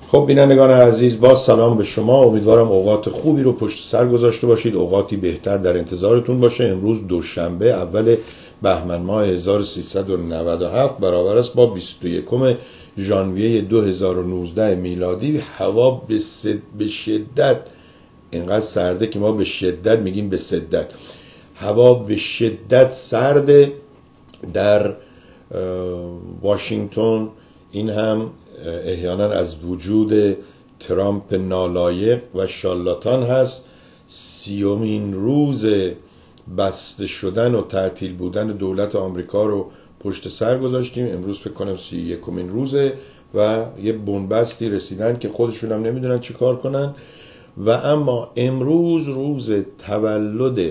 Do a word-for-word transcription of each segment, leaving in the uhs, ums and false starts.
خب بینندگان عزیز، با سلام به شما. امیدوارم اوقات خوبی رو پشت سر گذاشته باشید، اوقاتی بهتر در انتظارتون باشه. امروز دوشنبه اول بهمن ماه هزار و سیصد و نود و هفت برابر است با بیست و یکم ژانویه دو هزار و نوزده میلادی. هوا به, سد... به شدت اینقدر سرده که ما به شدت میگیم به شدت. هوا به شدت سرده در واشنگتن. این هم احیانا از وجود ترامپ نالایق و شالاتان هست. سیومین روز بسته شدن و تعطیل بودن دولت آمریکا رو پشت سر گذاشتیم. امروز فکر کنم سی یکمین روزه و یه بنبستی رسیدن که خودشون هم نمیدونن چی کار کنن. و اما امروز روز تولد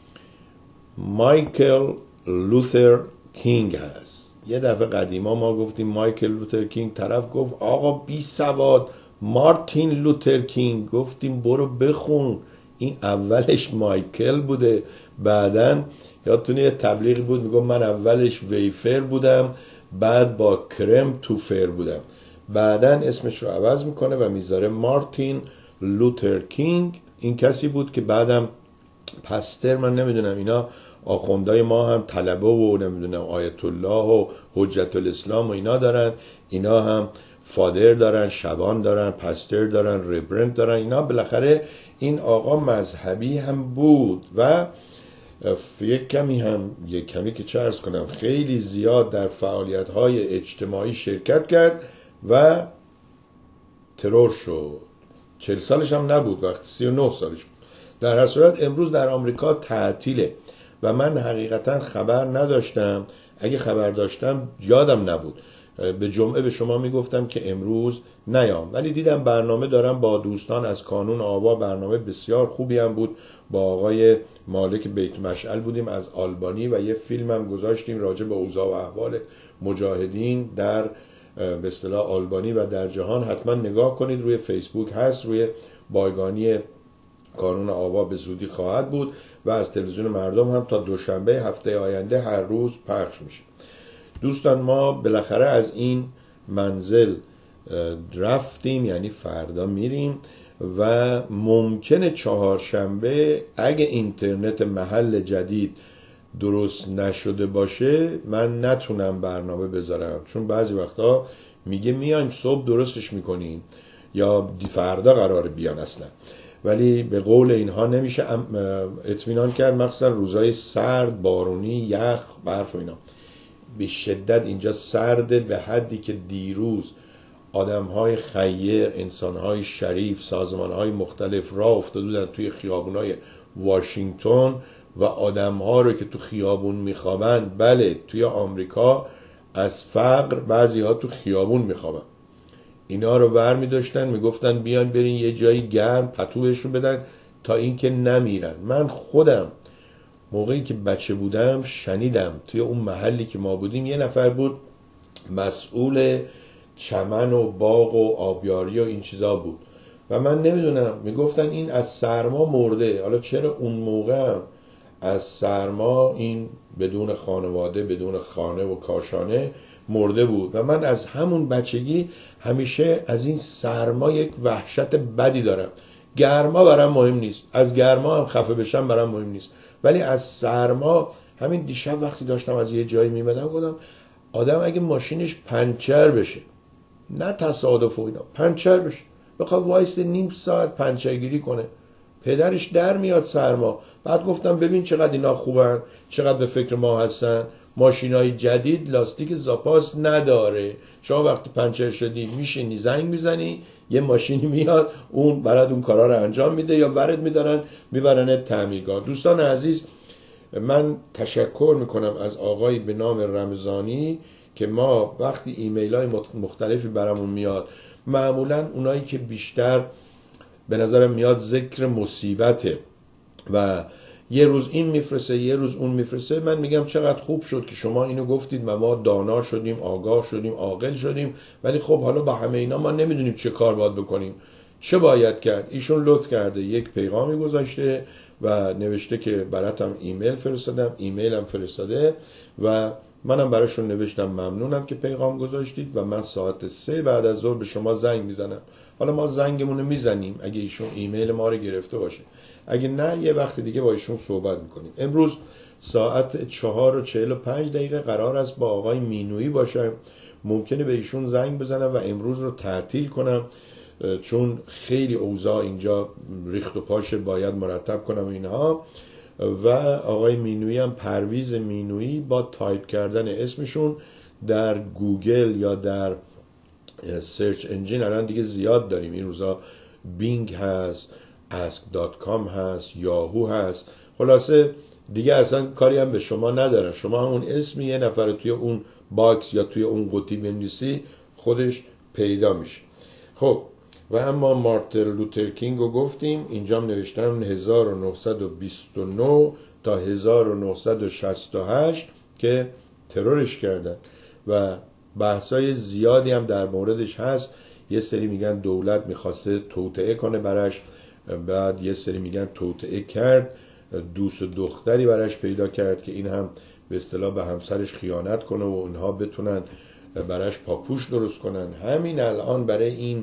مایکل لوتر کینگ هست. یه دفعه قدیما ما گفتیم مایکل لوتر کینگ، طرف گفت آقا بی سواد مارتین لوتر کینگ. گفتیم برو بخون، این اولش مایکل بوده، بعدن یادتونه یه تبلیغی بود میگم من اولش ویفر بودم بعد با کرم توفر بودم، بعدن اسمش رو عوض میکنه و میذاره مارتین لوتر کینگ. این کسی بود که بعدم پستر، من نمیدونم اینا آخوندهای ما هم طلبه و نمیدونم آیت الله و حجت الاسلام و اینا دارن، اینا هم فادر دارن، شبان دارن، پستر دارن، ریبرنت دارن. اینا بالاخره این آقا مذهبی هم بود و یک کمی هم یک کمی که چه عرض کنم خیلی زیاد در فعالیت‌های اجتماعی شرکت کرد و ترور شد. چهل سالش هم نبود وقتی سی و نه سالش بود. در هر صورت امروز در آمریکا تعطیله و من حقیقتا خبر نداشتم. اگه خبر داشتم یادم نبود، به جمعه به شما میگفتم که امروز نیام، ولی دیدم برنامه دارم با دوستان از کانون آوا. برنامه بسیار خوبی هم بود، با آقای مالک بیت مشعل بودیم از آلبانی و یه فیلم هم گذاشتیم راجع به اوضاع و احوال مجاهدین در به اصطلاح آلبانی و در جهان. حتما نگاه کنید، روی فیسبوک هست، روی بایگانی کانون آوا به زودی خواهد بود و از تلویزیون مردم هم تا دوشنبه هفته آینده هر روز پخش میشه. دوستان ما بالاخره از این منزل رفتیم، یعنی فردا میریم و ممکنه چهارشنبه اگه اینترنت محل جدید درست نشده باشه من نتونم برنامه بذارم، چون بعضی وقتا میگه میایم صبح درستش میکنیم یا فردا قرار بیان اصلا، ولی به قول اینها نمیشه اطمینان کرد، مخصوصا روزای سرد، بارونی، یخ، برف و اینا. به شدت اینجا سرده به حدی که دیروز آدمهای خیر، انسانهای شریف، سازمانهای مختلف راه افتاده بودن توی خیابونای واشنگتن و آدمها رو که تو خیابون میخوابن، بله توی آمریکا از فقر بعضی ها تو خیابون میخوابن، اینا رو ور می داشتن میگفتن بیان برین یه جایی گرم پتو بهشون بدن تا اینکه نمیرن. من خودم موقعی که بچه بودم شنیدم توی اون محلی که ما بودیم یه نفر بود مسئول چمن و باغ و آبیاری و این چیزا بود و من نمیدونم میگفتن این از سرما مرده. حالا چرا اون موقع هم از سرما این بدون خانواده، بدون خانه و کاشانه مرده بود و من از همون بچگی همیشه از این سرما یک وحشت بدی دارم. گرما برام مهم نیست، از گرما هم خفه بشم برام مهم نیست، ولی از سرما. همین دیشب وقتی داشتم از یه جایی میمدم گفتم آدم اگه ماشینش پنچر بشه، نه تصادف و اینا، پنچر بشه بخواد وایسته نیم ساعت پنچرگیری کنه، پدرش در میاد سرما. بعد گفتم ببین چقدر اینا خوبن، چقدر به فکر ما هستن. ماشینای جدید لاستیک زاپاس نداره، شما وقتی پنچر شدی میشینی زنگ میزنی یه ماشینی میاد اون برات اون کارا رو انجام میده یا ورد میدارن میبرن تعمیرگاه. دوستان عزیز، من تشکر میکنم از آقای به نام رمضانی که ما وقتی ایمیل های مختلفی برامون میاد، معمولا اونایی که بیشتر به نظرم میاد ذکر مصیبته و یه روز این میفرسته یه روز اون میفرسته، من میگم چقدر خوب شد که شما اینو گفتید و ما دانا شدیم، آگاه شدیم، عاقل شدیم، ولی خب حالا با همه اینا ما نمیدونیم چه کار باید بکنیم. چه باید کرد؟ ایشون لطف کرده یک پیغامی گذاشته و نوشته که براتم ایمیل فرستادم، ایمیل هم فرستاده و منم براشون نوشتم ممنونم که پیغام گذاشتید و من ساعت سه بعد از ظهر به شما زنگ میزنم. حالا ما زنگمون رو میزنیم اگه ایشون ایمیل ما رو گرفته باشه، اگه نه یه وقت دیگه با ایشون صحبت میکنیم. امروز ساعت چهار و چهل و پنج دقیقه قرار است با آقای مینویی باشم. ممکنه به ایشون زنگ بزنم و امروز رو تعطیل کنم چون خیلی اوضاع اینجا ریخت و پاشه، باید مرتب کنم اینها. و آقای مینویی هم پرویز مینویی با تایپ کردن اسمشون در گوگل یا در سرچ انجین، الان دیگه زیاد داریم این روزا، بینگ هست، اسک دات کام هست، یاهو هست، خلاصه دیگه اصلا کاری هم به شما ندارن. شما همون اسم یه نفر توی اون باکس یا توی اون قوطی بنویسی خودش پیدا میشه. خب و اما مارتین لوتر کینگ رو گفتیم، اینجا نوشتم هزار و نهصد و بیست و نه تا هزار و نهصد و شصت و هشت که ترورش کردن و بحثای زیادی هم در موردش هست. یه سری میگن دولت میخواسته توطئه کنه براش، بعد یه سری میگن توطئه کرد، دوست و دختری براش پیدا کرد که این هم به اصطلاح به همسرش خیانت کنه و اونها بتونن براش پاپوش درست کنن. همین الان برای این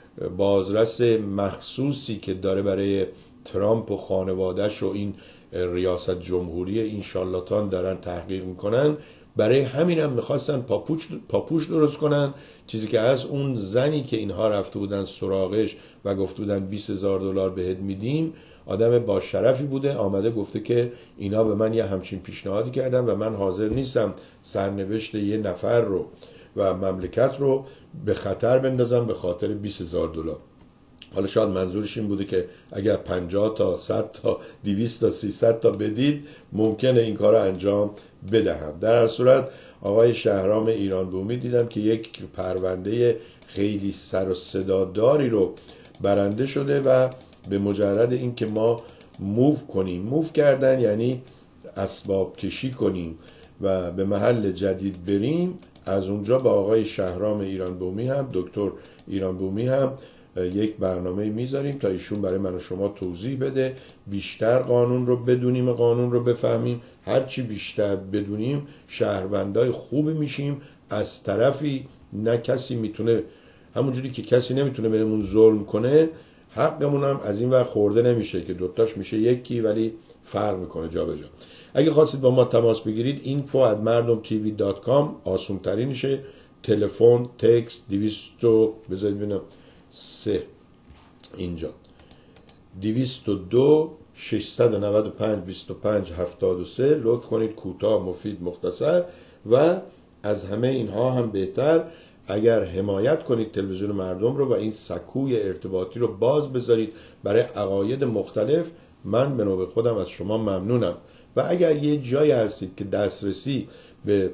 بازرس مخصوصی که داره برای ترامپ و خانوادهش و این ریاست جمهوری این شارلاتان دارن تحقیق میکنن، برای همین هم میخواستن پاپوش, پاپوش درست کنن، چیزی که از اون زنی که اینها رفته بودن سراغش و گفته بودن بیست هزار دلار بهت میدیم، آدم با شرفی بوده، آمده گفته که اینا به من یه همچین پیشنهادی کردن و من حاضر نیستم سرنوشت یه نفر رو و مملکت رو به خطر بندازم به خاطر بیست هزار دلار. حالا شاید منظورش این بوده که اگر پنجاه تا صد تا دویست تا سیصد تا بدید ممکنه این کار رو انجام بدهم. در هر صورت آقای شهرام ایران بومی دیدم که یک پرونده خیلی سر و صداداری رو برنده شده و به مجرد این که ما موو کنیم، موو کردن یعنی اسباب کشی کنیم و به محل جدید بریم، از اونجا با آقای شهرام ایران بومی هم دکتر ایران بومی هم یک برنامه میذاریم تا ایشون برای من و شما توضیح بده، بیشتر قانون رو بدونیم، قانون رو بفهمیم. هرچی بیشتر بدونیم شهروندای خوبی میشیم. از طرفی نه کسی میتونه، همونجوری که کسی نمیتونه بهمون ظلم کنه، حقمون هم از این ور خورده نمیشه که دوتاش میشه یکی ولی فرق میکنه جا به جا. اگه خواستید با ما تماس بگیرید info at mardom t v dot com آسون ترینشه. تلفن، تکست دویست بذارید ببینم سه اینجا دویست و دو ششصد و نود و پنج بیست و پنج هفتاد و سه. لطف کنید کوتاه، مفید، مختصر و از همه اینها هم بهتر اگر حمایت کنید تلویزیون مردم رو و این سکوی ارتباطی رو باز بذارید برای عقاید مختلف. من به نوبه خودم از شما ممنونم. و اگر یه جایی هستید که دسترسی به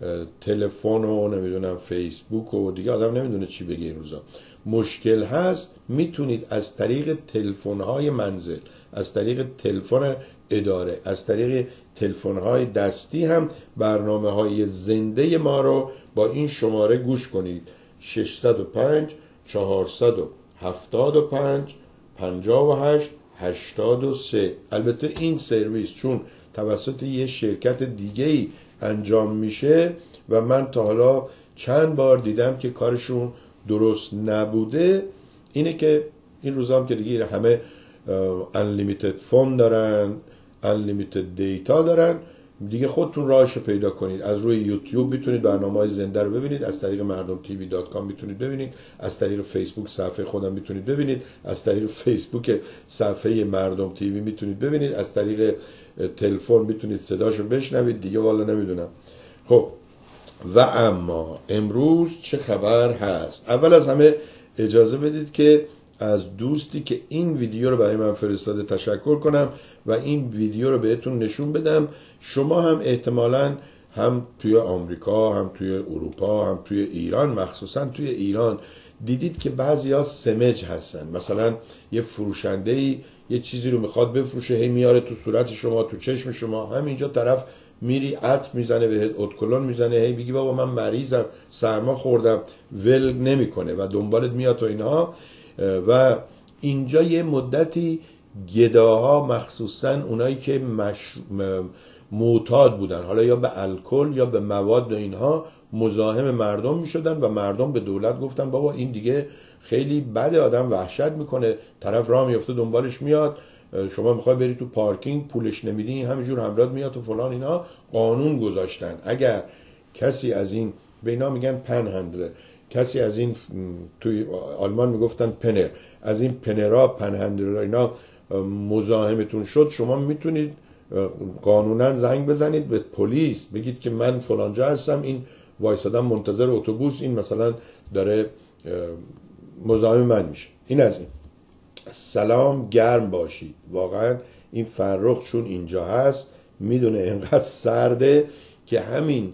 تلفن و نمیدونم فیسبوک و دیگه آدم نمیدونه چی بگه این روزا مشکل هست، میتونید از طریق تلفن‌های منزل، از طریق تلفن اداره، از طریق تلفن‌های دستی هم برنامه‌های زنده ما رو با این شماره گوش کنید: ششصد و پنج چهارصد و هفتاد و پنج پنجاه و هشت هشتاد و سه. البته این سرویس چون توسط یه شرکت دیگه‌ای انجام میشه و من تا حالا چند بار دیدم که کارشون درست نبوده، اینه که این روزا هم که دیگه همه unlimited فون دارن، unlimited دیتا دارن، دیگه خودتون راهشو پیدا کنید. از روی یوتیوب میتونید برنامه‌های زنده رو ببینید، از طریق مردم تیوی دات کام میتونید ببینید، از طریق فیسبوک صفحه خودم میتونید ببینید، از طریق فیسبوک صفحه مردم تیوی میتونید ببینید، از طریق تلفن میتونید صداشو بشنوید. دیگه والا نمیدونم. خب و اما امروز چه خبر هست؟ اول از همه اجازه بدید که از دوستی که این ویدیو رو برای من فرستاده تشکر کنم و این ویدیو رو بهتون نشون بدم. شما هم احتمالاً هم توی آمریکا، هم توی اروپا، هم توی ایران، مخصوصا توی ایران دیدید که بعضیا سمج هستن. مثلا یه فروشنده‌ای یه چیزی رو میخواد بفروشه، هی میاره تو صورت شما، تو چشم شما، همینجا طرف میری عطر میزنه بهت، ادکلون میزنه، هی میگی بابا من مریضم، سرما خوردم، ول نمیکنه و دنبالت میاد و اینها. و اینجا یه مدتی گداها مخصوصا اونایی که مش... معتاد بودن حالا یا به الکل یا به مواد و اینها مزاحم مردم میشدن و مردم به دولت گفتن بابا این دیگه خیلی بده، آدم وحشت میکنه، طرف راه میفته دنبالش میاد، شما میخوای بری تو پارکینگ پولش نمیدی همینجور همراهت میاد و فلان. اینا قانون گذاشتن اگر کسی از این، به اینا میگن پنهندلر، کسی از این توی آلمان میگفتن پنر، از این پنرها پنهندلر اینا مزاحمتون شد، شما میتونید قانونا زنگ بزنید به پلیس بگید که من فلانجا هستم، این وایسادم منتظر اتوبوس، این مثلا داره مزاحم من میشه. این از این. سلام، گرم باشید. واقعا این فرخ چون اینجا هست میدونه اینقدر سرده که همین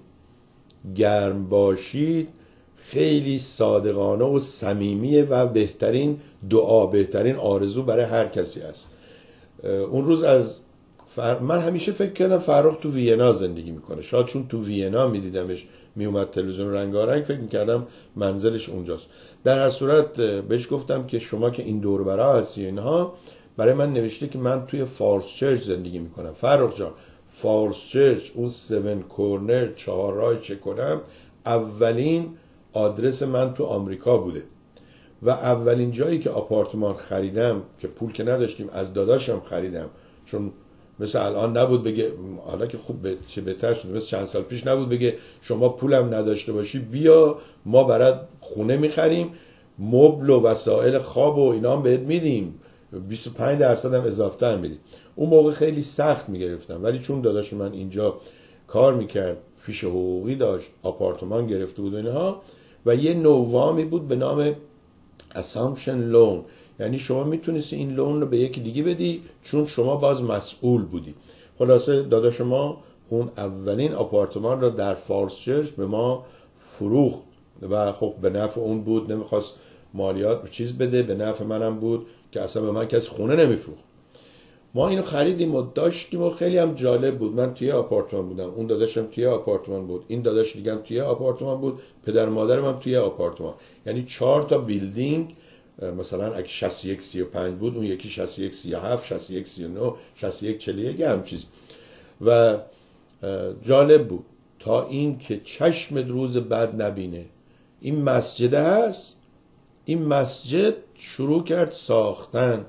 گرم باشید خیلی صادقانه و صمیمیه و بهترین دعا، بهترین آرزو برای هر کسی است. اون روز از فر... من همیشه فکر کردم فرخ تو وینا زندگی میکنه، شاید چون تو وینا میدیدمش میومد تلویزیون رنگارنگ فکر میکردم منزلش اونجاست. در هر صورت بهش گفتم که شما که این دور برا هستی اینها، برای من نوشته که من توی فارس چرچ زندگی میکنم. فرخ جان، فارس چرچ اون سون کورنر چهار راه چه کنم اولین آدرس من تو آمریکا بوده و اولین جایی که آپارتمان خریدم که پول که نداشتیم از داداشم خریدم، چون مثل الان نبود بگه، حالا که خوب به چه بهتر شد، مثل چند سال پیش نبود بگه شما پولم نداشته باشی بیا ما برات خونه میخریم، مبل و وسایل خواب و اینا هم بهت میدیم، بیست و پنج درصد هم اضافه تر میدیم. اون موقع خیلی سخت میگرفتم، ولی چون داداش من اینجا کار میکرد، فیش حقوقی داشت، آپارتمان گرفته بود و اینها، و یه نووامی بود به نام اسامپشن لون، یعنی شما میتونستی این لون رو به یکی دیگه بدی چون شما باز مسئول بودی. خلاصه داداش ما اون اولین آپارتمان رو در فارس چرچ به ما فروخت و خب به نفع اون بود، نمیخواست مالیات چیز بده، به نفع منم بود که اصلا به من کسی خونه نمیفروخت. ما اینو خریدیم و داشتیم و خیلی هم جالب بود. من توی آپارتمان بودم، اون داداشم توی آپارتمان بود، این داداش دیگه هم توی آپارتمان بود، پدر مادرم هم توی آپارتمان، یعنی چهار تا بیلدینگ. مثلا اگه شصت و یک سی و پنج بود اون یکی شصت و یک سی و هفت، شصت و یک سی و نه، شصت و یک چهل و یک هم چیز. و جالب بود تا این که چشم روز بد نبینه. این مسجد هست، این مسجد شروع کرد ساختن.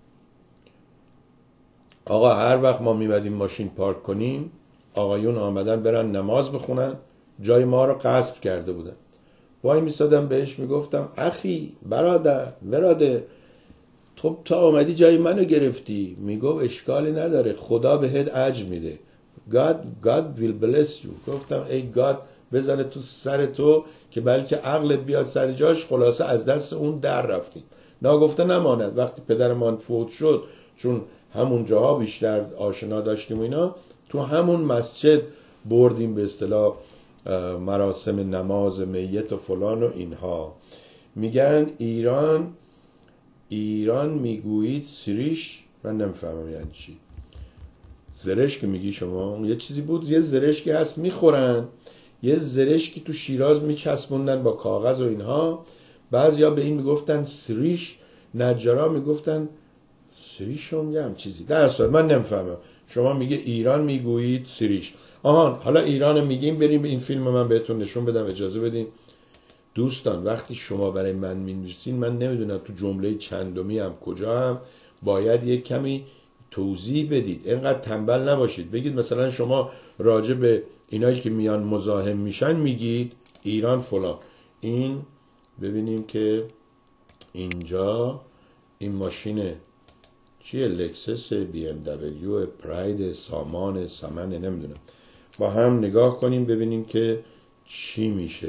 آقا هر وقت ما میمدیم ماشین پارک کنیم آقایون آمدن برن نماز بخونن، جای ما رو غصب کرده بودن. وای میسادم بهش میگفتم اخی برادر براده تو تا آمدی جای منو گرفتی. میگفت اشکالی نداره خدا بهت اجر میده. God, God will bless you. گفتم ای گاد بزنه تو سر تو که بلکه عقلت بیاد سر جاش. خلاصه از دست اون در رفتیم. ناگفته نماند وقتی پدرمان فوت شد، چون همون جاها بیشتر آشنا داشتیم و اینا، تو همون مسجد بردیم به اصطلاح مراسم نماز میت و فلان و اینها. میگن ایران ایران میگویید سریش، من نمیفهمم یعنی چی. زرشک میگی شما؟ یه چیزی بود، یه زرشکی هست میخورن، یه زرشکی تو شیراز میچسبوندن با کاغذ و اینها. بعضیا به این میگفتن سریش، نجارا میگفتن سریشون یه هم چیزی. در اصل من نمیفهمم. شما میگه ایران میگویید سریش. آهان حالا ایران میگیم. بریم این فیلم من بهتون نشون بدم، اجازه بدین. دوستان وقتی شما برای من مینویسین من نمیدونم تو جمله چندمی هم کجا هم باید یک کمی توضیح بدید. اینقدر تنبل نباشید بگید مثلا شما راجع به اینایی که میان مزاحم میشن میگید ایران فلان. این ببینیم که اینجا این ماشین چیه؟ لکسس، بی ام دبلیو، پراید، سامان، سمن، نمیدونم. با هم نگاه کنیم ببینیم که چی میشه.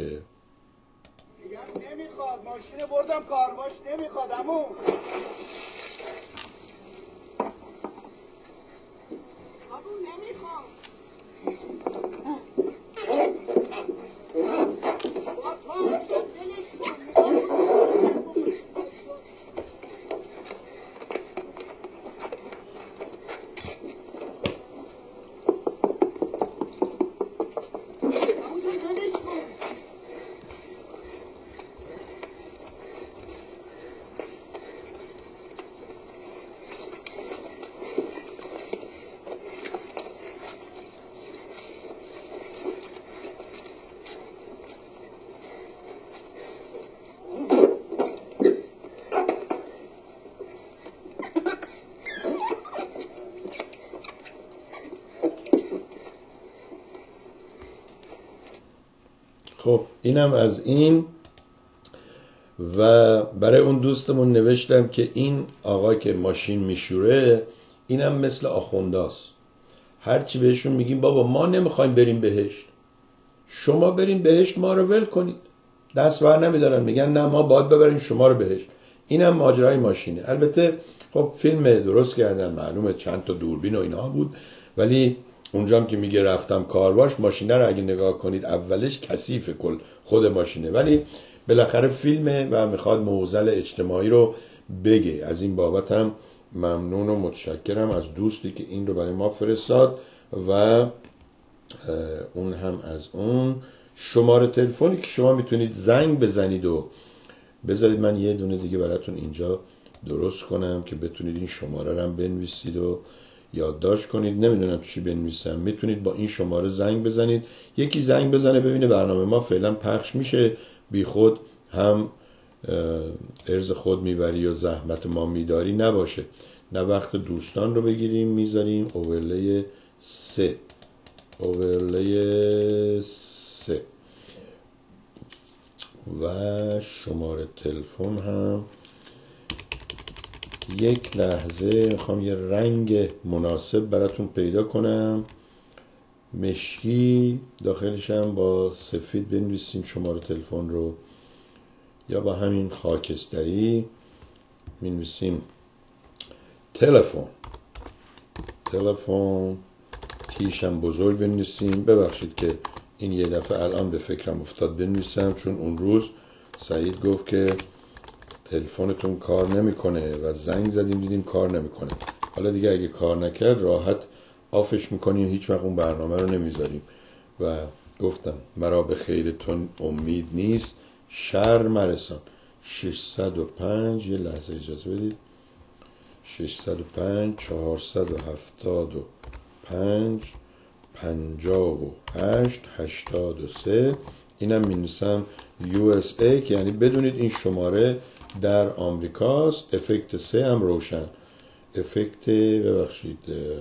نمیخواد ماشین بردم کارواش نمیخواد عمو. عمو نمیخواد. خب اینم از این. و برای اون دوستمون نوشتم که این آقا که ماشین میشوره اینم مثل آخونداست، هرچی بهشون میگیم بابا ما نمیخوایم بریم بهشت، شما بریم بهشت ما رو ول کنید، دست بر نمیدارن، میگن نه ما باید ببریم شما رو بهشت. اینم ماجرای ماشینه. البته خب فیلم درست کردن، معلومه چند تا دوربین و اینا بود، ولی اونجام که میگه رفتم کارواش، ماشینه رو اگه نگاه کنید اولش کثیف کل خود ماشینه، ولی بالاخره فیلمه و میخواد معضل اجتماعی رو بگه. از این بابت هم ممنون و متشکرم از دوستی که این رو برای ما فرستاد. و اون هم از اون شماره تلفنی که شما میتونید زنگ بزنید و بذارید من یه دونه دیگه براتون اینجا درست کنم که بتونید این شماره رو هم بنویسید و یادداشت کنید. نمیدونم چی بنویسم، میتونید با این شماره زنگ بزنید، یکی زنگ بزنه ببینه برنامه ما فعلا پخش میشه، بی خود هم ارز خود میبری و زحمت ما میداری نباشه. نه وقت دوستان رو بگیریم میذاریم اوورلی سه اوورلی سه و شماره تلفن هم یک لحظه میخوام یه رنگ مناسب براتون پیدا کنم، مشکی داخلش هم با سفید بنویسیم شماره تلفن رو، یا با همین خاکستری بنویسیم تلفن تلفن تیش هم بزرگ بنویسیم. ببخشید که این یه دفعه الان به فکرم افتاد بنویسم، چون اون روز سعید گفت که تلفنتون کار نمیکنه و زنگ زدیم دیدیم کار نمیکنه. حالا دیگه اگه کار نکرد راحت آفش میکنیم، هیچ وقت اون برنامه رو نمیذاریم. و گفتم مرا به خیرتون امید نیست، شر مرسان. ششصد و پنج یه لحظه اجازه بدید، ششصد و پنج چهارصد و هفتاد و پنج پنجاه و هشت هشتاد و سه. اینم مینویسم یو اس ای که یعنی بدونید این شماره در آمریکاست. افکت سه هم روشن، افکت ببخشید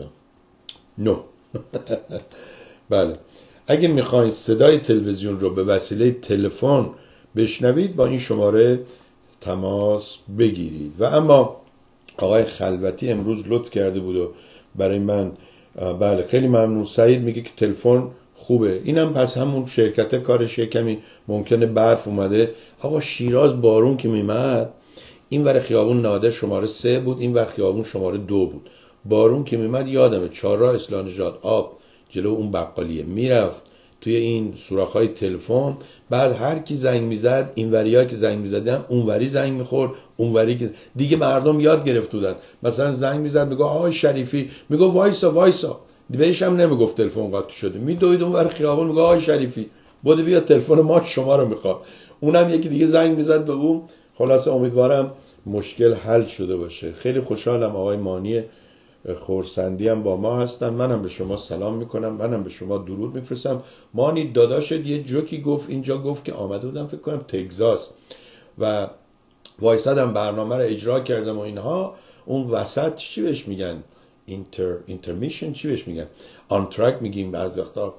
نو. بله، اگه میخواین صدای تلویزیون رو به وسیله تلفن بشنوید با این شماره تماس بگیرید. و اما آقای خلوتی امروز لطف کرده بود و برای من، بله خیلی ممنون، سعید میگه که تلفن خوبه، اینم پس همون شرکت کارش کمی ممکنه برف اومده. آقا شیراز بارون که میمد این ور خیابون نادر شماره سه بود، این ور خیابون شماره دو بود. بارون که میمد یادمه چهارراه اصلاح نژاد آب جلو اون بقالیه میرفت توی این سوراخ‌های تلفن، بعد هر کی زنگ میزد این وریا که زنگ میزدن اون وری زنگ میخورد، اون وری که دیگه مردم یاد گرفته بودن، مثلا زنگ میزد میگه آقای شریفی، میگه وایسا وایسا، بهش هم نمیگفت تلفن قاطی شده، میدوید اون ور خیابون میگه آقای شریفی بده بیا تلفن ما شما رو میخواد، اونم یکی دیگه زنگ میزد به اون. خلاصه امیدوارم مشکل حل شده باشه. خیلی خوشحالم آقای مانی خورسندی هم با ما هستن، منم به شما سلام میکنم، منم به شما درود میفرستم. مانی داداشت یه جوکی گفت اینجا، گفت که آمده بودم فکر کنم تگزاس و وایسادم برنامه رو اجرا کردم و اینها، اون وسط چی بهش میگن، اینتر اینترمیشن چی بهش میگن، آن ترک میگیم بعضی وقتا،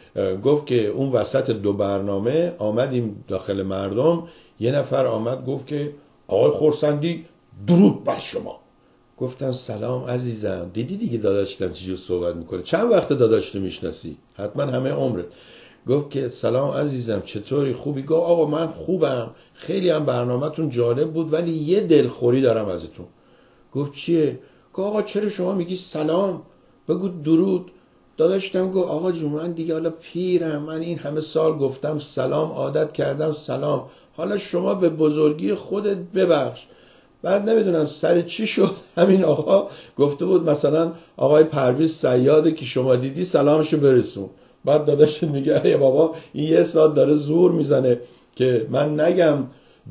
گفت که اون وسط دو برنامه آمدیم داخل مردم، یه نفر آمد گفت که آقای خورسندی درود بر شما. گفتم سلام عزیزم، دیدی دیگه داداشتم چجور صحبت میکنه، چند وقت داداشتو میشناسی؟ حتما همه عمرت. گفت که سلام عزیزم چطوری، خوبی؟ گفت آقا من خوبم، خیلی هم برنامه‌تون جالب بود ولی یه دلخوری دارم ازتون. گفت چیه؟ گفت آقا چرا شما میگی سلام بگو درود؟ داداشتم گفت آقا جون من دیگه حالا پیرم، من این همه سال گفتم سلام، عادت کردم سلام، حالا شما به بزرگی خودت ببخش. بعد نمیدونم سر چی شد همین آقا گفته بود مثلا آقای پرویز صیاده که شما دیدی سلامشو برسون. بعد داداش میگه ای بابا این یه ساعت داره زور میزنه که من نگم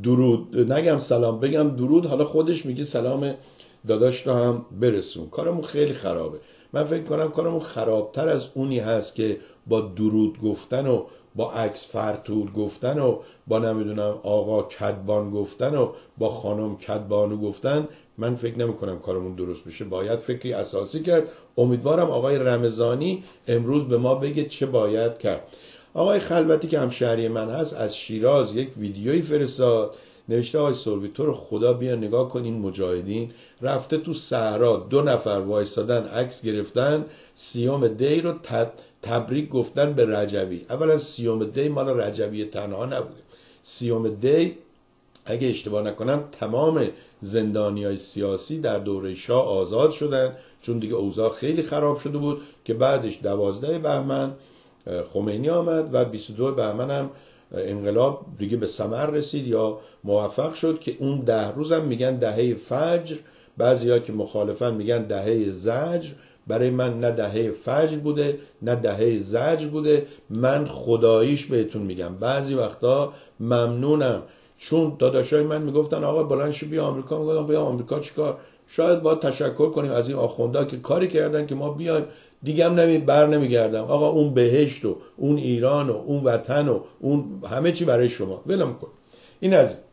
درود، نگم سلام، بگم درود، حالا خودش میگه سلام داداش رو هم برسون. کارمون خیلی خرابه. من فکر کنم کارمون خرابتر از اونی هست که با درود گفتن و با عکس فرتود گفتن و با نمیدونم آقا کدبان گفتن و با خانم کدبانو گفتن. من فکر نمی کنم کارمون درست بشه، باید فکری اساسی کرد. امیدوارم آقای رمضانی امروز به ما بگه چه باید کرد. آقای خلوتی که همشهری من هست از شیراز یک ویدیویی فرستاد، نوشته آقای سربی تو رو خدا بیا نگاه کن این مجاهدین رفته تو صحرا دو نفر وایسادن عکس گرفتن سیوم دی رو تبریک گفتن به رجوی. اولا سیوم دی مال رجوی تنها نبوده، سیوم دی اگه اشتباه نکنم تمام زندانیای سیاسی در دوره شاه آزاد شدن، چون دیگه اوضاع خیلی خراب شده بود که بعدش دوازده بهمن خمینی آمد و بیست و دو بهمن هم انقلاب دیگه به ثمر رسید یا موفق شد که اون ده روز هم میگن دهه فجر، بعضیا که مخالفن میگن دهه زجر. برای من نه دهه فجر بوده نه دهه زجر بوده، من خداییش بهتون میگم بعضی وقتا ممنونم، چون داداشای من میگفتن آقا بلند شو بیا آمریکا، میگفتم بیا آمریکا چیکار؟ شاید باید تشکر کنیم از این آخوندا که کاری کردن که ما بیایم، دیگه هم نمی بر نمیگردم آقا، اون بهشت و اون ایران و اون وطن و اون همه چی برای شما، ولم کن. این از این.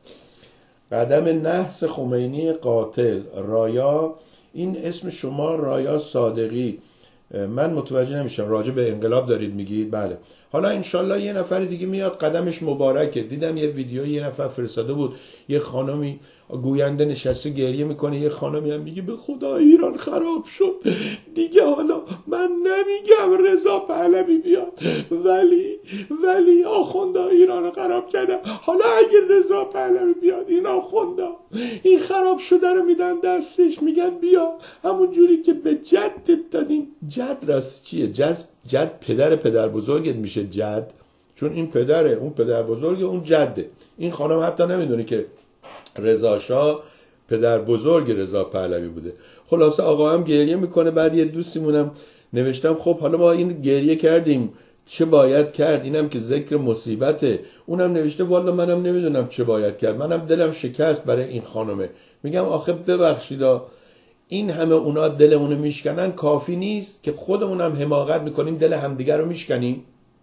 قدم نحس خمینی قاتل رایا، این اسم شما رایا صادقی، من متوجه نمیشم راجع به انقلاب دارید میگید. بله حالا انشالله یه نفر دیگه میاد قدمش مبارکه. دیدم یه ویدیو یه نفر فرستاده بود، یه خانمی گوینده نشسته گریه میکنه، یه خانمی هم میگه به خدا ایران خراب شد دیگه، حالا من نمیگم رضا پهلوی بیاد ولی ولی آخوندا ایران خراب کرده، حالا اگه رضا پهلوی بیاد این آخوندا این خراب شده رو میدن دستش، میگن بیا همون جوری که به جدت دادیم. جد راست چیه؟ جد جد پدر پدر بزرگت میشه جد، چون این پدره اون پدر بزرگ اون جده. این خانم حتی نمیدونه که رضا شاه پدر بزرگ رضا پهلوی بوده. خلاصه آقا هم گریه میکنه. بعد یه دوستیمونم نوشتم خب حالا ما این گریه کردیم چه باید کرد، اینم که ذکر مصیبته. اونم نوشته والا منم نمیدونم چه باید کرد، منم دلم شکست برای این خانمه. میگم آخه ببخشید این همه اونا دلمونو میشکنن کافی نیست که خودمونم حماقت میکنیم دل همدیگر رو میشکنیم؟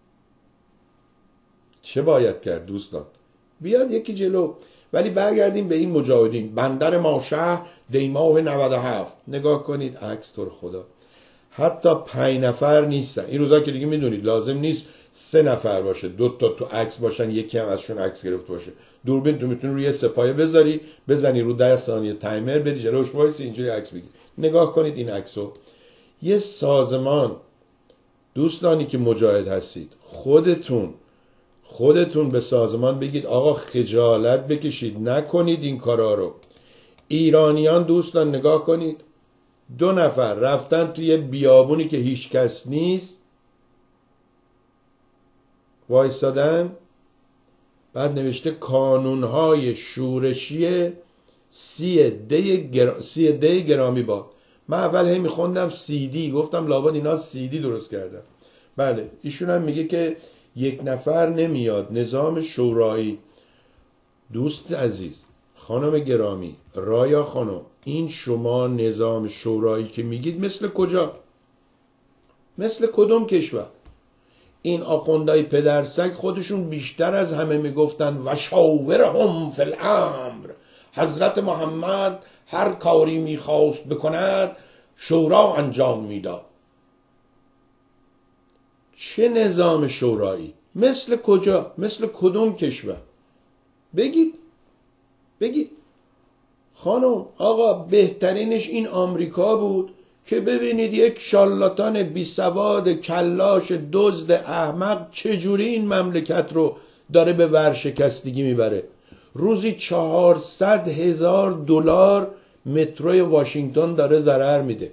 چه باید کرد دوستان؟ بیاد یکی جلو. ولی برگردیم به این مجاهدین. بندر ما شهر دیماه نود و هفت، نگاه کنید عکس طور خدا حتی پنج نفر نیستن این روزا که دیگه میدونید لازم نیست سه نفر باشه، دو تا تو عکس باشن یکی هم ازشون عکس گرفته باشه. دوربین تو میتونی روی سپایه بذاری بزنی رو ده ثانیه تایمر بری جلوش وایسی اینجوری عکس بگیری. نگاه کنید این عکسو. یه سازمان، دوستانی که مجاهد هستید خودتون خودتون به سازمان بگید آقا خجالت بکشید نکنید این کارا رو. ایرانیان دوستان نگاه کنید، دو نفر رفتن توی بیابونی که هیچ کس نیست وایستادن، بعد نوشته کانونهای شورشی سی دی, گر... سی دی گرامی باد. من اول هی میخوندم سی دی، گفتم لابد اینا سی دی درست کردن. بله ایشون هم میگه که یک نفر نمیاد نظام شورایی. دوست عزیز خانم گرامی رایا خانم، این شما نظام شورایی که میگید مثل کجا؟ مثل کدوم کشور؟ این آخوندهای پدرسگ خودشون بیشتر از همه میگفتن و شاورهم فی الامر، حضرت محمد هر کاری میخواست بکند شورا انجام میداد. چه نظام شورایی؟ مثل کجا؟ مثل کدوم کشور؟ بگید بگید خانم آقا. بهترینش این آمریکا بود که ببینید یک شالاتان بی سواد کلاش دزد احمق چجوری این مملکت رو داره به ورشکستگی میبره. روزی چهارصد هزار دلار متروی واشنگتن داره ضرر میده،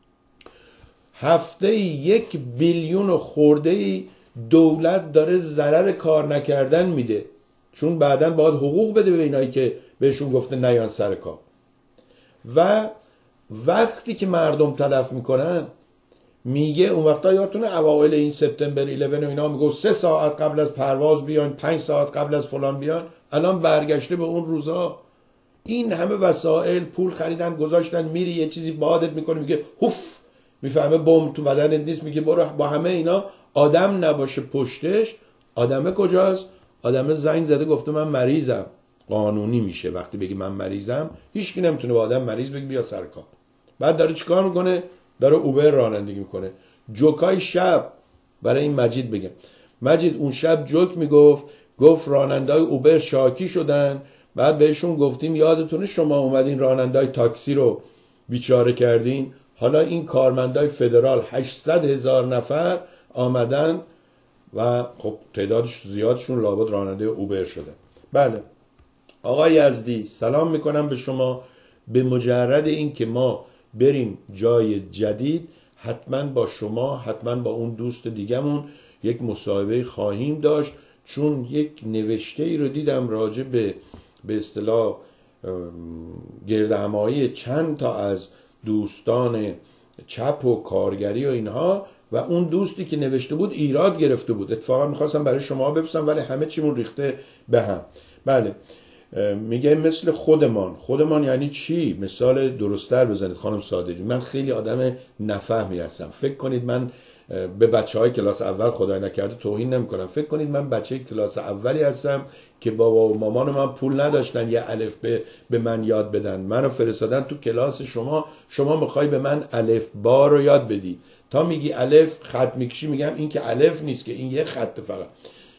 هفته یک بیلیون خورده دولت داره ضرر کار نکردن میده، چون بعداً باید حقوق بده به اینایی که بهشون گفته نیان سر کار. و وقتی که مردم تلف میکنن میگه اون وقتا یادتونه اوایل این سپتامبر یازده و اینا میگه سه ساعت قبل از پرواز بیان، پنج ساعت قبل از فلان بیان. الان برگشته به اون روزا. این همه وسایل پول خریدن گذاشتن، میری یه چیزی بادت میکنه میگه هوف، میفهمه بمب تو بدنت نیست، میگه برو. با همه اینا آدم نباشه پشتش. آدمه کجاست؟ آدمه زنگ زده گفته من مریضم. قانونی میشه وقتی بگی من مریضم، هیچ کی نمیتونه با آدم مریض بگی بیا سر کار. بعد داره چیکار میکنه؟ داره اوبر رانندگی میکنه. جوکای شب برای این مجید بگم. مجید اون شب جوک میگفت، گفت رانندهای اوبر شاکی شدن، بعد بهشون گفتیم یادتونه شما اومدین رانندهای تاکسی رو بیچاره کردین، حالا این کارمندای فدرال هشتصد هزار نفر آمدن و خب تعدادش زیادشون لابد راننده اوبر شدن. بله آقای یزدی سلام میکنم به شما. به مجرد این که ما بریم جای جدید حتما با شما، حتما با اون دوست دیگمون یک مصاحبه خواهیم داشت، چون یک نوشته ای رو دیدم راجع به به اصطلاح گردهمایی چند تا از دوستان چپ و کارگری و اینها، و اون دوستی که نوشته بود ایراد گرفته بود. اتفاقا میخواستم برای شما بفرستم ولی همه چیمون ریخته به هم. بله میگه مثل خودمان. خودمان یعنی چی؟ مثال درست‌تر بزنید خانم صادقی. من خیلی آدم نفهمی هستم. فکر کنید من به بچهای کلاس اول خدای نکرده توهین نمی‌کنم، فکر کنید من بچه کلاس اولی هستم که بابا و مامان من پول نداشتن یه الف به به من یاد بدن، منو فرستادن تو کلاس شما، شما میخوای به من الف با رو یاد بدی، تا میگی الف خط میکشی میگم این که الف نیست که این یه خط فقط.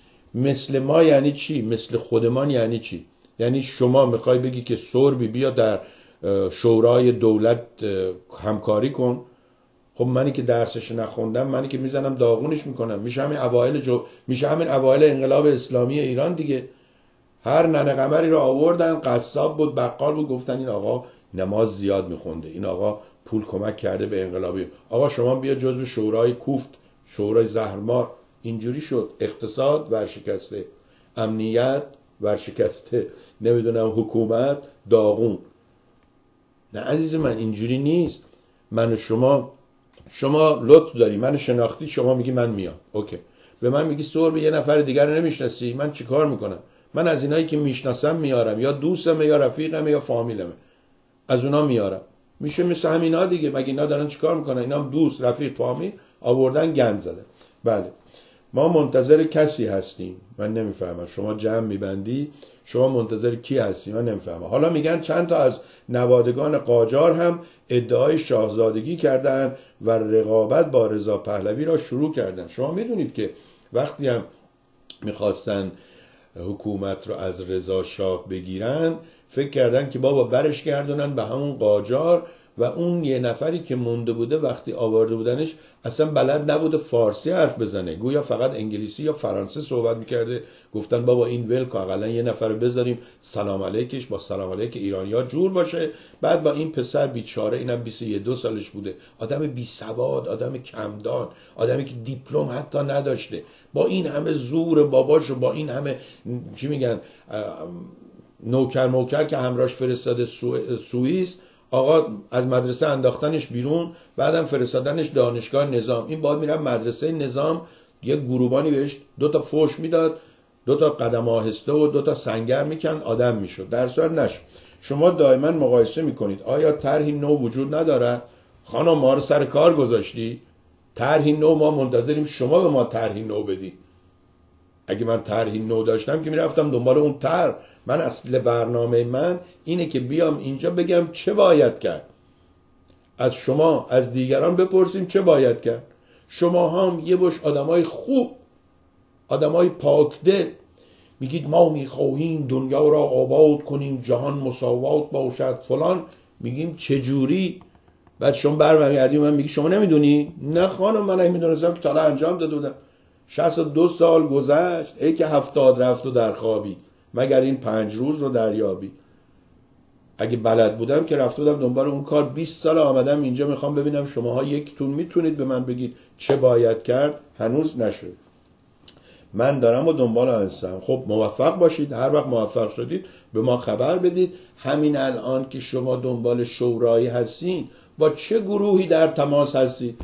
مثل ما یعنی چی؟ مثل خودمان یعنی چی؟ یعنی شما میخوای بگی که سربی بیا در شورای دولت همکاری کن. خب منی که درسش نخوندم، منی که میزنم داغونش میکنم. میشه همین اوایل جو میشه همین اوایل انقلاب اسلامی ایران دیگه. هر ننه قمری رو آوردن، قصاب بود، بقال بود، گفتن این آقا نماز زیاد میخونده، این آقا پول کمک کرده به انقلابی، آقا شما بیا جزو شورای کوفت، شورای زهرمار. اینجوری شد. اقتصاد ورشکسته، امنیت ورشکسته، نمیدونم حکومت داغون. نه عزیز من اینجوری نیست. من و شما، شما لطف داری من شناختی، شما میگی من میام، اوکی، به من میگی سر به یه نفر دیگر رو نمیشناسی، من چیکار میکنم؟ من از اینایی که میشناسم میارم، یا دوستمه یا رفیقمه یا فامیلمه، از اونا میارم. میشه مثل همینا دیگه. مگه اینا دارن چیکار میکنن؟ اینا هم دوست، رفیق، فامیل آوردن گند زدن. بله ما منتظر کسی هستیم. من نمیفهمم شما جمع میبندی، شما منتظر کی هستی؟ من نمیفهمم. حالا میگن چند تا از نوادگان قاجار هم ادعای شاهزادگی کردن و رقابت با رضا پهلوی را شروع کردن. شما میدونید که وقتی هم میخواستن حکومت رو از رضا شاه بگیرن، فکر کردن که بابا برش گردونن به همون قاجار، و اون یه نفری که مونده بوده وقتی آورده بودنش اصلا بلد نبوده فارسی حرف بزنه، گویا فقط انگلیسی یا فرانسه صحبت میکرده. گفتن بابا این ول که اقلا یه نفر بذاریم سلام علیکش با سلام علیک ایرانی‌ها جور باشه. بعد با این پسر بیچاره، اینم بیست و دو سالش بوده، آدم بی سواد، آدم کمدان، آدمی که دیپلم حتی نداشته، با این همه زور باباش و با این همه چی میگن نوکر موکر که همراهش فرستاده سو... سوئیس، آقا از مدرسه انداختنش بیرون، بعدم فرستادنش دانشگاه نظام. این باید میرم مدرسه نظام، یه گروبانی بهش دو تا فوش میداد، دو تا قدم آهسته و دو تا سنگر میکن، آدم میشد. در صورت نشد. شما دائما مقایسه میکنید. آیا طرحی نو وجود ندارد؟ خانم ما رو سر کار گذاشتی؟ طرحی نو ما منتظریم شما به ما طرحی نو بدی. اگه من طرحی نو داشتم که میرفتم دنبال اون طرح. من اصل برنامه من اینه که بیام اینجا بگم چه باید کرد. از شما، از دیگران بپرسیم چه باید کرد. شما هم یه بش آدمای خوب، آدمای پاکدل میگید ما میخواهیم دنیا را آباد کنیم، جهان مساوات باشد فلان. میگیم چجوری؟ بعد شما برمیگردی من میگی شما نمیدونی؟ نه خانم من نمیدونستم که تا انجام داده بودم. شصت و دو سال گذشت، ای که هفتاد رفت و در خوابی، مگر این پنج روز رو دریابی. اگه بلد بودم که رفته بودم دنبال اون کار. بیست سال آمدم اینجا میخوام ببینم شماها یکتون میتونید به من بگید چه باید کرد. هنوز نشد. من دارم و دنبال هستم. خب موفق باشید. هر وقت موفق شدید به ما خبر بدید. همین الان که شما دنبال شورایی هستین، با چه گروهی در تماس هستید؟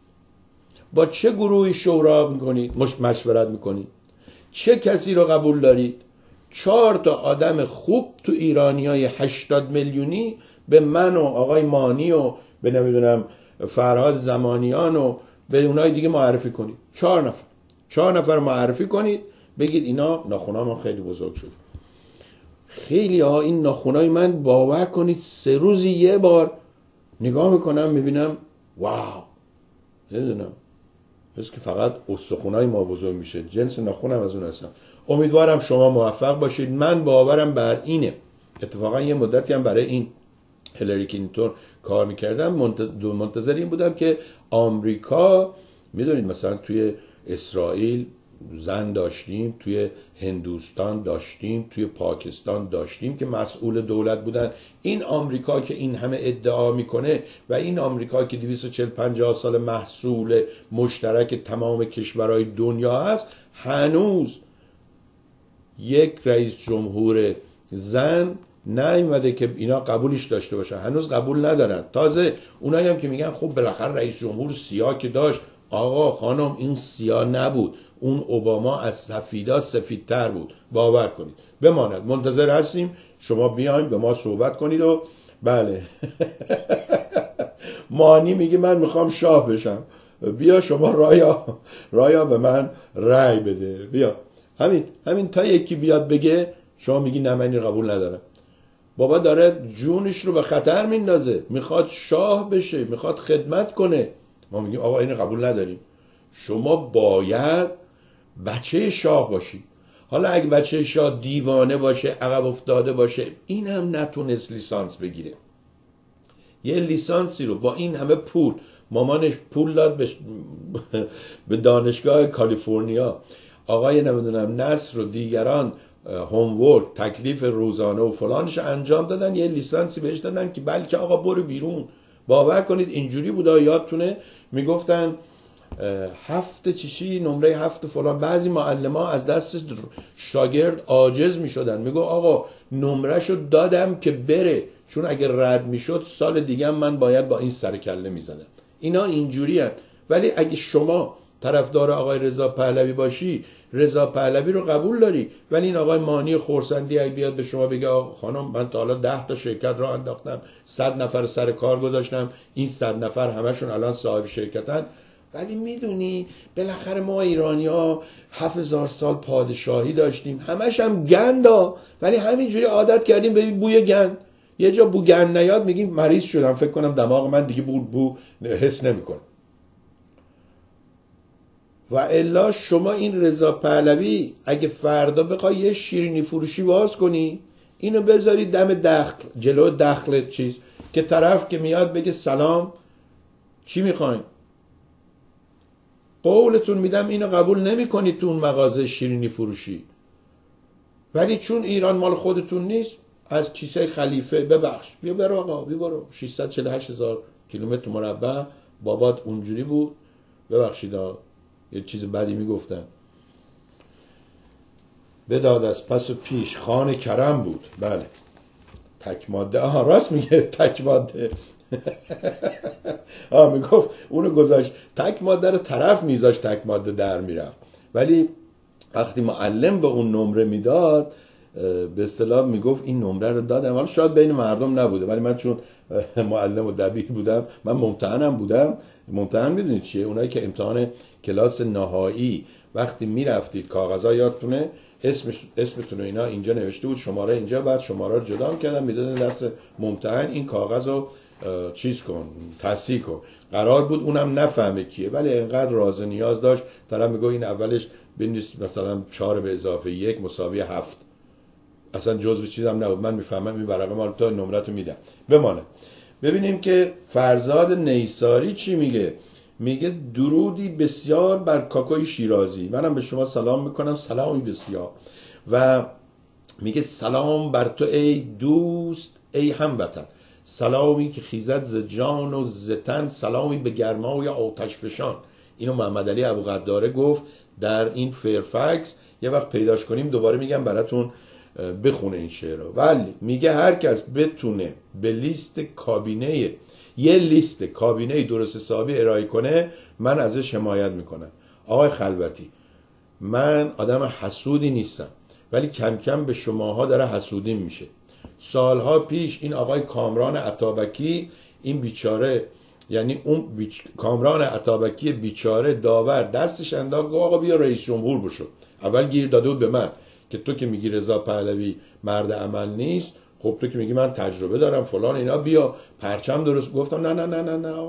با چه گروهی شورا میکنید؟ مش مشورت میکنید؟ چه کسی رو قبول دارید؟ چهار تا آدم خوب تو ایرانیای هشتاد میلیونی به من و آقای مانی و به نمیدونم فرهاد زمانیان و به اونای دیگه معرفی کنید. چهار نفر چهار نفر معرفی کنید، بگید اینا ناخونا من خیلی بزرگ شد. خیلی ها این ناخونای من باور کنید سه روزی یه بار نگاه میکنم میبینم واو، نمیدونم مثل که فقط استخونای ما بزرگ میشه، جنس ناخونم از اون هستم. امیدوارم شما موفق باشید. من باورم بر اینه، اتفاقا یه مدتی هم برای این هیلاری کلینتون کار میکردم، منتظر این بودم که آمریکا، میدونید مثلا توی اسرائیل زن داشتیم، توی هندوستان داشتیم، توی پاکستان داشتیم که مسئول دولت بودن. این آمریکا که این همه ادعا میکنه و این آمریکا که دویست و چهل پنجاه سال محصول مشترک تمام کشورهای دنیا هست، هنوز یک رئیس جمهور زن نیومده که اینا قبولش داشته باشن، هنوز قبول ندارن. تازه اونایی هم که میگن خب بالاخره رئیس جمهور سیاه که داشت، آقا خانم این سیاه نبود، اون اوباما از سفیدا سفیدتر بود، باور کنید. بماند، منتظر هستیم شما بیاین به ما صحبت کنید. و بله مانی میگه من میخوام شاه بشم، بیا شما رایا رایا به من رأی بده، بیا. همین همین تا یکی بیاد بگه شما میگی نه من این قبول ندارم. بابا داره جونش رو به خطر میندازه، میخواد شاه بشه، میخواد خدمت کنه. ما میگیم آقا این قبول نداریم. شما باید بچه شاه باشی. حالا اگه بچه شاه دیوانه باشه، عقب افتاده باشه، این هم نتونست لیسانس بگیره، یه لیسانسی رو با این همه پول، مامانش پول داد به, به دانشگاه کالیفرنیا، آقای نمیدونم نصر و دیگران هومورک، تکلیف روزانه و فلانش انجام دادن، یه لیسانسی بهش دادن که بلکه آقا برو بیرون. باور کنید اینجوری بوده، یادتونه میگفتن هفت چیشی نمره هفت فلان. بعضی معلم‌ها از دست شاگرد عاجز میشدن، میگو آقا نمرهشو دادم که بره، چون اگر رد میشد سال دیگه من باید با این سر کله میزدم. اینا اینجوری هن. ولی اگه شما طرفدار آقای رضا پهلوی باشی، رضا پهلوی رو قبول داری، ولی این آقای مانی خورسندی اگه بیاد به شما بگه آقا خانم من تا حالا ده تا شرکت را انداختم، صد نفر سر کار گذاشتم، این صد نفر همشون الان صاحب شرکتن، ولی میدونی بالاخره ما ایرانی ها هفت هزار سال پادشاهی داشتیم، همش هم گندا، ولی همینجوری عادت کردیم به بوی گند. یه جا بو گند نیاد میگیم مریض شدم، فکر کنم دماغ من دیگه بو بو حس نمیکنه. و الا شما این رضا پهلوی اگه فردا بخوای یه شیرینی فروشی باز کنی، اینو بذاری دم دخل، جلو دخل چیز، که طرف که میاد بگه سلام چی میخواین، قولتون میدم اینو قبول نمی کنید تو اون مغازه شیرینی فروشی. ولی چون ایران مال خودتون نیست، از چیزای خلیفه ببخش بیا برو آقا بیا برو، ششصد و چهل و هشت هزار کیلومتر مربع بابات اونجوری بود، ببخشید یه چیز بدی میگفتن، بداد از پس و پیش خان کرم بود. بله تک ماده، آها راست میگه تک ماده آه میگفت اونو گذاشت تک ماده رو طرف میذاشت تک ماده در میرفت، ولی وقتی معلم به اون نمره میداد به اصطلاح میگفت این نمره رو دادم. حالا شاید بین مردم نبوده، ولی من چون معلم و دبیر بودم، من ممتحنم بودم. ممتحن میدونید چیه؟ اونایی که امتحان کلاس نهایی وقتی میرفتید کاغذا یادتونه اسمش اسمتون و اینا اینجا نوشته بود، شماره اینجا، بعد شماره رو جدا می‌کردن میدادن دست ممتحن، این کاغذ رو چیز کن تصحیح کن. قرار بود اونم نفهمه کیه، ولی اینقدر راز و نیاز داشت، طرف میگه این اولش بنویس مثلا چهار به اضافه یک مساوی هفت، اصلا جزء چیزم نبود. من میفهمم این ورقه مال تو، نمرتو میدم. بمانه ببینیم که فرزاد نیساری چی میگه. میگه درودی بسیار بر کاکوی شیرازی، منم به شما سلام میکنم، سلامی بسیار. و میگه سلام بر تو ای دوست ای هموطن، سلامی که خیزد ز جان و ز تن، سلامی به گرمای آتش فشان. اینو محمد علی ابوقداره گفت در این فیرفکس، یه وقت پیداش کنیم دوباره میگم براتون بخونه این شعر رو. ولی میگه هر کس بتونه به لیست کابینه، یه لیست کابینه درست حسابی ارائه کنه، من ازش حمایت میکنم. آقای خلوتی، من آدم حسودی نیستم، ولی کم کم به شماها داره حسودیم میشه. سالها پیش این آقای کامران عطابکی، این بیچاره، یعنی اون بیچ... کامران عطابکی بیچاره داور دستش انداخت گفت آقا بیا رئیس جمهور بشو. اول گیر داده بود به من که تو که میگی رضا پهلوی مرد عمل نیست، خب تو که میگی من تجربه دارم فلان اینا، بیا پرچم درست. گفتم نه نه نه نه نه آقا،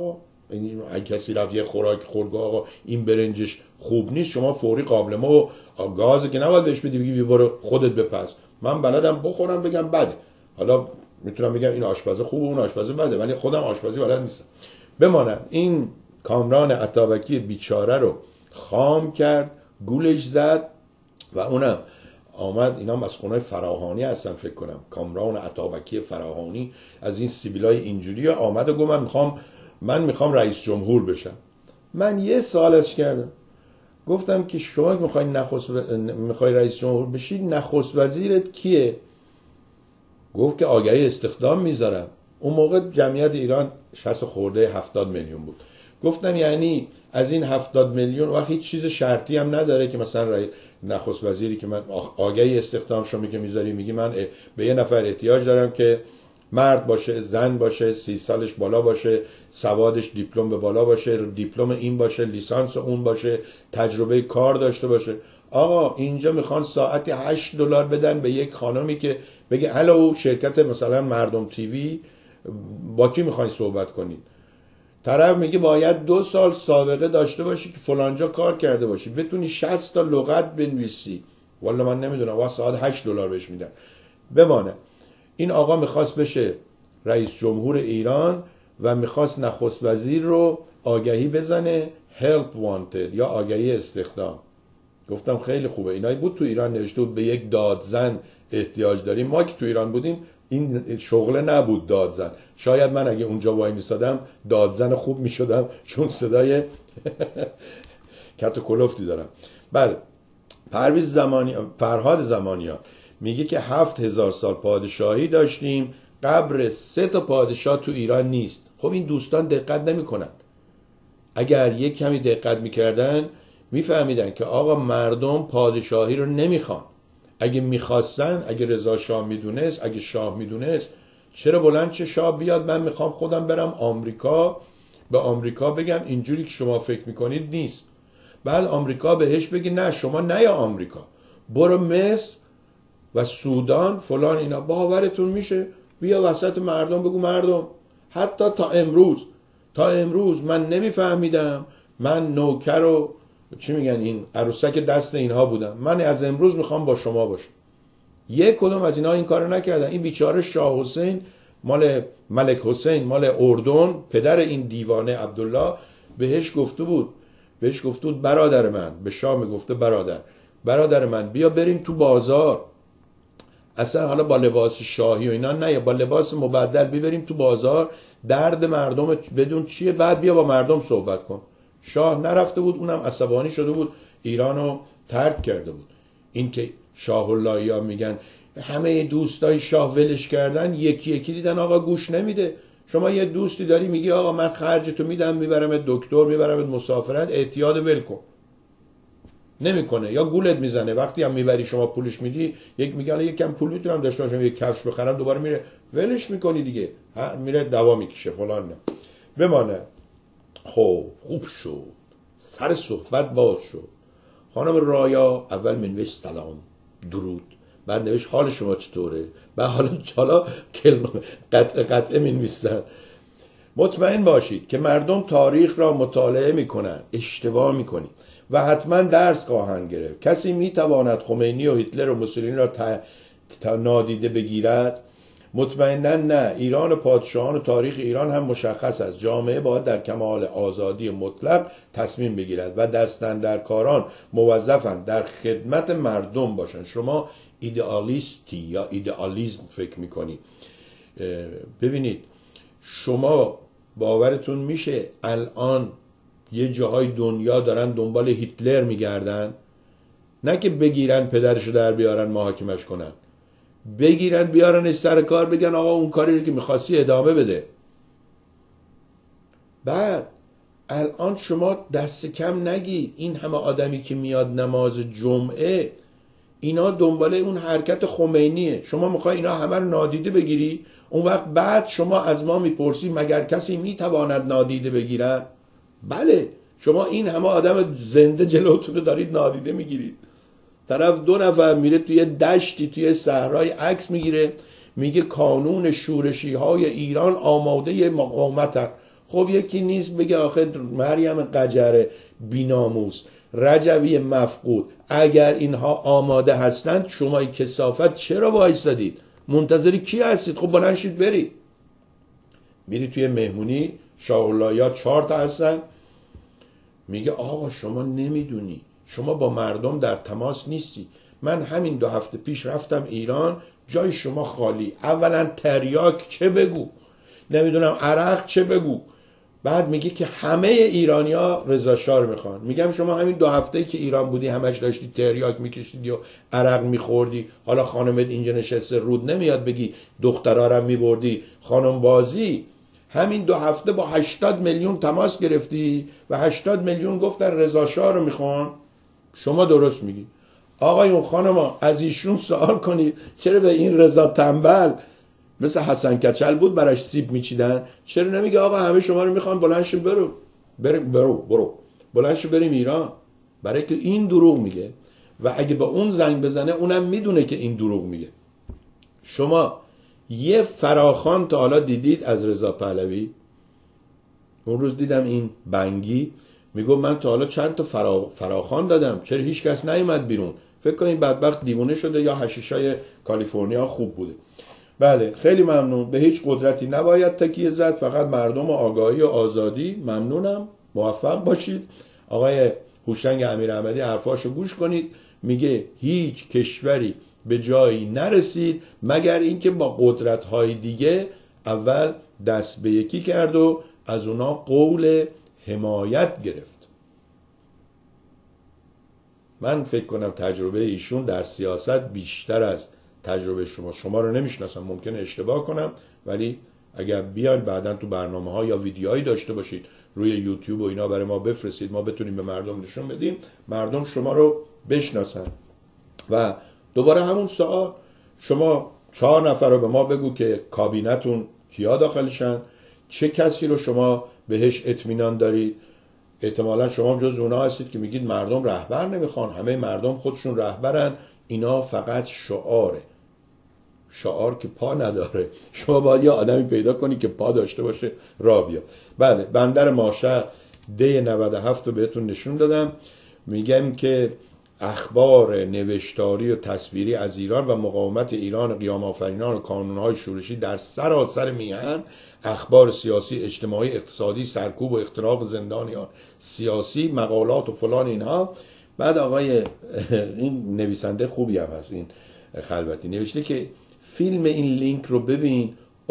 این اگه کسی رفت یه خوراک خورد آقا این برنجش خوب نیست، شما فوری قابلمه و گاز که نباید بهش بدی بگی برو خودت بپز. من بلدم بخورم بگم بده، حالا میتونم بگم این آشپزه خوبه اون آشپزه بده، ولی خودم آشپزی بلد نیستم. بمانم این کامران عطابکی بیچاره رو خام کرد، گولش زد و اونم آمد. اینا از خونه‌های فراهانی هستن فکر کنم، کامران عطابکی فراهانی از این سیبیلای اینجوری آمد و گفت من میخوام من میخوام رئیس جمهور بشم. من یه سوالش کردم، گفتم که شما میخوای نخست و... میخوای رئیس جمهور بشی، نخست وزیرت کیه؟ گفت که آگهی استخدام میذارم. اون موقع جمعیت ایران شصت خورده هفتاد میلیون بود. گفتم یعنی از این هفتاد میلیون وقت هیچ چیز شرطی هم نداره که مثلا نخست وزیری که من آگهی استخدام شما که میذاری میگی من به یه نفر احتیاج دارم که مرد باشه، زن باشه، سی سالش بالا باشه، سوادش دیپلم به بالا باشه، دیپلم این باشه، لیسانس اون باشه، تجربه کار داشته باشه. آقا اینجا میخوان ساعتی هشت دلار بدن به یک خانمی که بگه هلو شرکت مثلا مردم تیوی با کی میخواین صحبت کنید؟ طرف میگه باید دو سال سابقه داشته باشی که فلانجا کار کرده باشی، بتونی شصت تا لغت بنویسی. والا من نمیدونم، وا ساعت هشت دلار بهش میدن. بمانه این آقا میخواست بشه رئیس جمهور ایران و میخواست نخست وزیر رو آگهی بزنه help wanted یا آگهی استخدام. گفتم خیلی خوبه. اینایی بود تو ایران نوشته بود به یک دادزن احتیاج داریم. ما که تو ایران بودیم این شغله نبود دادزن. شاید من اگه اونجا وای میستادم دادزن خوب میشدم چون صدای کت و کلفتی دارم. بله پرویز زمانی فرهاد زمانیان میگه که هفت هزار سال پادشاهی داشتیم، قبر سه تا پادشاه تو ایران نیست. خب این دوستان دقت نمیکنن. اگر یک کمی دقت میکردن میفهمیدن که آقا مردم پادشاهی رو نمیخوان. اگه میخواستن، اگه رضا شاه میدونست، اگه شاه میدونست، چرا بلند چه شاه بیاد من میخوام خودم برم آمریکا، به آمریکا بگم اینجوری که شما فکر میکنید نیست. بعد آمریکا بهش بگی نه شما نیا آمریکا، برو مصر و سودان فلان اینا. باورتون میشه بیا وسط مردم بگو مردم، حتی تا امروز تا امروز من نمیفهمیدم، من نوکر و چی میگن این عروسک دست اینها بودم، من از امروز میخوام با شما باشم. یک کدوم از اینها این کارو نکردن. این بیچاره شاه حسین مال ملک حسین مال اردن، پدر این دیوانه عبدالله بهش گفته بود بهش گفته بود برادر من، به شاه میگفته برادر برادر من بیا بریم تو بازار، اصلا حالا با لباس شاهی و اینا نه، با لباس مبدل ببریم تو بازار، درد مردم بدون چیه، بعد بیا با مردم صحبت کن. شاه نرفته بود، اونم عصبانی شده بود، ایرانو ترک کرده بود. این که شاه اللهی ها میگن همه دوستای شاه ولش کردن، یکی یکی دیدن آقا گوش نمیده. شما یه دوستی داری میگی آقا من خرجتو میدم میبرمت دکتر میبرمت مسافرت، اعتیاد ول کن، نمیکنه یا گولت میزنه. وقتی هم میبری شما پولش میدی، یک میگه یکم پول میتونم داشته باشم یک کفش بخرم، دوباره میره ولش میکنی دیگه، میره دوا میکشه فلان. نه بمانه. خب خوب شد، سر صحبت باز شد. خانم رایا اول منوشت سلام درود، بعد نوشت حال شما چطوره، بعد حالا حالا کلمه قطع قطعه منویسن. مطمئن باشید که مردم تاریخ را مطالعه میکنن، اشتباه میکنید و حتما درس خواهند گرفت. کسی میتواند خمینی و هیتلر و موسولینی را تا نادیده بگیرد؟ مطمئنا نه. ایران و پادشاهان و تاریخ ایران هم مشخص است. جامعه باید در کمال آزادی مطلق تصمیم بگیرد و دستاندرکاران موظفند در خدمت مردم باشند. شما ایدئالیستی یا ایدئالیسم فکر میکنی. ببینید شما باورتون میشه الان یه جاهای دنیا دارن دنبال هیتلر میگردن، نه که بگیرن پدرشو در بیارن محاکمش کنن، بگیرن بیارنش سر کار بگن آقا اون کاری رو که میخواستی ادامه بده. بعد الان شما دست کم نگید این همه آدمی که میاد نماز جمعه اینا دنبال اون حرکت خمینیه، شما میخوای اینا همه رو نادیده بگیری؟ اون وقت بعد شما از ما میپرسی مگر کسی میتواند نادیده بگیرد؟ بله شما این همه آدم زنده جلوتون رو دارید نادیده میگیرید. طرف دو نفر میره توی دشتی توی صحرای عکس میگیره، میگه کانون شورشی های ایران آماده مقاومت. خب یکی نیست بگه آخه مریم قجر بیناموس، رجوی مفقود، اگر اینها آماده هستند شما کثافت چرا وایسادید؟ منتظری کی هستید؟ خب بلند شید برید. میری توی مهمونی، شاه‌اللهیات چهار تا هستن، میگه آقا شما نمیدونی، شما با مردم در تماس نیستی. من همین دو هفته پیش رفتم ایران، جای شما خالی. اولا تریاک چه بگو، نمیدونم عرق چه بگو. بعد میگه که همه ایرانیا رضا شاه رو میخوان. میگم شما همین دو هفته‌ای که ایران بودی همش داشتی تریاک میکشیدی و عرق میخوردی، حالا خانمت اینجا نشسته رود نمیاد بگی دخترارم میبردی خانم بازی. همین دو هفته با هشتاد میلیون تماس گرفتی و هشتاد میلیون گفتن رضا شاه رو میخوان. شما درست میگی. آقایون خانما از ایشون سوال کنید چرا به این رضا تنبل مثل حسن کچل بود براش سیب میچیدن، چرا نمیگه آقا همه شما رو میخوان بلند شو برو بریم برو برو بلند شو بریم ایران؟ برای که این دروغ میگه و اگه به اون زنگ بزنه اونم میدونه که این دروغ میگه. شما یه فراخوان تا حالا دیدید از رضا پهلوی؟ اون روز دیدم این بنگی میگه من تا حالا چند تا فرا... فراخوان دادم، چرا هیچ کس نیومد بیرون؟ فکر کنید بدبخت دیوونه شده یا حشیشای کالیفرنیا خوب بوده. بله خیلی ممنون. به هیچ قدرتی نباید تکیه زد، فقط مردم آگاهی و آزادی. ممنونم، موفق باشید. آقای هوشنگ امیراحمدی حرفاشو گوش کنید، میگه هیچ کشوری به جایی نرسید مگر اینکه با قدرت‌های دیگه اول دست به یکی کرد و از اونا قول حمایت گرفت. من فکر کنم تجربه ایشون در سیاست بیشتر از تجربه شما. شما رو نمیشناسم، ممکنه اشتباه کنم، ولی اگر بیاین بعداً تو برنامه ها یا ویدیوهایی داشته باشید روی یوتیوب و اینا برای ما بفرستید، ما بتونیم به مردم نشون بدیم، مردم شما رو بشناسن. و دوباره همون سوال، شما چهار نفر رو به ما بگو که کابینتون کیا داخلشن، چه کسی رو شما بهش اطمینان دارید. احتمالا شما جز اونا هستید که میگید مردم رهبر نمیخوان، همه مردم خودشون رهبرن. اینا فقط شعاره، شعار که پا نداره. شما باید یه آدمی پیدا کنی که پا داشته باشه راه بیاد. بله، بندر ماشر دی نود و هفت رو بهتون نشون دادم. میگم که اخبار نوشتاری و تصویری از ایران و مقاومت ایران، قیام آفرینان و کانونهای شورشی در سراسر میهن، اخبار سیاسی، اجتماعی، اقتصادی، سرکوب و اختراق زندانیان سیاسی، مقالات و فلان اینها. بعد آقای این نویسنده خوبی هم هست، این خلوتی، نوشته که فیلم این لینک رو ببین،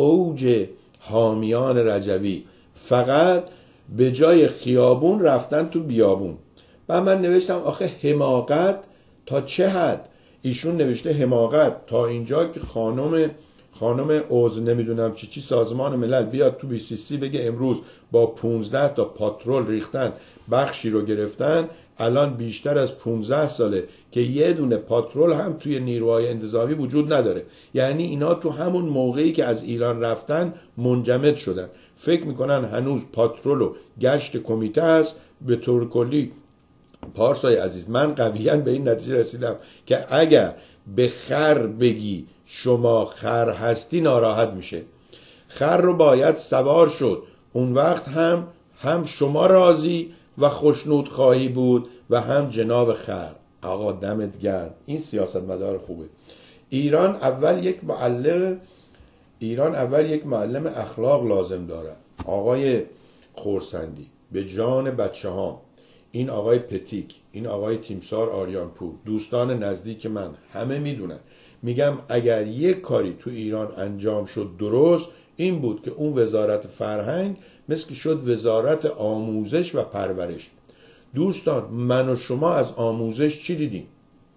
اوج حامیان رجوی، فقط به جای خیابون رفتن تو بیابون. و من نوشتم آخه حماقت تا چه حد؟ ایشون نوشته حماقت تا اینجا که خانم خانم عضو نمیدونم چی چی سازمان ملل بیاد تو بی سی سی بگه امروز با پونزده تا پاترول ریختن بخشی رو گرفتن. الان بیشتر از پونزده ساله که یه دونه پاترول هم توی نیروهای انتظامی وجود نداره. یعنی اینا تو همون موقعی که از ایران رفتن منجمد شدن. فکر میکنن هنوز پاترول و گشت کمیته هست. به طور کلی پارسای عزیز، من قویاً به این نتیجه رسیدم که اگر به خر بگی شما خر هستی ناراحت میشه. خر رو باید سوار شد، اون وقت هم هم شما راضی و خوشنود خواهی بود و هم جناب خر. آقا دمت گرم، این سیاستمدار خوبه. ایران اول یک معلم ایران اول یک معلم اخلاق لازم داره. آقای خورسندی به جان بچه ها، این آقای پتیک، این آقای تیمسار آریانپور، دوستان نزدیک من همه میدونن. میگم اگر یک کاری تو ایران انجام شد درست، این بود که اون وزارت فرهنگ مثل که شد وزارت آموزش و پرورش. دوستان من و شما از آموزش چی دیدیم؟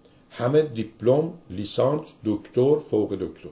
همه دیپلم، لیسانس، دکتر، فوق دکتر.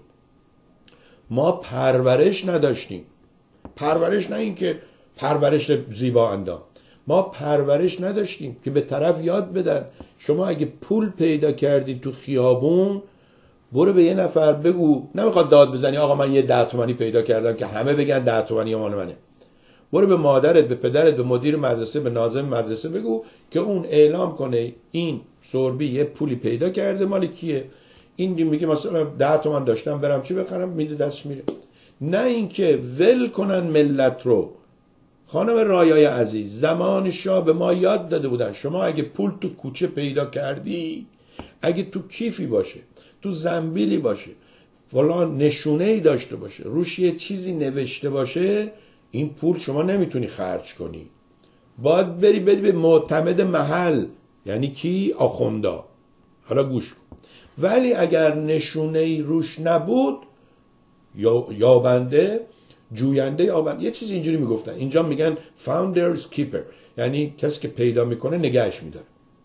ما پرورش نداشتیم. پرورش نه این که پرورش زیبا اندام، ما پرورش نداشتیم که به طرف یاد بدن شما اگه پول پیدا کردی تو خیابون برو به یه نفر بگو، نمیخواد داد بزنی آقا من یه ده تومانی پیدا کردم که همه بگن ده تومانی مال منه. برو به مادرت، به پدرت، به مدیر مدرسه، به ناظم مدرسه بگو که اون اعلام کنه این سوربی یه پولی پیدا کرده، مال کیه؟ این میگه مثلا ده تومن داشتم برم چی بخرم، میده دستش میره. نه اینکه ول کنن ملت رو. خانم رایای عزیز، زمان شاه به ما یاد داده بودن شما اگه پول تو کوچه پیدا کردی، اگه تو کیفی باشه، تو زنبیلی باشه، فلان نشونه ای داشته باشه، روش یه چیزی نوشته باشه، این پول شما نمیتونی خرج کنی، باید بری بدی به معتمد محل، یعنی کی؟ آخوندا. حالا گوش کن. ولی اگر نشونه ای روش نبود، یا یابنده، جوینده یابنده، یه چیز اینجوری میگفتن، اینجا میگن founders keeper، یعنی کسی که پیدا میکنه نگهش میداره.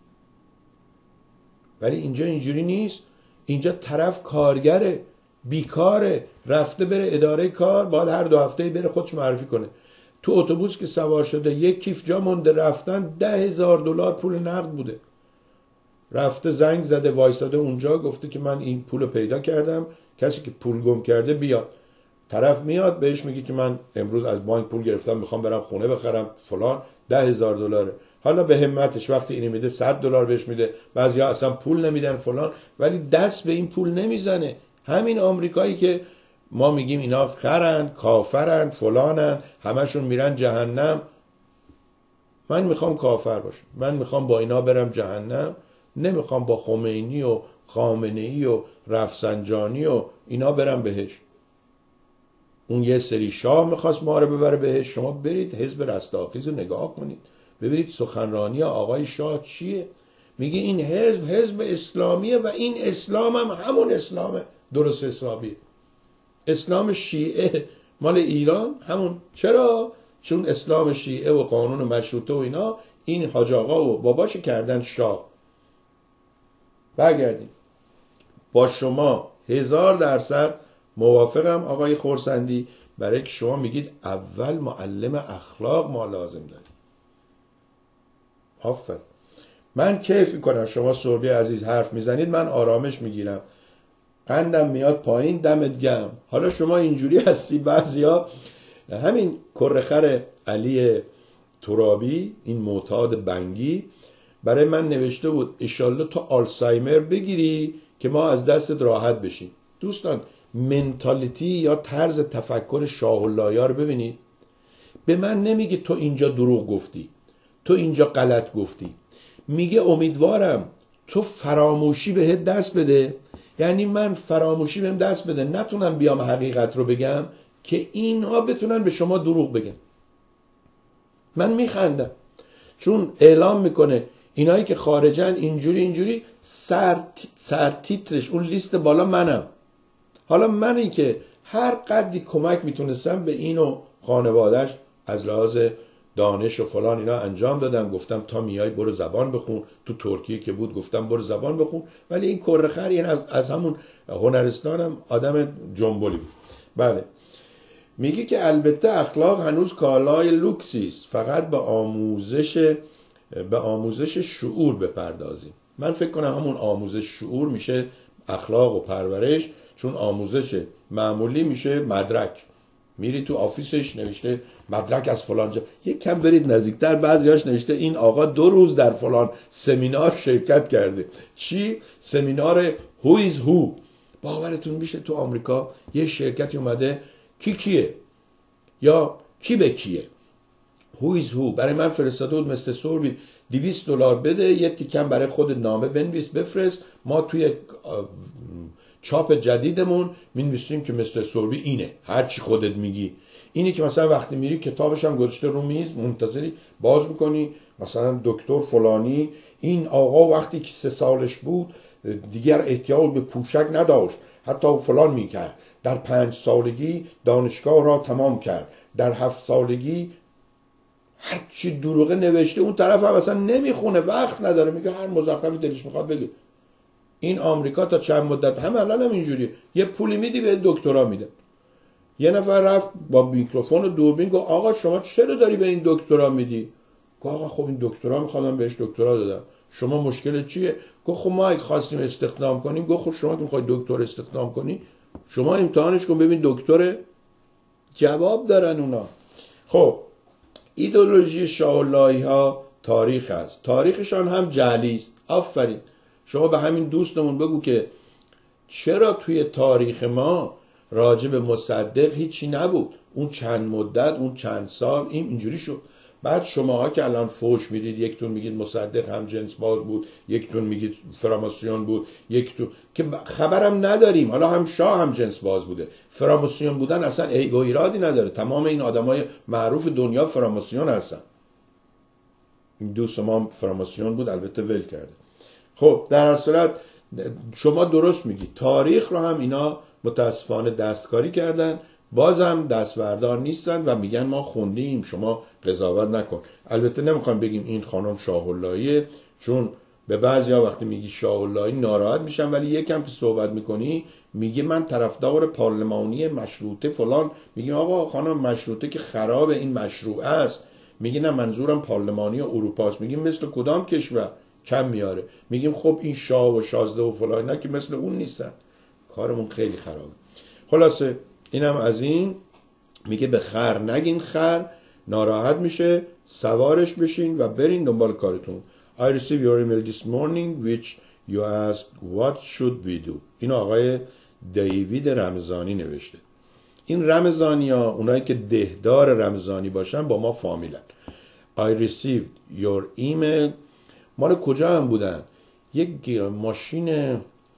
ولی اینجا اینجوری نیست. اینجا طرف کارگره، بیکاره، رفته بره اداره کار، باید هر دو هفته بره خودش معرفی کنه. تو اتوبوس که سوار شده یک کیف جا مونده رفتن، ده هزار دلار پول نقد بوده. رفته زنگ زده وایساده اونجا، گفته که من این پول پیدا کردم، کسی که پول گم کرده بیاد. طرف میاد بهش میگه که من امروز از بانک پول گرفتم میخوام برم خونه بخرم فلان، ده هزار دلاره. حالا به همتش وقتی اینو میده صد دلار بهش میده، بعضیا اصلا پول نمیدن فلان، ولی دست به این پول نمیزنه. همین آمریکایی که ما میگیم اینا خرن، کافرن، فلانن، همشون میرن جهنم. من میخوام کافر باشم، من میخوام با اینا برم جهنم، نمیخوام با خمینی و خامنه‌ای و رفسنجانی و اینا برم بهش. اون یه سری شاه میخواست ما رو ببره بهش. شما برید حزب رستاخیز رو نگاه کنید، ببینید سخنرانی آقای شاه چیه. میگه این حزب حزب اسلامیه و این اسلام هم همون اسلامه درست حسابی. اسلام شیعه مال ایران همون. چرا؟ چون اسلام شیعه و قانون مشروطه و اینا، این حاج آقا و باباش کردن شاه. برگردیم. با شما هزار درصد موافقم آقای خورسندی، برای که شما میگید اول معلم اخلاق ما لازم داریم. آفرین. من کیف میکنم شما سربی عزیز حرف میزنید، من آرامش میگیرم، قندم میاد پایین، دمت گرم. حالا شما اینجوری هستی، بعضیا همین کرخر علی ترابی، این معتاد بنگی، برای من نوشته بود ایشالله تو آلزایمر بگیری که ما از دستت راحت بشیم. دوستان، منتالیتی یا طرز تفکر شاه الله‌یا رو ببینید. به من نمیگه تو اینجا دروغ گفتی، تو اینجا غلط گفتی، میگه امیدوارم تو فراموشی بهت دست بده، یعنی من فراموشی بهم دست بده، نتونم بیام حقیقت رو بگم که اینها بتونن به شما دروغ بگن. من میخندم چون اعلام میکنه اینایی که خارجن اینجوری اینجوری، سر, سر تیترش اون لیست بالا منم. حالا منی که هر قدری کمک میتونستم به اینو خانوادهش از لحاظ دانش و فلان اینا انجام دادم. گفتم تا میای برو زبان بخون، تو ترکیه که بود گفتم برو زبان بخون، ولی این کرخر یعنی از همون هنرستانم آدم جنبولی بود. بله، میگه که البته اخلاق هنوز کالای لوکسی است، فقط به آموزش به آموزش شعور بپردازیم. من فکر کنم همون آموزش شعور میشه اخلاق و پرورش، چون آموزش معمولی میشه مدرک. میری تو آفیسش نوشته مدرک از فلان جا، یک کم برید نزدیکتر، بعضیاش نوشته این آقا دو روز در فلان سمینار شرکت کرده. چی؟ سمینار هو ایز هو. باورتون میشه تو آمریکا یه شرکتی اومده کی کیه یا کی به کیه، هو ایز هو. برای من فرستاده بود مثل سوربی دویست دلار بده، یه تیکم برای خود نامه بنویس بفرست، ما توی چاپ جدیدمون می‌نویسیم که مثل سوربی اینه، هر چی خودت میگی. اینی که مثلا وقتی میری کتابش هم گذاشته رو میز، منتظری باز میکنی، مثلا دکتر فلانی این آقا وقتی که سه سالش بود دیگر احتیاج به پوشک نداشت، حتی فلان میکرد، در پنج سالگی دانشگاه را تمام کرد، در هفت سالگی هر چی دروغه نوشته. اون طرف هم اصلا نمیخونه، وقت نداره، میگه هر مزخرفی دلش میخواد بگه. این آمریکا تا چند مدت هم الان هم اینجوریه، یه پولی میدی به دکترا میده. یه نفر رفت با میکروفون و دوربین گفت آقا شما چرا داری به این دکترا میدی؟ گفت آقا خب این دکترا میخوادم بهش دکترا دادم، شما مشکل چیه؟ گفت خب ما اگه خواستیم استخدام کنیم. گفت خب شما که میخوای دکتر استخدام کنی شما امتحانش کن ببین دکتر. جواب دارن اونا. خب ایدئولوژی شاه اللهی ها تاریخ است، تاریخشان هم جعلی است. آفرین. شما به همین دوستمون بگو که چرا توی تاریخ ما راجع به مصدق هیچی نبود. اون چند مدت، اون چند سال این اینجوری شد. بعد شماها که الان فوش میدید، یکتون میگید مصدق هم جنس باز بود، یکتون میگید فراماسیون بود، یکتون که خبرم نداریم. حالا هم شاه هم جنس باز بوده، فراماسیون بودن اصلا عیب و ایرادی نداره. تمام این آدمای معروف دنیا فراماسیون هستن. دوست ما هم فراماسیون بود، البته ول کرده. خب در هر صورت شما درست میگید، تاریخ رو هم اینا متاسفانه دستکاری کردن، بازم دستبردار نیستن و میگن ما خوندیم شما قضاوت نکن. البته نمیخوام بگیم این خانم شاه اللهیه، چون به بعضیا وقتی میگی شاه اللهی ناراحت میشن، ولی یکم که صحبت میکنی میگه من طرفدار پارلمانی مشروطه فلان. میگیم آقا خانم مشروطه که خراب، این مشروع است. میگه نه منظورم پارلمانی اروپاست. میگیم مثل کدام کشور؟ کم میاره. میگیم خب این شاه و شازده و فلان اینا که مثل اون نیستن. کارمون خیلی خرابه. خلاصه اینم از این. میگه به خر نگین، خر ناراحت میشه، سوارش بشین و برین دنبال کارتون. I received your email this morning which you asked what should we do. این آقای دیوید رمضانی نوشته. این رمضانی ها، اونایی که دهدار رمضانی باشن با ما فامیلن. I received your email مال کجا هم بودن؟ یک ماشین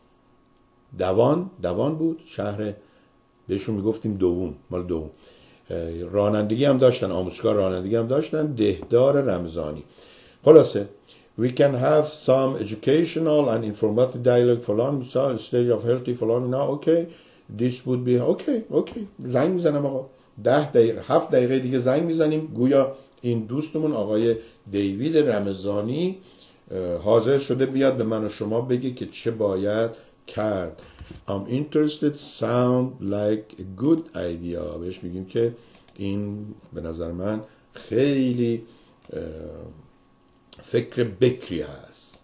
دوان دوان بود، شهر بهشون میگفتیم دوون، مال دوون. رانندگی هم داشتن، آموزشگاه رانندگی هم داشتن، دهدار رمضانی. خلاصه we can have some educational and informative dialogue فلان stage of healthy فلان نه. اوکی this would be اوکی اوکی زنگ میزنم آقا، ده دقیقه هفت دقیقه دیگه زنگ میزنیم. گویا این دوستمون آقای دیوید رمضانی حاضر شده بیاد به من و شما بگه که چه باید کرد. I'm interested sound like a good idea. بهش میگیم که این به نظر من خیلی فکر بکری هست.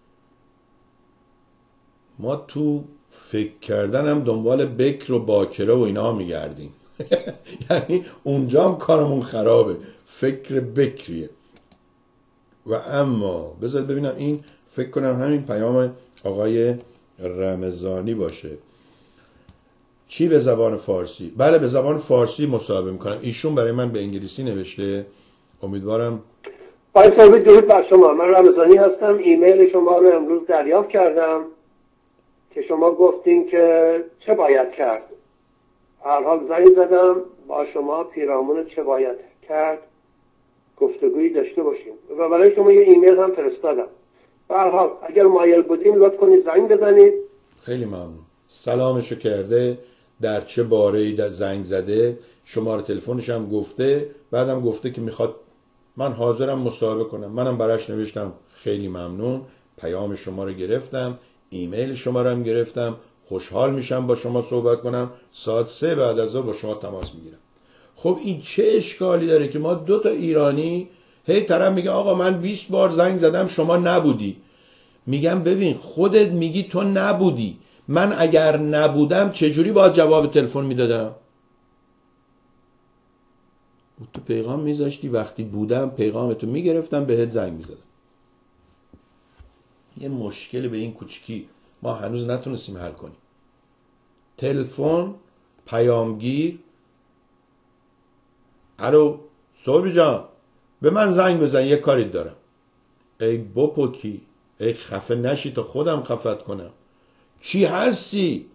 ما تو فکر کردن هم دنبال بکر و باکره و اینا میگردیم. یعنی اونجا هم کارمون خرابه، فکر بکریه. و اما بذارید ببینم این، فکر کنم همین پیام آقای رمضانی باشه. چی به زبان فارسی؟ بله به زبان فارسی مصاحبه میکنم. ایشون برای من به انگلیسی نوشته. امیدوارم. آقای صاحب درود بر شما. من رمضانی هستم. ایمیل شما رو امروز دریافت کردم که شما گفتین که چه باید کرد. هر حال زنگ زدم با شما پیرامون چه باید کرد گفتگویی داشته باشیم و برای شما یه ایمیل هم فرستادم. به هر حال اگر مایل بودین لطف کنید زنگ بزنید. خیلی ممنون. سلامشو کرده، در چه باره‌ای زنگ زده، شماره تلفنش هم گفته، بعدم گفته که میخواد من حاضرم مصاحبه کنم. منم براش نوشتم خیلی ممنون، پیام شما رو گرفتم، ایمیل شما رو هم گرفتم، خوشحال میشم با شما صحبت کنم. ساعت سه بعد از ظهر با شما تماس میگیرم. خب این چه اشکالی داره که ما دو تا ایرانی، هی طرف میگه آقا من بیست بار زنگ زدم شما نبودی. میگم ببین خودت میگی تو نبودی، من اگر نبودم چجوری باید جواب تلفن میدادم؟ تو پیغام میذاشتی، وقتی بودم پیغامتو میگرفتم بهت زنگ میزدم. یه مشکل به این کوچکی ما هنوز نتونستیم حل کنیم. تلفن، پیامگیر، الو صبحی جان به من زنگ بزن یه کاری دارم. ای بپوکی، ای خفه نشی تا خودم خفت کنم. چی هستی؟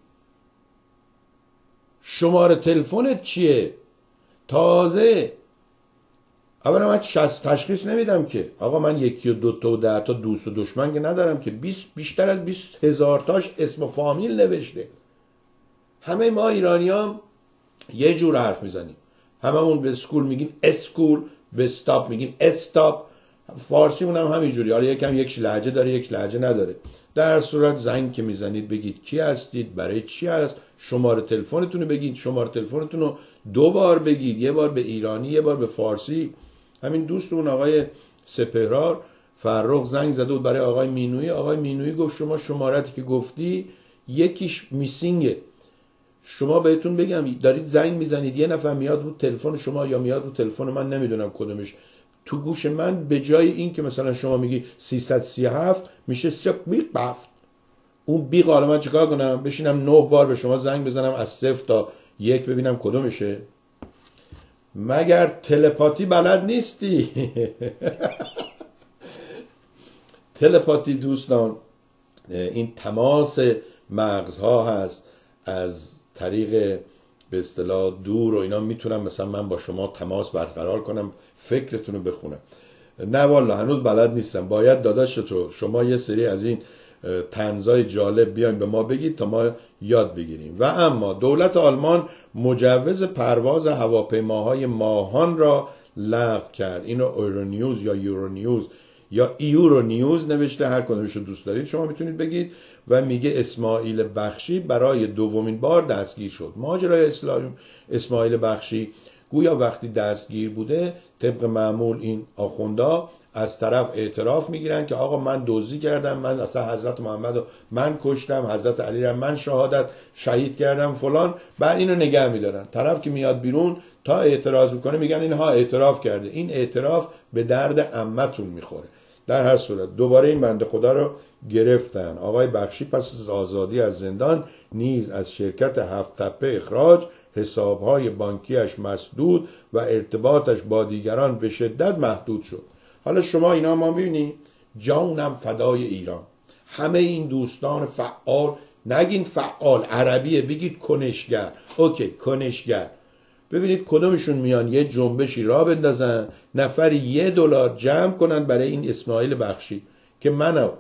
شماره تلفنت چیه؟ تازه اولا من تشخیص نمیدم که آقا من یکی و دو تا و ده تا دوست و دشمن که ندارم که، بیست بیشتر از بیست هزار تاش اسم و فامیل نوشته. همه ما ایرانی هم یه جور حرف میزنیم. هممون به اسکول میگیم اسکول، به استاپ میگیم استاپ. فارسی اونم همینجوری، حالا یکم یک لهجه داره یک لهجه نداره. در هر صورت زنگ که میزنید بگید کی هستید، برای چی هست، شماره تلفنتون رو بگید. شماره تلفنتون رو دو بار بگید، یه بار به ایرانی یه بار به فارسی. همین دوستمون آقای سپهرار فرخ زنگ زده بود برای آقای مینویی. آقای مینویی گفت شما شمارتی که گفتی یکیش میسینگه. شما بهتون بگم دارید زنگ میزنید، یه نفر میاد رو تلفن شما یا میاد رو تلفن من، نمیدونم کدومش، تو گوش من به جای این که مثلا شما میگی سیصد و سی و هفت میشه سه بیق بفت. اون بیق حالا من چیکار کنم؟ بشینم نه بار به شما زنگ بزنم از صفر تا یک ببینم کدومشه. مگر تلپاتی بلد نیستی؟ تلپاتی دوستان این تماس مغزها هست، از طریق به اصطلاح دور و اینا میتونم مثلا من با شما تماس برقرار کنم، فکرتون رو بخونم. نه والا هنوز بلد نیستم. باید داداش تو شما یه سری از این طنزای جالب بیاین به ما بگید تا ما یاد بگیریم. و اما دولت آلمان مجوز پرواز هواپیماهای ماهان را لغو کرد. اینو ایرونیوز یا یورونیوز یا ایورو نیوز نوشته، هر کدومش رو دوست دارید شما میتونید بگید. و میگه اسماعیل بخشی برای دومین بار دستگیر شد. ماجرای اسماعیل بخشی گویا وقتی دستگیر بوده، طبق معمول این آخوندا از طرف اعتراف میگیرن که آقا من دزدی کردم، من اصلا حضرت محمد رو من کشتم، حضرت علی رو من شهادت شهید کردم فلان. بعد اینو نگه میدارن. طرف که میاد بیرون تا اعتراض میکنه میگن اینها اعتراف کرده. این اعتراف به درد عمتون میخوره. در هر صورت دوباره این بنده خدا رو گرفتن. آقای بخشی پس از آزادی از زندان نیز از شرکت هفت تپه اخراج، حسابهای بانکیش مسدود و ارتباطش با دیگران به شدت محدود شد. حالا شما اینا ما ببینید، جانم فدای ایران. همه این دوستان فعال، نگین فعال عربیه، بگید کنشگر. اوکی کنشگر. ببینید کدومشون میان یه جنبشی را بندازن، نفری یه دلار جمع کنن برای این اسماعیل بخشی که منو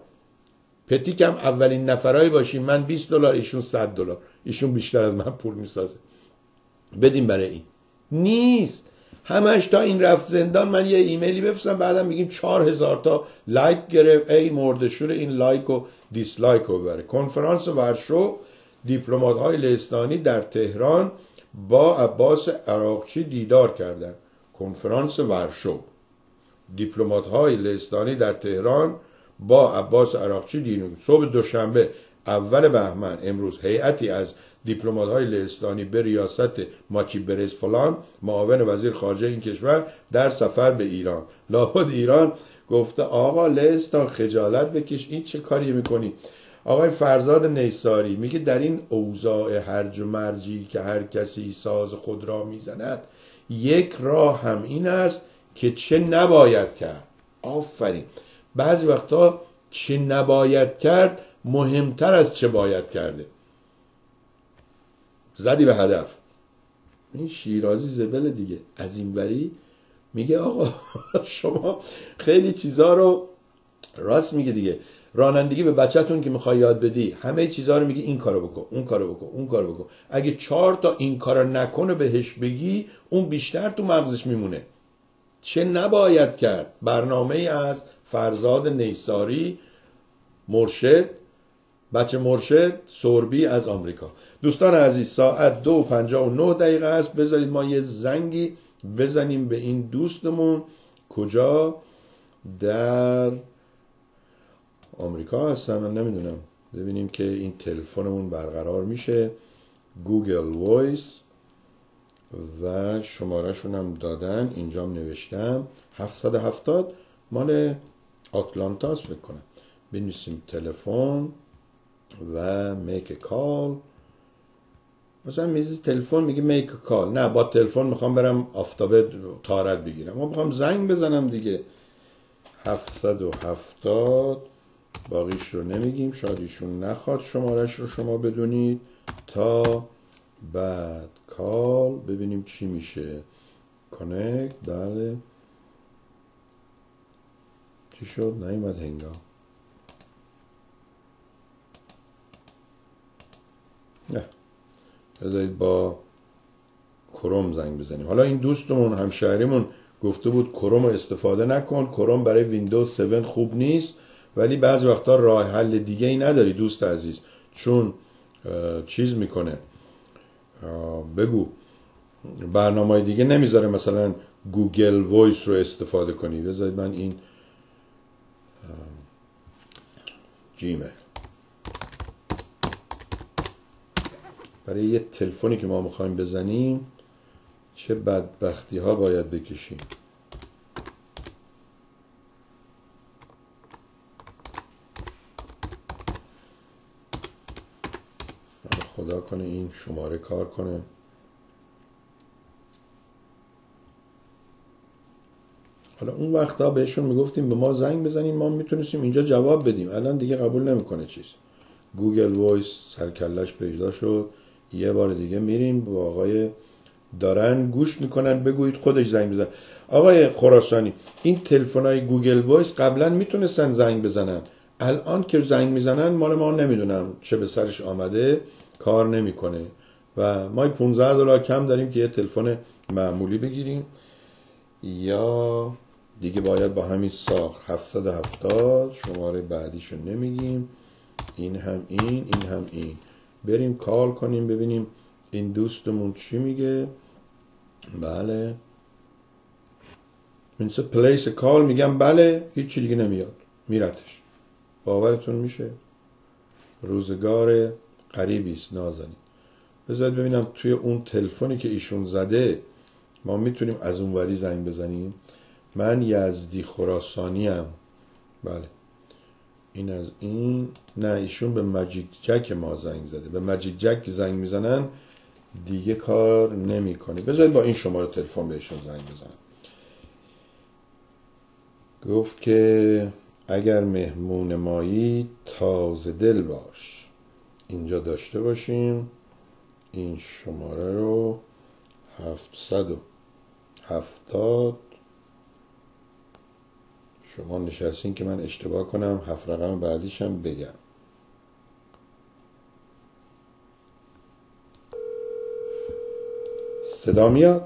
پتیکم اولین نفرایی باشیم، من بیست دلار ایشون صد دلار، ایشون بیشتر از من پول میسازه، بدیم برای این. نیست. همش تا این رفت زندان من یه ایمیلی بفرستم بعدم میگیم چهار هزار تا لایک گرفت. ای مردشور این لایک و دیسلایک رو ببره. کنفرانس ورشو، دیپلمات‌های لهستانی در تهران با عباس عراقچی دیدار کردند. کنفرانس ورشو، دیپلمات‌های لهستانی در تهران با عباس عراقچی دیدار. صبح دوشنبه اول بهمن امروز هیئتی از دیپلمات‌های لهستانی به ریاست ماچی برز فلان، معاون وزیر خارجه این کشور، در سفر به ایران. لابد ایران گفته آقا لهستان خجالت بکش، این چه کاری میکنی؟ آقای فرزاد نیساری میگه در این اوضاع هرج و مرجی که هر کسی ساز خود را میزند، یک راه هم این است که چه نباید کرد. آفرین. بعضی وقتا چه نباید کرد مهمتر از چه باید کرده. زدی به هدف. این شیرازی زبل دیگه. از این بری میگه آقا شما خیلی چیزا رو راست میگه دیگه. رانندگی به بچه‌تون که میخوای یاد بدی، همه چیزا رو میگی این کارو بکن، اون کارو بکن، اون کارو بکن. اگه چهار تا این کارو نکنه بهش بگی، اون بیشتر تو مغزش میمونه. چه نباید کرد. برنامه از فرزاد نیساری، مرشد، بچه مرشد سوربی از آمریکا. دوستان عزیز ساعت دو و پنجاه و نه دقیقه است. بذارید ما یه زنگی بزنیم به این دوستمون. کجا؟ در آمریکا هستن، من نمیدونم. ببینیم که این تلفنمون برقرار میشه. گوگل وایس و شمارهشون هم دادن، اینجام نوشتم هفتصد و هفتاد مال آتلانتاست فکر کنم. بنویسیم تلفن و میک کال. مثلا میزی تلفن میگه میک کال. نه با تلفن میخوام برم آفتابه تارت بگیرم، ما میخوام زنگ بزنم دیگه. هفتصد و هفتاد باقیش رو نمیگیم، شاید ایشون نخواد شمارش رو شما بدونید. تا بعد کال ببینیم چی میشه. کانکت. بله چی شد؟ نیومد هنگام. نه بذارید با کروم زنگ بزنیم. حالا این دوستمون همشهریمون گفته بود کروم رو استفاده نکن، کروم برای ویندوز هفت خوب نیست. ولی بعضی وقتا راه حل دیگه ای نداری دوست عزیز، چون چیز میکنه، بگو برنامه دیگه نمیذاره مثلا گوگل وایس رو استفاده کنی. بذارید من این جیمیل برای یه تلفنی که ما میخوایم بزنیم چه بدبختی ها باید بکشیم. خدا کنه این شماره کار کنه. حالا اون وقتا بهشون میگفتیم به ما زنگ بزنین، ما میتونستیم اینجا جواب بدیم. الان دیگه قبول نمیکنه چیز. گوگل وایس سرکلش پیدا شد. یه بار دیگه میریم با آقای دارن گوش میکنن، بگویید خودش زنگ بزن. آقای خراسانی، این تلفن‌های گوگل وایس قبلا میتونستن زنگ بزنن، الان که زنگ میزنن مال ما نمیدونم چه به سرش آمده، کار نمیکنه و ما پانزده دلار کم داریم که یه تلفن معمولی بگیریم، یا دیگه باید با همین ساخت هفتصد و هفتاد. شماره بعدیشو نمیگیم، این هم این این هم این. بریم کال کنیم ببینیم این دوستمون چی میگه. بله منسه پلیس کال، میگم بله، هیچی دیگه نمیاد، میرتش. باورتون میشه؟ روزگار قریبی است نازنین. بذارید ببینم توی اون تلفنی که ایشون زده ما میتونیم از اون وری زنگ بزنیم. من یزدی خراسانی ام. بله این از این. نه ایشون به مجیک جک ما زنگ زده. به مجیک جک زنگ میزنن دیگه کار نمیکنه. بذارید با این شماره تلفن بهشون زنگ بزنم. گفت که اگر مهمون مایی تازه دل باش. اینجا داشته باشیم این شماره رو هفتصد و هفتاد. شما نشستین که من اشتباه کنم هفت رقم بعدیشم بگم. صدا میاد؟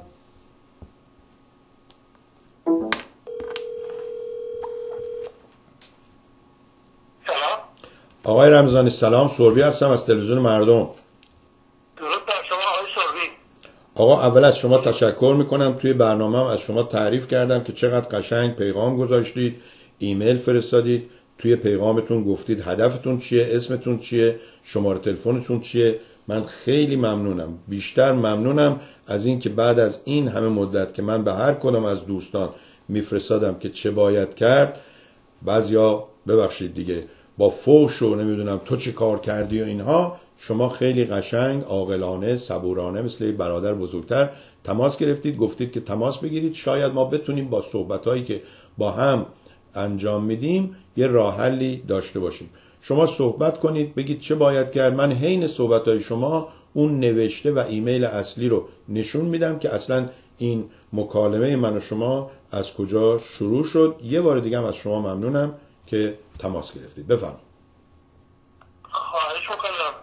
آقای رمضانی سلام، سوربی هستم از تلویزیون مردم. درود بر شما آقای سوربی. آقا اول از شما تشکر میکنم، توی برنامه‌ام از شما تعریف کردم که چقدر قشنگ پیغام گذاشتید، ایمیل فرستادید، توی پیغامتون گفتید هدفتون چیه، اسمتون چیه، شماره تلفنتون چیه. من خیلی ممنونم، بیشتر ممنونم از این که بعد از این همه مدت که من به هر کدام از دوستان میفرستادم که چه باید کرد، بعضیا ببخشید دیگه با فوش و نمیدونم تو چه کار کردی و اینها، شما خیلی قشنگ، عاقلانه، صبورانه مثل برادر بزرگتر تماس گرفتید، گفتید که تماس بگیرید، شاید ما بتونیم با صحبتایی که با هم انجام میدیم یه راه حلی داشته باشیم. شما صحبت کنید، بگید چه باید کرد. من حین صحبتای شما اون نوشته و ایمیل اصلی رو نشون میدم که اصلا این مکالمه من و شما از کجا شروع شد. یه بار دیگه هم از شما ممنونم که تماس گرفتید. بفرمایید. خواهش میکنم.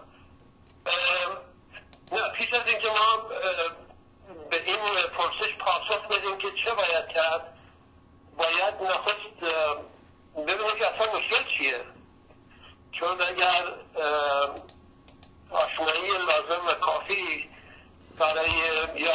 نه پیش از اینکه ما به این پرسش پاسخ بدیم که چه باید کرد، باید نخست ببینیم که اصلا مشکل چیه. چون اگر آشنایی لازم و کافی برای یا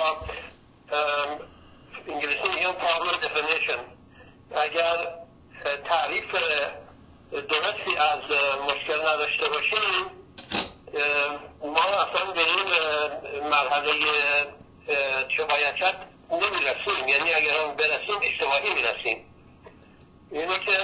انگلیسی میگن problem definition، اگر تعریف درستی از مشکل نداشته باشیم، ما اصلا به این مرحله چه باید کرد نمیرسیم. یعنی اگر هم برسیم اشتباهی میرسیم. اینه که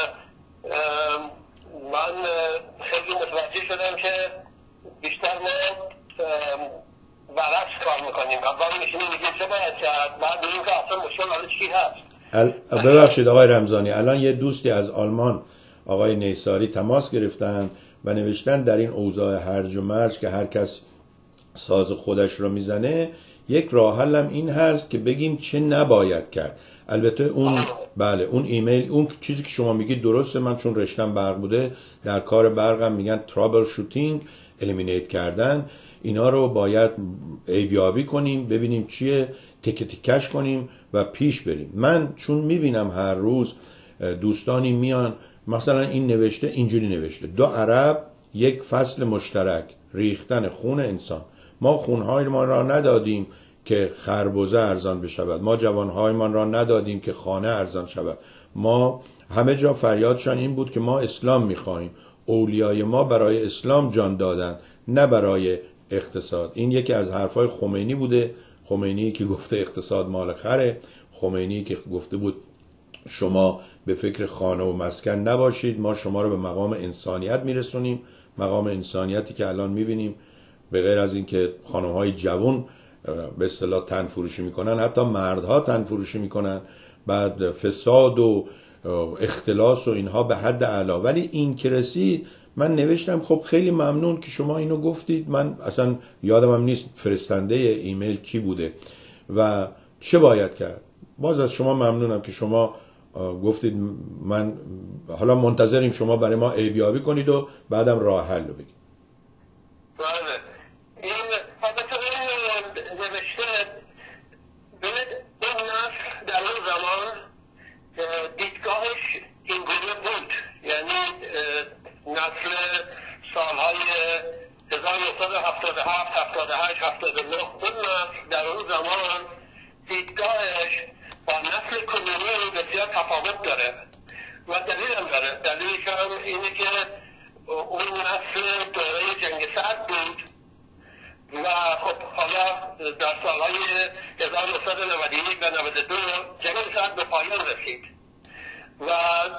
من خیلی متوجه شدم که بیشتر ما برعکس کار میکنیم. اول میشینیم میگیم چه باید کرد، بعد میگیم که اصلا مشکل حالا چی هست. ببخشید آقای رمضانی، الان یه دوستی از آلمان آقای نیساری تماس گرفتن و نوشتن در این اوضاع هرج و مرج که هر کس ساز خودش رو میزنه، یک راه حل هم این هست که بگیم چه نباید کرد. البته اون بله اون ایمیل، اون چیزی که شما میگید درسته. من چون رشتم برق بوده، در کار برقم میگن ترابل شوتینگ، الیمینیت کردن. اینا رو باید عیبیابی کنیم، ببینیم چیه، تک تکش کنیم و پیش بریم. من چون میبینم هر روز دوستانی میان، مثلا این نوشته اینجوری نوشته: دو عرب یک فصل مشترک، ریختن خون انسان. ما خونهای ما را ندادیم که خربزه ارزان بشود، ما جوانهایمان را ندادیم که خانه ارزان شود. ما همه جا فریادشان این بود که ما اسلام میخواهیم. اولیای ما برای اسلام جان دادن، نه برای اقتصاد. این یکی از حرفای خمینی بوده. خمینی که گفته اقتصاد مال خره، خمینی که گفته بود شما به فکر خانه و مسکن نباشید، ما شما رو به مقام انسانیت میرسونیم. مقام انسانیتی که الان میبینیم به غیر از این که خانم‌های جوان به اصطلاح تن فروشی میکنن، حتی مردها تن فروشی میکنن. بعد فساد و اختلاس و اینها به حد اعلی. ولی این که رسید من نوشتم خب خیلی ممنون که شما اینو گفتید، من اصلا یادم هم نیست فرستنده ایمیل کی بوده و چه باید کرد. باز از شما ممنونم که شما گفتید. من حالا منتظریم شما برای ما عیبیابی کنید و بعدم راه حل رو بگید. بله این البته این نوشته ببینید اون نسل در اون زمان دیدگاهش اینگونه بود، یعنی نسل سالهای هزار و نهصد و هفتاد و هفت، هفتاد و هشت، هفتاد و نه اون نسل در اون زمان دیدگاهش با نسل کنونی بسیار تفاوت داره و دلیل هم داره. دلیلش هم اینه که اون نسل دوره جنگ سرد بود و خب حالا در سالهای هزار و نهصد و نود و یک و نود و دو جنگ سرد به پایان رسید و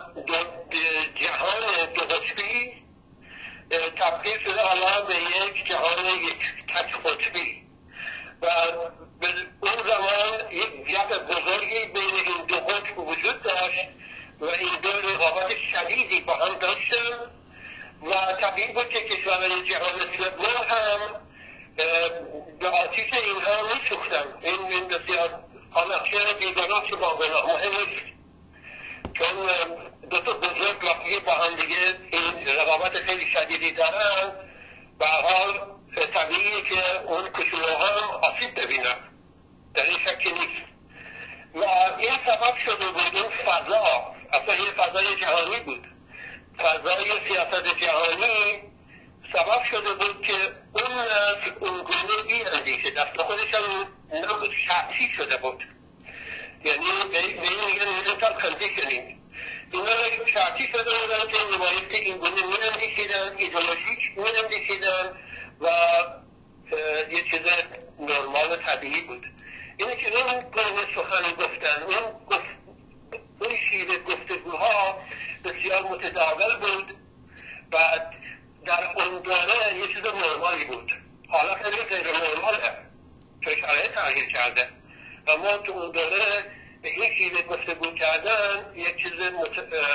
جهان دو قطبی تبدیل شده حالا به یک جهان یک تک قطبی و اون زمان یک گپ بزرگی بین این دو قطب وجود داشت و این دو رقابت شدیدی با هم داشتن و طبیعی بود که کشورهای جهان سوم هم به آتیش اینها می‌سوختن. این این بسیار نقشه بیگناه که با گناه مهم نیست، چون دو تا بزرگ وقتی با هم دیگه این رقابت خیلی شدیدی دارن به هر حال طبیعیه که اون کوچولوها هم آسیب ببینن، در این شکی نیست و این سبب شده بود اون فضا اصلا یه فضای جهانی بود، فضای سیاست جهانی سبب شده بود که اون نسل اونگونه بیاندیشه، دست خودش هم نبود، شرطی شده بود، یعنی به این میگن mental conditioning. اینا شرطی شده بودن که نمایست اینگونه میاندیشیدن، ایدئولوژیک میاندیشیدن و یه چیز نرمال طبیعی بود. اینه که اون گونه سخن گفتن، اون گفت اون شیوه گفتگوها بسیار متداول بود و در اون دوره یه چیز نرمالی بود. حالا خیلی غیر نرماله چون شرایط تغییر کرده و ما تو اون دوره به این شیوه گفتگو کردن یک چیز مت...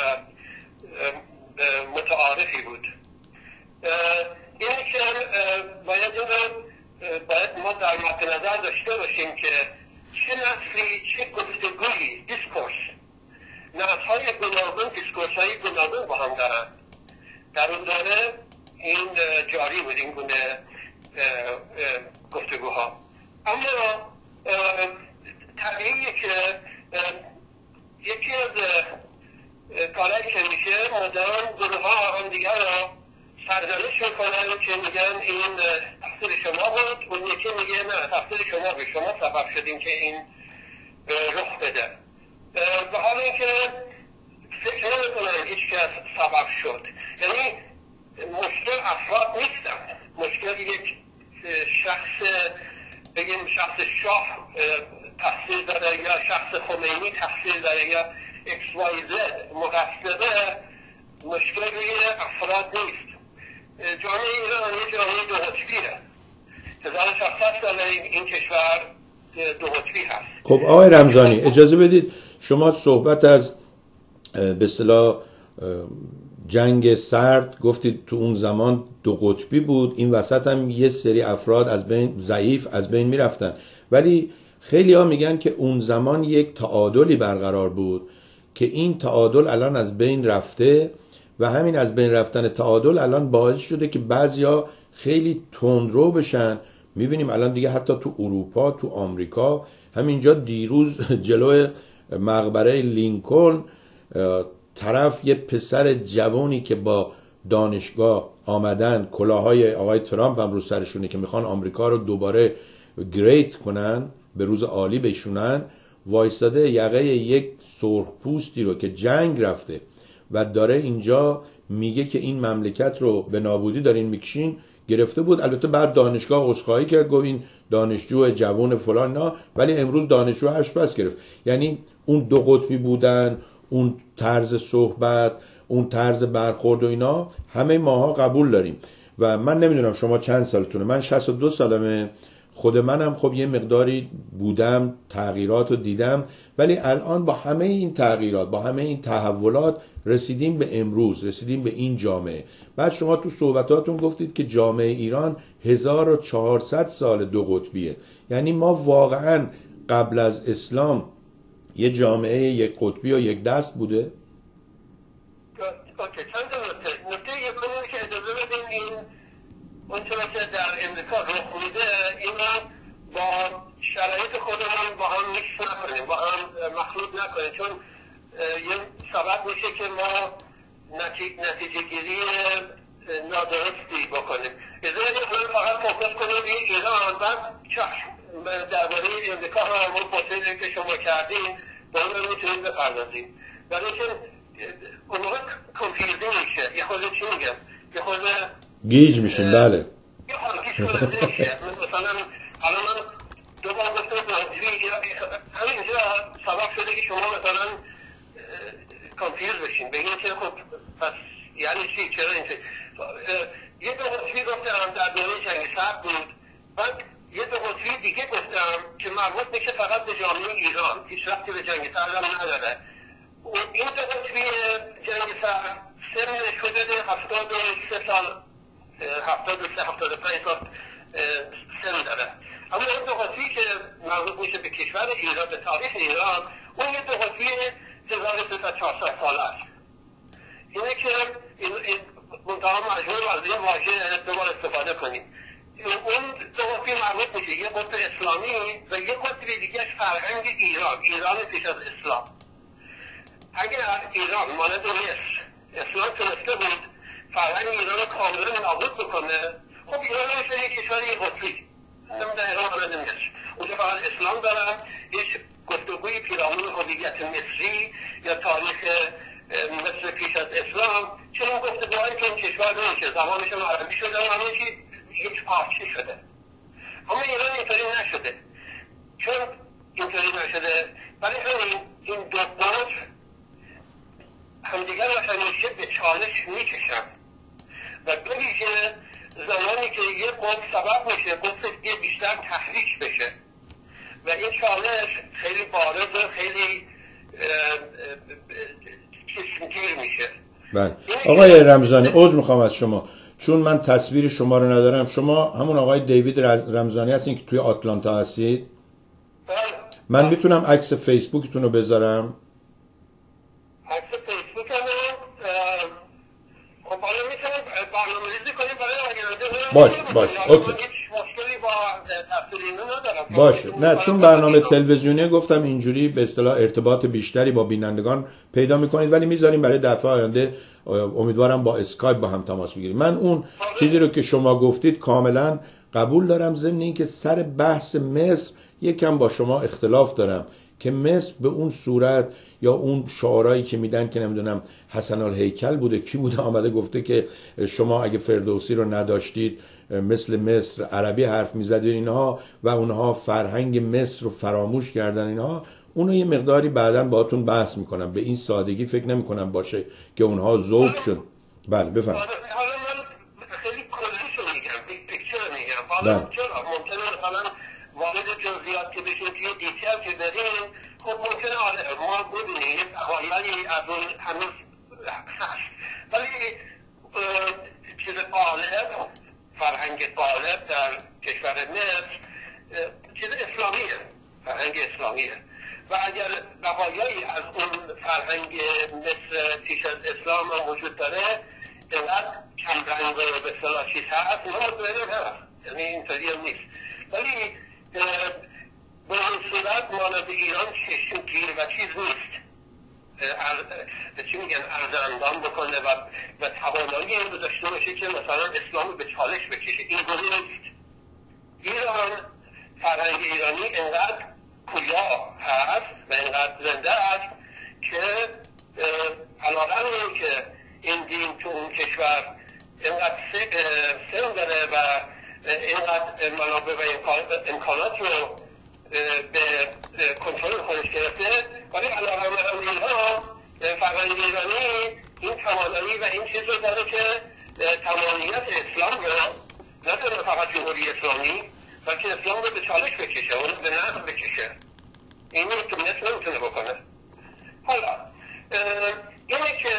متعارفی بود. اینه که باید باید ما در مد نظر داشته باشیم که چه نسلی چه گفتگویی دیسکورس، نسل‌های گوناگون دیسکورس‌های گوناگون با هم دارن. در اون دوره این جاری بود این گونه گفتگوها. اما طبیعیه که یکی از کارهایی که میشه مدام گروه ها هم دیگر را سرزنش میکنن که میگن این تقصیر شما بود، اون یکی میگه نه تقصیر شما بود، شما سبب شدین که این رخ بده. و حالا اینکه فکر نمیکنن هیچ کس سبب شد، یعنی مشکل افراد نیستن، مشکل یک شخص بگیم شخص شاه تقصیر داره یا شخص خمینی تقصیر داره یا ایکس وای زد مقصره، مشکل روی افراد نیست. جامعه ایران یه جامعه دو قطبیه، هزار و ششصد ساله این کشور دو قطبی هست. خب آقای رمضانی اجازه بدید، شما صحبت از به اصطلاح جنگ سرد گفتید تو اون زمان دو قطبی بود، این وسط هم یه سری افراد از بین ضعیف از بین میرفتن، ولی خیلی ها میگن که اون زمان یک تعادلی برقرار بود که این تعادل الان از بین رفته و همین از بین رفتن تعادل الان باعث شده که بعضیا خیلی تندرو بشن. میبینیم الان دیگه حتی تو اروپا، تو آمریکا، همینجا دیروز جلوی مقبره لینکلن طرف یه پسر جوانی که با دانشگاه آمدن، کلاهای آقای ترامپ هم رو سرشونه که میخوان آمریکا رو دوباره گریت کنن، به روز عالی بشونن، وایستاده یقه یک سرخپوستی رو که جنگ رفته و داره اینجا میگه که این مملکت رو به نابودی دارین میکشین، گرفته بود. البته بعد دانشگاه عذرخواهی کرد، گفت این دانشجو جوان فلان نه، ولی امروز دانشجو هرش پس گرفت. یعنی اون دو قطبی بودن، اون طرز صحبت، اون طرز برخورد و اینا همه ماها قبول داریم و من نمیدونم شما چند سالتونه، من شصت و دو سالمه خود منم خب یه مقداری بودم، تغییرات رو دیدم، ولی الان با همه این تغییرات، با همه این تحولات رسیدیم به امروز، رسیدیم به این جامعه. بعد شما تو صحبتاتون گفتید که جامعه ایران هزار و چهارصد سال دو قطبیه. یعنی ما واقعا قبل از اسلام یه جامعه یک قطبی و یک دست بوده؟ اوکی، چند تا نکته. نکته یکمی که اجازه بدین این اون چرا که در امریکا رخ میده اینا با شرایط خودمون با هم میکس نکنیم، با هم مخلوط نکنیم، چون یه سبب میشه که ما نتیجه گیری نادرستی بکنیم. اجازه بدین فقط فوکس کنیم روی ایران، بعد درباره امریکا هم همون پرسشی که شما کردین با اون میتونیم بپردازیم. برای اینکه اون موقع کنفیوزی میشه، یه خود چی میگم، یه خود گیج میشیم. بله یه خود گیج کننده میشه. مثلا الان من دو بار گفتم همینجا سبب شده که شما مثلا کنفیوز بشین، بگین که خب پس یعنی چی، چرا اینطور. یه دو قطبی گفتم در دوره جنگ سرد بود، بعد یه دو قطبی دیگه گفتم که مربوط میشه فقط به جامعه ایران، هیچ ربطی به جنگ سرد هم نداره. این دو قطبی جنگ سرد سنش حدود هفتاد و سه سال، هفتاد و سه هفتاد و پنج سال سن داره. اما این دو قطبی که مربوط میشه به کشور ایران، به تاریخ ایران، اون یه دو قطبی هزار و سیصد چهارصد سال است. اینه که این منطقه مجموع از این واژه دوباره استفاده کنیم. اون دو قطبی مربوط میشه یه قطب اسلامی و یه قطب دیگهش فرهنگ ایران، ایران پیش از اسلام. اگر ایران مانند مصر اسلام تونسته بود فرهنگ ایران رو کاملا نابود بکنه، خب ایران میشه یک کشور یک قطبی، نمیدن ایران مانند مصر. اونجا فقط اسلام دارن، هیچ گفتگوی پیرامون هویت مصری یا تاریخ مصر پیش از اسلام، چون گفتگوهایی که این کشور نمیشه، زمانش هم عربی شده و همه چی یک پارچه شده. اما ایران اینطوری نشده. چون اینطوری نشده برای همین این دو قطب همدیگر رو همیشه به چالش میکشن و به ویژه زمانی که یه قطب سبب میشه قطب دیگه بیشتر تحریک بشه و این چالش خیلی بارز و خیلی چشمگیر میشه. بله آقای رمضانی، عذر میخوام از شما چون من تصویر شما رو ندارم. شما همون آقای دیوید رمضانی هستین که توی آتلانتا هستید؟ بله. من میتونم عکس فیسبوکتون رو بذارم؟ عکس فیسبوک هم خب حالا میتونم برنامه ریزی کنیم برای آینده. باش باش اوکی. هیچ مشکلی با تصویر اینو ندارم. باشه. نه چون برنامه تلویزیونی گفتم اینجوری به اصطلاح ارتباط بیشتری با بینندگان پیدا میکنید، ولی میذاریم برای دفعه آینده، امیدوارم با اسکایپ با هم تماس بگیریم. من اون چیزی رو که شما گفتید کاملا قبول دارم، ضمن این که سر بحث مصر یکم با شما اختلاف دارم که مصر به اون صورت یا اون شعارهایی که میدن که نمیدونم حسن الهیکل بوده کی بوده آمده گفته که شما اگه فردوسی رو نداشتید مثل مصر عربی حرف میزدید اینها و اونها فرهنگ مصر رو فراموش کردن، اینها اونو یه مقداری بعداً باهاتون بحث میکنم. به این سادگی فکر نمیکنم باشه که اونها ذوق شد. بله بفرمایید. حالا من خیلی کلیشو میگم، بیگ پیکچر میگم. حالا چرا ممکنه مثلا وارد جزئیات که بشیم که دیتیل که بریم، خب ممکنه ما ببینیم یک حوایایی از اون هنوز هست، ولی چیز غالب، فرهنگ غالب در کشور مصر چیز اسلامیه، فرهنگ اسلامیه و اگر بقایایی از اون فرهنگ مصر پیش از اسلام هم وجود داره اینقدر کم رنگ و به اصطلاح چیز هست، ما مطمئنم هست، یعنی اینطوری هم نیست، ولی به اون صورت مانند ایران چشمگیر و چیز نیست، چی میگن ارزندان بکنه و و توانایی این رو داشته باشه که مثلا اسلام به چالش بکشه. این گونه نیست. ایران، فرهنگ ایرانی اینقدر پویا هست و اینقدر زنده است که علاقه این که این دین تو اون کشور اینقدر سن داره و اینقدر منابع و امکانات رو به کنترل خودش گرفته، ولی علاقه من اینها فرهنگ ایرانی این توانایی و این چیز رو داره که تمامیت اسلام رو نداره، فقط جمهوری اسلامی بلکه اسلام رو به چالش بکشه، اون به نقد بکشه. این نمیتونه نمیتونه بکنه. حالا اینه که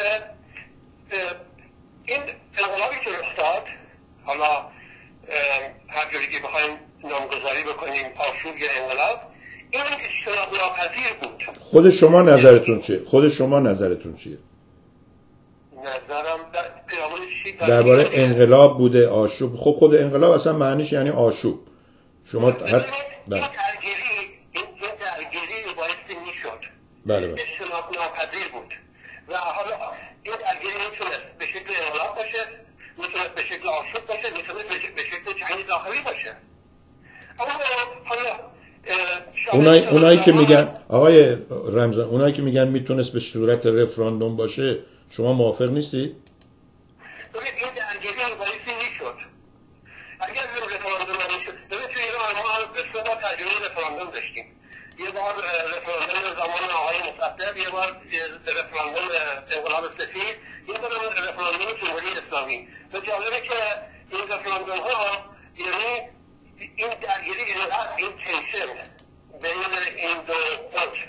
این انقلابی که رخ داد، حالا هر جوری که بخوایم نامگذاری بکنیم آشوب یا انقلاب، این اجتناب ناپذیر بود. خود شما نظرتون چیه؟ خود شما نظرتون چیه؟ نظرم در پیرامون چی؟ درباره انقلاب بوده آشوب. خب خود انقلاب اصلا معنیش یعنی آشوب. شما این حت... درگیری بله. این درگیری بایستی میشد. بله بله. اجتناب ناپذیر بود و حالا این درگیری میتونست به شکل انقلاب باشه، میتونست به شکل آشوب باشه، میتونست به شکل جنگ داخلی باشه. اما حالا اونایی اونایی که میگن آقای رمضان، اونایی که میگن میتونست به صورت رفراندوم باشه، شما موافق نیستی؟ ببین این درگیری بایستی میشد. اگر رفراندوم نمیشد، ببین توی ایران ما به سه بار تجربه رفراندوم داشتیم. یه بار رفراندوم زمان آقای مصدق، یه بار رفراندوم انقلاب سفید، یه بار رفراندوم جمهوری اسلامی. و جالبه که این رفراندوم ها یعنی این درگیری اینقدر این تنشن بین این دو قطب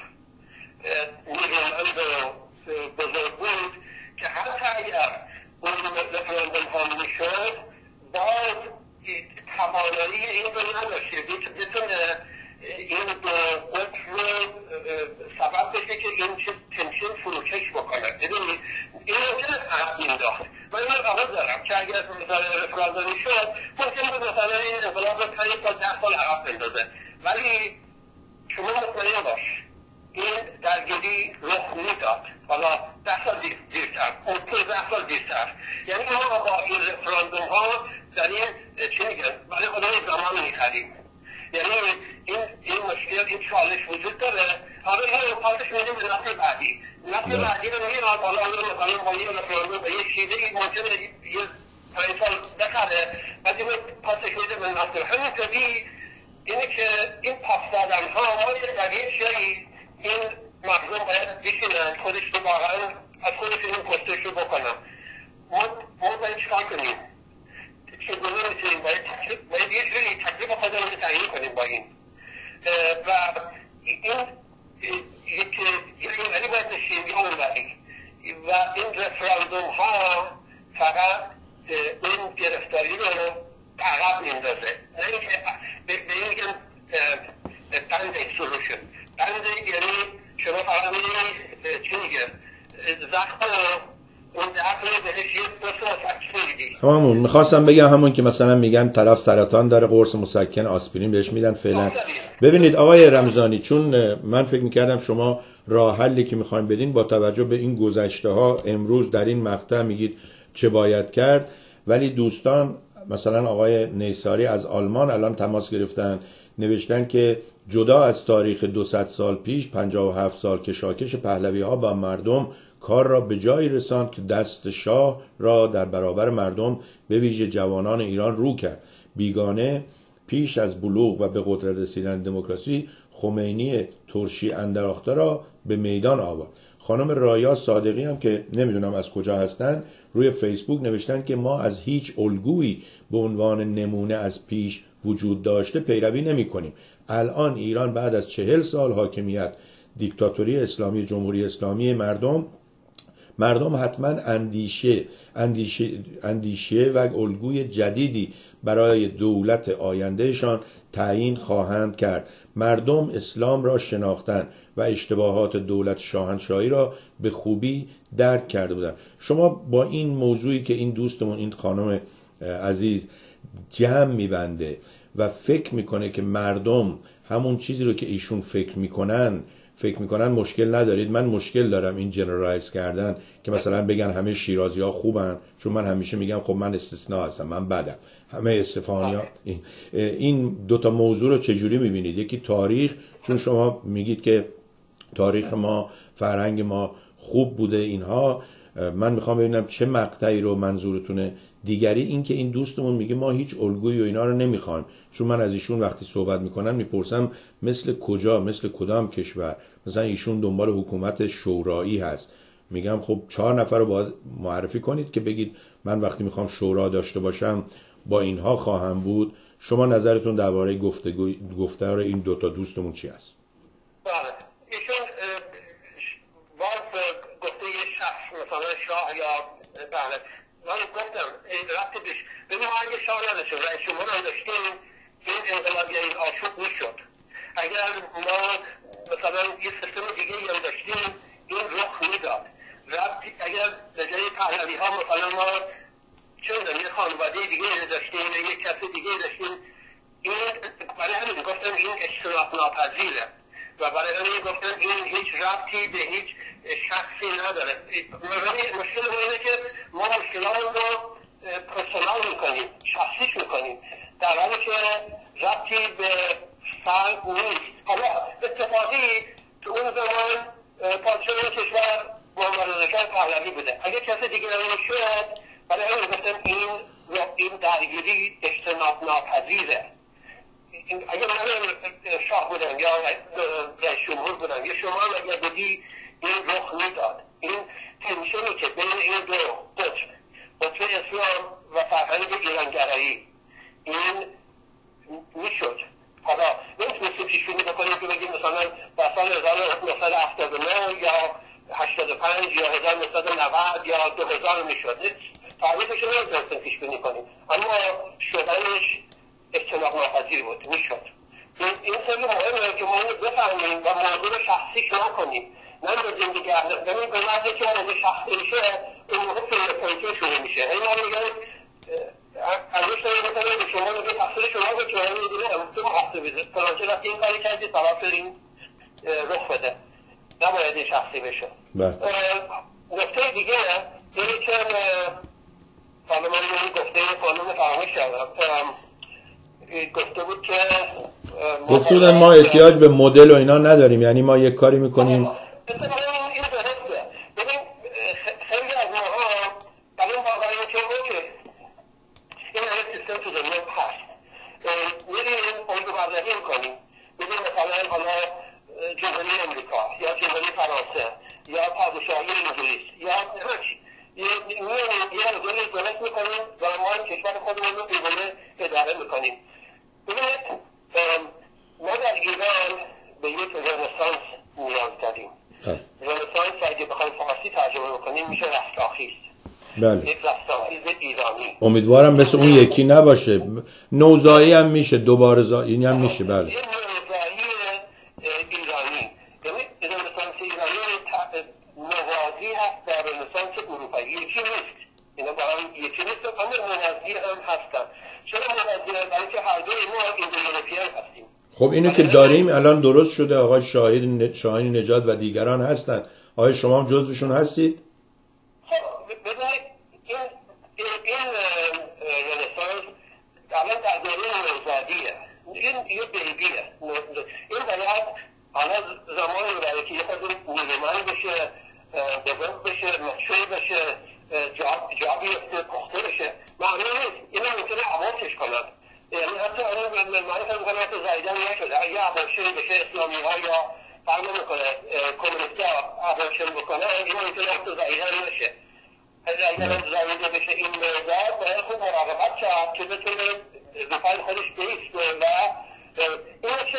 میگن بزرگ بود که حتی اگر اون رفراندوم ها میشد باز توانایی این رو نداشته بتونه این دو قطب رو سبب بشه که این تنشن فروکش بکنه. ببینید این ممکنه عقب مینداخت. من این قبول دارم که اگر رفراندومی شد ممکن بود مثلا این انقلاب رو پنج سال ده سال عقب بندازه، ولی شما مطمئن باش این درگیری رخ میداد. حالا ده سال دیرتر، پانزده سال دیرتر. یعنی ما با این رفراندوم ها در این چی میگن برای خودمون زمان میخریم. یعنی این این مشکل، این چالش وجود داره. حالا این رو پاسش میدیم به نسل بعدی. نسل بعدی رو میگیم حالا اون رو مثلا با یه رفراندوم به یه چیزی ممکنه یه پنج سال بخره، بعد این پاسش میده به نسل. همینطوری اینه که این پاس دادن ها ما در یه جایی این مردم باید بشینن خودش رو واقعا از خودش این پستش رو بکنن. ما ما باید چکار کنیم؟ چگونه میتونیم باید تکلیف باید یه جوری تکلیف خودمون رو تعیین کنیم با این و این یک این ولی باید نشیم یا اون ولی و این رفراندوم ها فقط این گرفتاری رو عقب میندازه. نه اینکه به این میگن بند سولوشن. بند یعنی شما فقط میگن چی میگه زخم اون درد رو بهش یه دو مسکن میدی. همون میخواستم بگم همون که مثلا میگن طرف سرطان داره قرص مسکن آسپرین بهش میدن فعلا. ببینید آقای رمضانی، چون من فکر میکردم شما راه حلی که میخوایم بدین با توجه به این گذشته ها امروز در این مقطع میگید چه باید کرد، ولی دوستان مثلا آقای نیساری از آلمان الان تماس گرفتن، نوشتن که جدا از تاریخ دویست سال پیش پنجاه و هفت سال کشاکش پهلوی ها با مردم کار را به جایی رساند که دست شاه را در برابر مردم به ویژه جوانان ایران رو کرد. بیگانه پیش از بلوغ و به قدرت رسیدن دموکراسی خمینی ترشی انداخته را به میدان آورد. خانم رایا صادقی هم که نمیدونم از کجا هستن روی فیسبوک نوشتن که ما از هیچ الگویی به عنوان نمونه از پیش وجود داشته پیروی نمی کنیم. الان ایران بعد از چهل سال حاکمیت دیکتاتوری اسلامی جمهوری اسلامی مردم مردم حتما اندیشه اندیشه اندیشه و الگوی جدیدی برای دولت آیندهشان تعیین خواهند کرد. مردم اسلام را شناختند و اشتباهات دولت شاهنشاهی را به خوبی درک کرده بودند. شما با این موضوعی که این دوستمون این خانم عزیز جمع میبنده و فکر میکنه که مردم همون چیزی رو که ایشون فکر میکنن فکر میکنن مشکل ندارید. من مشکل دارم این جنرالایز کردن که مثلا بگن همه شیرازی ها خوبن، چون من همیشه میگم خب من استثناء هستم، من بدم، همه اصفهانی ها. این این دو تا موضوع رو چجوری میبینید؟ یکی تاریخ، چون شما میگید که تاریخ ما فرهنگ ما خوب بوده اینها، من میخوام ببینم چه مقطعی رو منظورتونه. دیگری این که این دوستمون میگه ما هیچ الگویی و اینا رو نمیخوایم، چون من از ایشون وقتی صحبت میکنم میپرسم مثل کجا، مثل کدام کشور، مثلا ایشون دنبال حکومت شورایی هست، میگم خب چهار نفر رو باید معرفی کنید که بگید من وقتی میخوام شورا داشته باشم با اینها خواهم بود. شما نظرتون درباره گفتگو گفتار این دوتا دوستمون چی است؟ بله ایشون باز گفته یه شخص مثلا شاه یا بله من گفتم رفته بش ببین ما اگه شاه نداشتیم رئیس جمهور هم داشتیم این انقلاب یا این آشوب میشد. اگر ما مثلا یه سیستم دیگه هم داشتیم این رخ میداد. اگر به جای پهلوی ها مثلا ما چه میدونم یه خانواده دیگه داشتیم یا یه کسی دیگه داشتیم این برای همین گفتم این اجتناب ناپذیره و برای همین گفتم این هیچ ربطی به هیچ شخصی نداره. مشکل ما اینه که ما مشکلات رو پرسونال میکنیم، شخصیش میکنیم در حالی که ربطی به فرد نیست. حالا اتفاقی تو اون زمان پادشاه کشور محمد رضا شاه پهلوی بوده. اگه کسی دیگه نمیشد برای همین گفتم این این درگیری اجتناب ناپذیره. اگه من شاه بودم یا رئیس جمهور بودم یا شما اگه بودی این رخ میداد. این تنشنی که بین این دو قطب قطب اسلام و فرهنگ ایرانگرایی این میشد. حالا نمیتونستیم پیش بینی بکنیم که بگیم مثلا در سال هزار و نهصد و هفتاد و نه یا هشتاد و پنج یا هزار و نهصد و نود یا دو هزار میشد. تعریفش رو نمیتونستیم پیش بینی کنیم اما شدنش اجتناب ناپذیر بود، میشد. این خیلی مهمه که ما اینو بفهمیم و موضوع رو شخصیش نکنیم. نه به زندگی اهدافی به محض که موضوع شخصی میشه اون موقع فیلوسوفی شروع میشه. این ما میگن ارزش داره مثلا به شما میگه تقصیر شما به شما میگه تو محاسبه فلانچه رفتی این کاری کردی طرف این رخ بده. نباید این شخصی بشه. نکته دیگه اینه که حالا من این گفته قانون فراموش کردم. گفته بود که گفته بودن ما احتیاج به مدل و اینا نداریم، یعنی ما یک کاری میکنیم. این درسته. ببین خیلی از ماها برای واقعی که اوکی این همه سیستم تو دنیا هست میریم اون رو برداری میکنیم میریم مثلا حالا جمهوری امریکا یا جمهوری فرانسه یا پادشاهی انگلیس یا هرچی یه نظری درست میکنیم و ما کشور خودمون رو بیگونه اداره میکنیم. ببینید ما در ایران به یک رنسانس نیاز داریم. رنسانس اگه بخوایم فارسی ترجمه بکنیم میشه رستاخیز. بله. یک رستاخیز ایرانی. امیدوارم مثل اون یکی نباشه. نوزایی هم میشه، دوباره زایی هم میشه. بله. این نوزایی ایرانی یعنی رنسانس ایرانی موازی هست با رنسانس اروپایی. یکی نیست. اینا با هم یکی نیست اما موازی هم هستن. چرا موازی هم؟ برای که هر دوی ما ایندو-یوروپیان هستیم. خب اینو که داریم الان درست شده. آقای شاهین شاهین نژاد و دیگران هستن. آقای شما هم جزوشون هستید؟ خب ببینید این این رنسانس الان در دوره نوزادیه. این یه بیبیه. این باید حالا زمانی برای که یه خود نیرومند بشه، بزرگ بشه، مشهور بشه، جابی پخته بشه. معنی نیست. اینو ممکنه عوامش کنند. یعنی حتی اون معنی هم کنه که زایدن نشده. اگه عوامشن بشه اسلامی ها یا فرم میکنه کمونیستی ها عوامشن بکنه این ممکنه حتی زایدن نشه. اگر زایده بشه این مرزاد باید خوب مراقبت کرد که بتونه رفای خودش بیسته و اینه که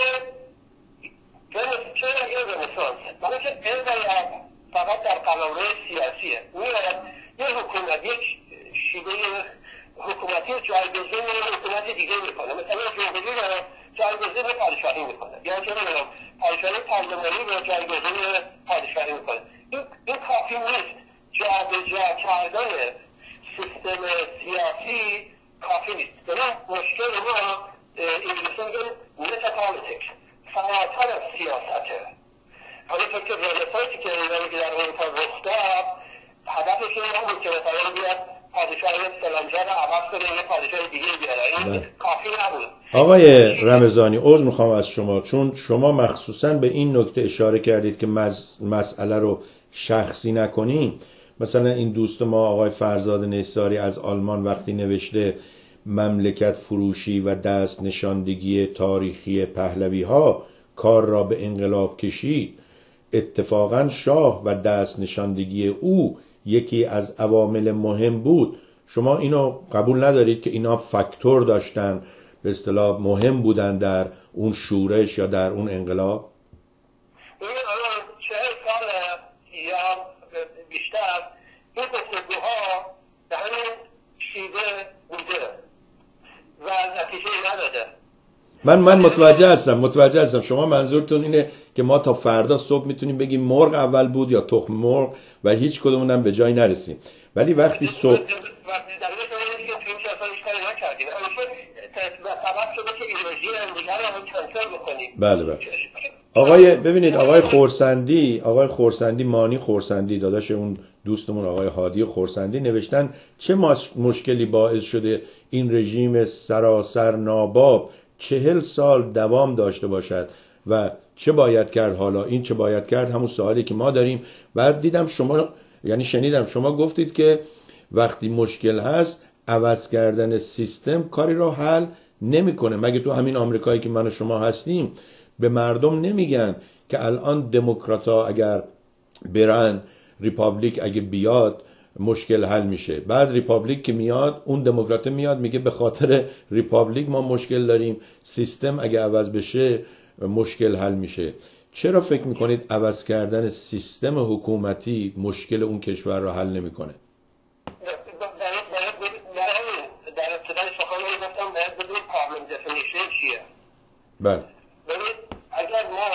چه اگر رنسانس برای که این باید فقط در قلمرو سیاسیه. میاد یه حکومت یک شیوه حکومتی جایگزین حکومت دیگه میکنه. مثلا جمهوری رو جایگزین پادشاهی میکنه یا چه میدونم پادشاهی پارلمانی رو جایگزین پادشاهی میکنه. این این کافی نیست. جابجا کردن سیستم سیاسی کافی نیست. بنا مشکل ما انگلیسی میگن متا پالیتیکس فراتر از سیاسته. همینطور که رنسانسی که ایرانی که در اروپا رخ داد هدفش این نبود که مثلا بیاد پادشاه سلنجا رو عوض کنه یه پادشاه دیگه بیاره. این کافی نبود. آقای رمضانی عذر میخوام از شما چون شما مخصوصا به این نکته اشاره کردید که مز... مسئله رو شخصی نکنیم. مثلا این دوست ما آقای فرزاد نثاری از آلمان وقتی نوشته مملکت فروشی و دست نشاندگی تاریخی پهلوی ها کار را به انقلاب کشید، اتفاقا شاه و دست نشاندگی او یکی از عوامل مهم بود. شما اینو قبول ندارید که اینا فاکتور داشتن به اصطلاح مهم بودن در اون شورش یا در اون انقلاب؟ این الان چهل سال یا بیشتر این گفتگوها به همین شیوه بوده و نتیجه نداده. من من متوجه هستم متوجه هستم شما منظورتون اینه که ما تا فردا صبح میتونیم بگیم مرغ اول بود یا تخم مرغ و هیچ کدومون هم به جای نرسیم، ولی وقتی صبح بله بله آقای ببینید آقای خورسندی آقای خورسندی مانی خورسندی داداش اون دوستمون آقای هادی خورسندی نوشتن چه مشکلی باعث شده این رژیم سراسر ناباب چهل سال دوام داشته باشد و چه باید کرد. حالا این چه باید کرد همون سوالی که ما داریم. بعد دیدم شما یعنی شنیدم شما گفتید که وقتی مشکل هست عوض کردن سیستم کاری رو حل نمیکنه. مگه تو همین آمریکایی که من و شما هستیم به مردم نمیگن که الان دموکرات‌ها اگر برن ریپابلیک اگه بیاد مشکل حل میشه؟ بعد ریپابلیک که میاد اون دموکرات میاد میگه به خاطر ریپابلیک ما مشکل داریم، سیستم اگه عوض بشه مشکل حل میشه. چرا فکر میکنید عوض کردن سیستم حکومتی مشکل اون کشور رو حل نمیکنه؟ در ابتدای سخنرانی گفتم باید بدونیم پارلمان دفینیشن چیه. بله. ببینید اگر ما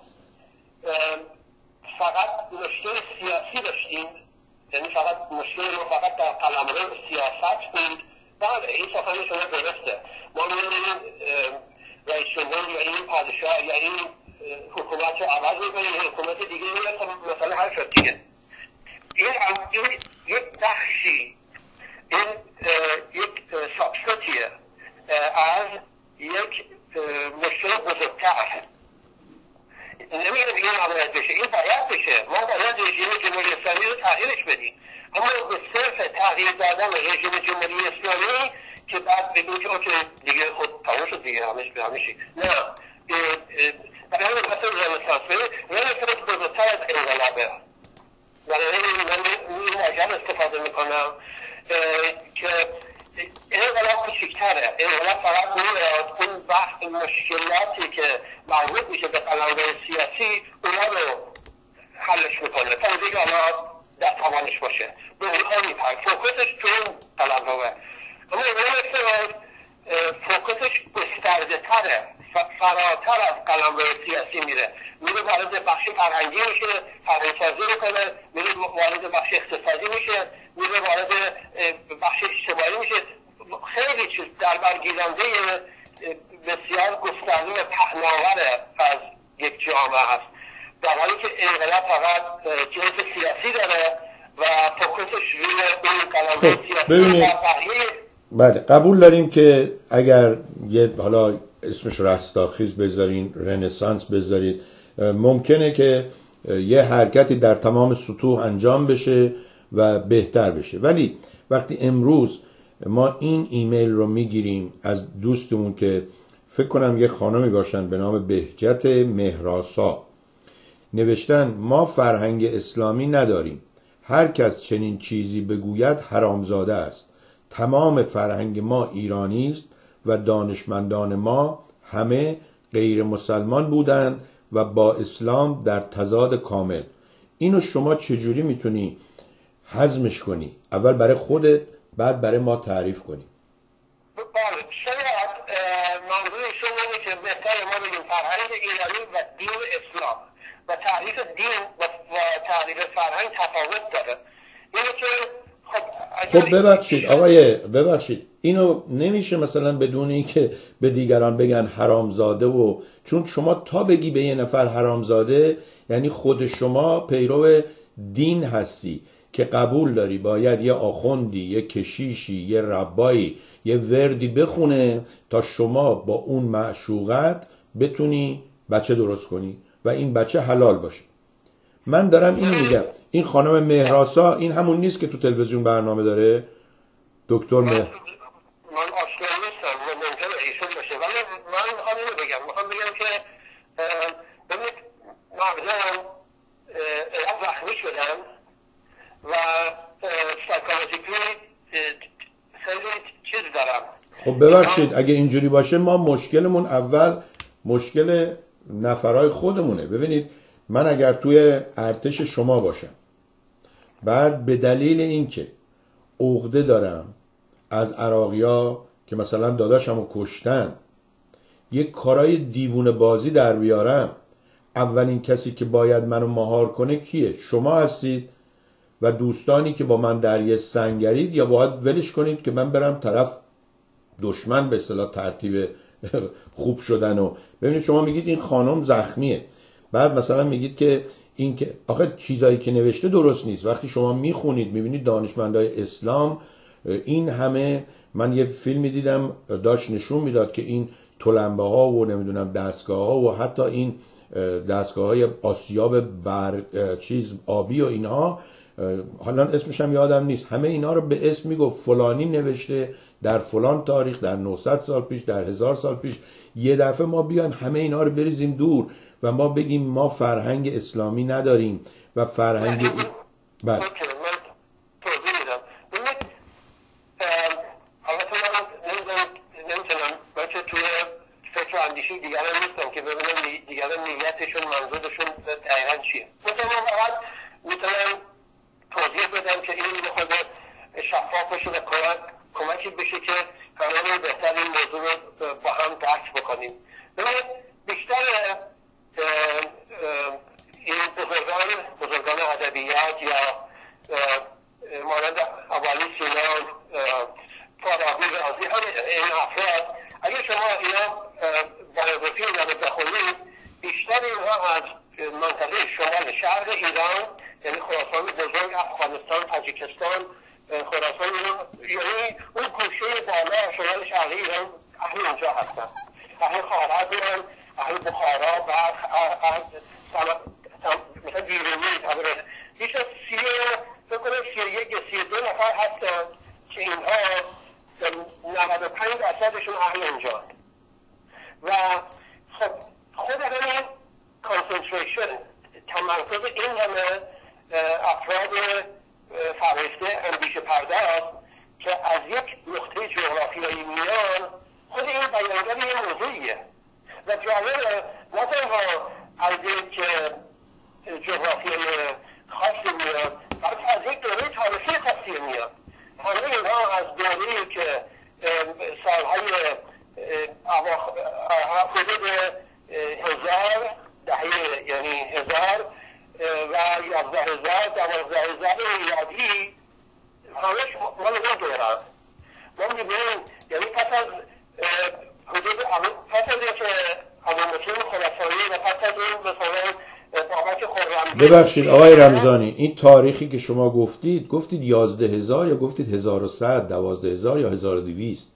فقط مشکل سیاسی داشتیم، یعنی فقط مشکل ما فقط در قلمرو سیاست بود، بله این سخنرانی شما درسته. ما می‌بینیم رئیس جمهور یا این پادشاه یا این حکومت رو عوض می‌کنیم، حکومت دیگه میاد مثلا حل شد دیگه. این این یک بخشی این یک سابستیه از یک مشکل بزرگتر. نمیگم این نباید بشه، این باید بشه. ما باید رژیم جمهوری اسلامی رو تغییرش بدیم، اما به صرف تغییر دادن رژیم جمهوری اسلامی که بعد بگیم که اوکی دیگه خود تمام شد دیگه همش به همیشه. نه، برای همین مثل رنسانس ببینید رنسانس بزرگتر از انقلابه. برای همین من این واژه استفاده میکنم که انقلاب کوچیک‌تره. انقلاب فقط میاد اون بحث مشکلاتی که مربوط میشه به قلمرو سیاسی اونا رو حلش میکنه تا دیگه حالا در توانش باشه به اونها میپرد فوکسش تو اون قلمروه. اما انقلاب فوکسش گسترده تره، فراتر از قلمرو سیاسی میره، میره وارد بخش فرهنگی میشه، فرهنگ‌سازی میکنه، میره وارد بخش اقتصادی میشه، میره وارد بخش اجتماعی میشه. خیلی چیز در برگیرنده بسیار گسترده و پهناور از یک جامعه هست، در حالی که انقلاب فقط جنس سیاسی داره و فوکسش روی اون قلمرو سیاسی و بقیه. بله قبول داریم که اگر یه حالا اسمش رستاخیز بذارین رنسانس بذارید ممکنه که یه حرکتی در تمام سطوح انجام بشه و بهتر بشه، ولی وقتی امروز ما این ایمیل رو میگیریم از دوستمون که فکر کنم یه خانمی باشن به نام بهجت مهراسا، نوشتن ما فرهنگ اسلامی نداریم، هر کس چنین چیزی بگوید حرامزاده است، تمام فرهنگ ما ایرانی است و دانشمندان ما همه غیر مسلمان بودند و با اسلام در تضاد کامل. اینو شما چجوری میتونی هضمش کنی؟ اول برای خودت بعد برای ما تعریف کنی. بله شاید منظور شما اینه که بهتر ما بگیم فرهنگ ایرانی و دین اسلام و تعریف دین و تعریف فرهنگ تفاوت داره. اینه که خب خب ببخشید آقای ببخشید اینو نمیشه مثلا بدون اینکه به دیگران بگن حرامزاده، و چون شما تا بگی به یه نفر حرامزاده یعنی خود شما پیرو دین هستی که قبول داری باید یه آخوندی، یه کشیشی، یه ربایی، یه وردی بخونه تا شما با اون معشوقت بتونی بچه درست کنی و این بچه حلال باشه. من دارم این میگم این خانم مهراسا این همون نیست که تو تلویزیون برنامه داره دکتر مهر؟ من آشنا نیستم و ممکنه ایشون باشه، ولی من میخوام اینو بگم میخوام بگم که ببینید مردم اینقدر زخمی شدن و سایکولوژیکلی خیلی چیز دارن. خب ببخشید اگه اینجوری باشه ما مشکلمون اول مشکل نفرای خودمونه. ببینید من اگر توی ارتش شما باشم، بعد به دلیل اینکه عقده دارم از عراقیا که مثلا داداشمو کشتن یک کارای دیوونه بازی در بیارم، اولین کسی که باید منو مهار کنه کیه؟ شما هستید و دوستانی که با من در یه سنگرید، یا باید ولش کنید که من برم طرف دشمن به اصطلاح ترتیب خوب شدن. و ببینید شما میگید این خانم زخمیه، بعد مثلا میگید که این که آخه چیزایی که نوشته درست نیست. وقتی شما میخونید میبینید دانشمندای اسلام این همه، من یه فیلمی دیدم داشت نشون میداد که این تلمبه ها و نمیدونم دستگاه ها و حتی این دستگاه های آسیاب بر چیز آبی و اینها، حالا اسمش هم یادم نیست، همه اینا رو به اسم میگفت فلانی نوشته در فلان تاریخ، در نهصد سال پیش، در هزار سال پیش. یه دفعه ما بیایم همه اینا رو بریزیم دور و ما بگیم ما فرهنگ اسلامی نداریم و فرهنگ ای... بله نیتشون منظورشون دقیقا چیه. مثلا فقط میتونم توضیح بدم که این بخواد شفاف بشه و کمکی بشه که همه بهتر این موضوع رو با هم درک بکنیم. ببینید بیشتر این بزرگان بزرگان ادبیات یا مانند ابوعلی سینا، فارابی، رازی، همه این افراد اگه شما اینا بایوگرافی اینا رو بخونید، بیشتر اینها از منطقه شمال شرق ایران، یعنی خراسان بزرگ، افغانستان، تاجیکستان، خراسان، یعنی اون گوشه بالا شمال شرقی ایران اهل اونجا هستن. اهل خوارزم، اهل بخارا و اهل مثلا بیرونی تبره بیش از سی فکر کنم سی یک یا سی دو نفر هستن که اینها نود و پنج درصدشون اهل اونجا. و خب خود همین کانسنتریشن، تمرکز این همه افراد فرهیخته اندیشه پرداز که از یک نقطه جغرافیایی میان، خود این بیانگر یه موضوعیه و جالبه نه تنها از یک جغرافیای خاصی میاد، بلکه از یک دوره تاریخی خاصی میاد. همه اینها از دوره‌ای که سالهای حدود هزار دهه یعنی هزار و یازده هزار دوازده هزار میلادی همش مال اون دوره ما میبینیم. یعنی پس از حدود پس از یک ابوالمسلم خراسانی و پس از اون مثلا بابک خرمدین. ببخشید آقای رمضانی، این تاریخی که شما گفتید گفتید یازده هزار یا گفتید هزار و صد، دوازده هزار یا هزار و دویست؟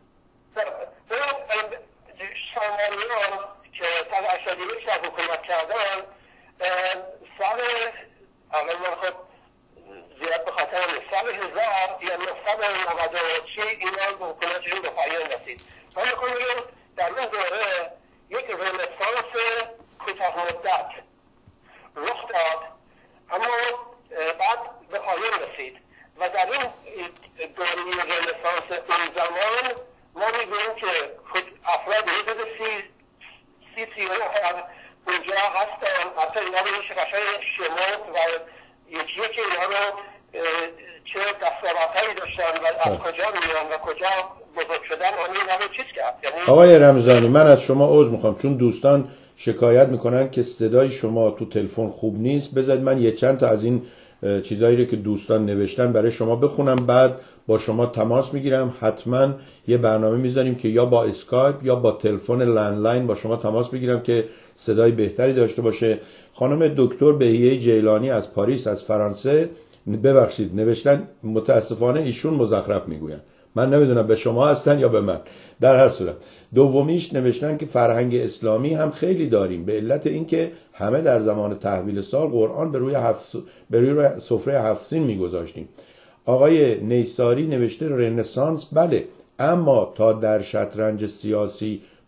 سامانیان که سال هشتاد و یک سال حکومت کردن، سال اول من خود زیاد به خاطر سال هزار یا نهصد و نود و شش اینا به حکومتشون به پایان رسید. من میخوام بگم در اون دوره یک رنسانس کوتاه مدت رخ داد، اما بعد به پایان رسید و در این دوره رنسانس اون زمان ما میگوییم که افراد حدود سی سی سی نفر اونجا هستن. حتی اینا رو میشه قشنگ شمرد و یکی یکی اینا رو چه دستاوردهایی داشتن و از کجا میان و کجا بزرگ شدن همین اینا رو چیز کرد. یعنی آقای رمضانی من از شما عذر میخوام چون دوستان شکایت میکنن که صدای شما تو تلفن خوب نیست. بذارید من یه چند تا از این چیزایی رو که دوستان نوشتن برای شما بخونم، بعد با شما تماس میگیرم. حتما یه برنامه میذاریم که یا با اسکایپ یا با تلفن لندلاین با شما تماس بگیرم که صدای بهتری داشته باشه. خانم دکتر بهیه جیلانی از پاریس از فرانسه، ببخشید نوشتن متاسفانه ایشون مزخرف میگوین، من نمیدونم به شما هستن یا به من. در هر صورت دومیش نوشتن که فرهنگ اسلامی هم خیلی داریم به علت اینکه همه در زمان تحویل سال قرآن به روی هفت به روی سفره هفت سین میگذاشتیم. آقای نیساری نوشته رنسانس بله، اما تا در شطرنج سیاسی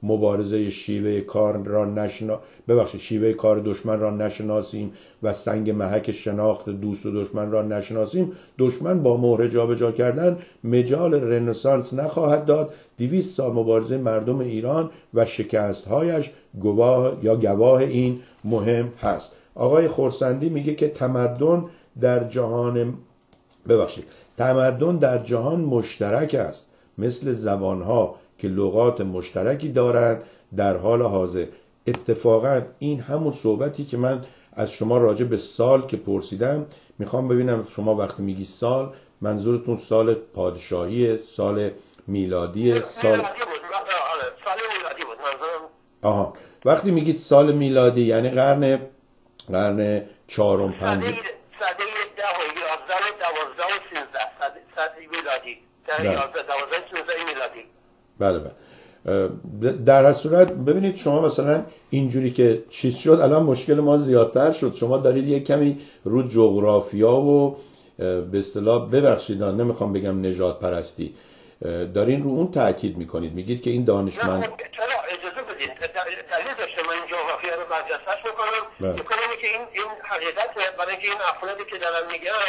مبارزه شیوه کار را نشنا ببخشید شیوه کار دشمن را نشناسیم و سنگ محک شناخت دوست و دشمن را نشناسیم، دشمن با مهر جابجا کردن مجال رنسانس نخواهد داد. دویست سال مبارزه مردم ایران و شکست‌هایش گواه یا گواه این مهم هست. آقای خورسندی میگه که تمدن در جهان ببخشید تمدن در جهان مشترک است، مثل زبانها که لغات مشترکی دارند در حال حاضر. اتفاقا این همون صحبتی که من از شما راجع به سال که پرسیدم، میخوام ببینم شما وقتی میگی سال منظورتون سال پادشاهی، سال میلادی، سال میلادی بود. سال میلادی بود منظورم. آها، وقتی میگید سال میلادی یعنی قرن قرن چهارم پنجم، سده ده و یازده و دوازده و سیزده سده میلادی در یازده دوازده سیزده میلادی. بله بله. در هر صورت ببینید شما مثلا اینجوری که چیز شد الان مشکل ما زیادتر شد. شما دارید یک کمی رو جغرافیا و به اصطلاح ببخشید نمیخوام بگم نژاد پرستی دارین رو اون تاکید میکنید، میگید که این دانشمند نه چرا اجازه بدید دلیل داشته من این جغرافیا رو برجسته‌اش میکنم میکنم که این این حقیقته، برای اینکه این افرادی که دارم میگم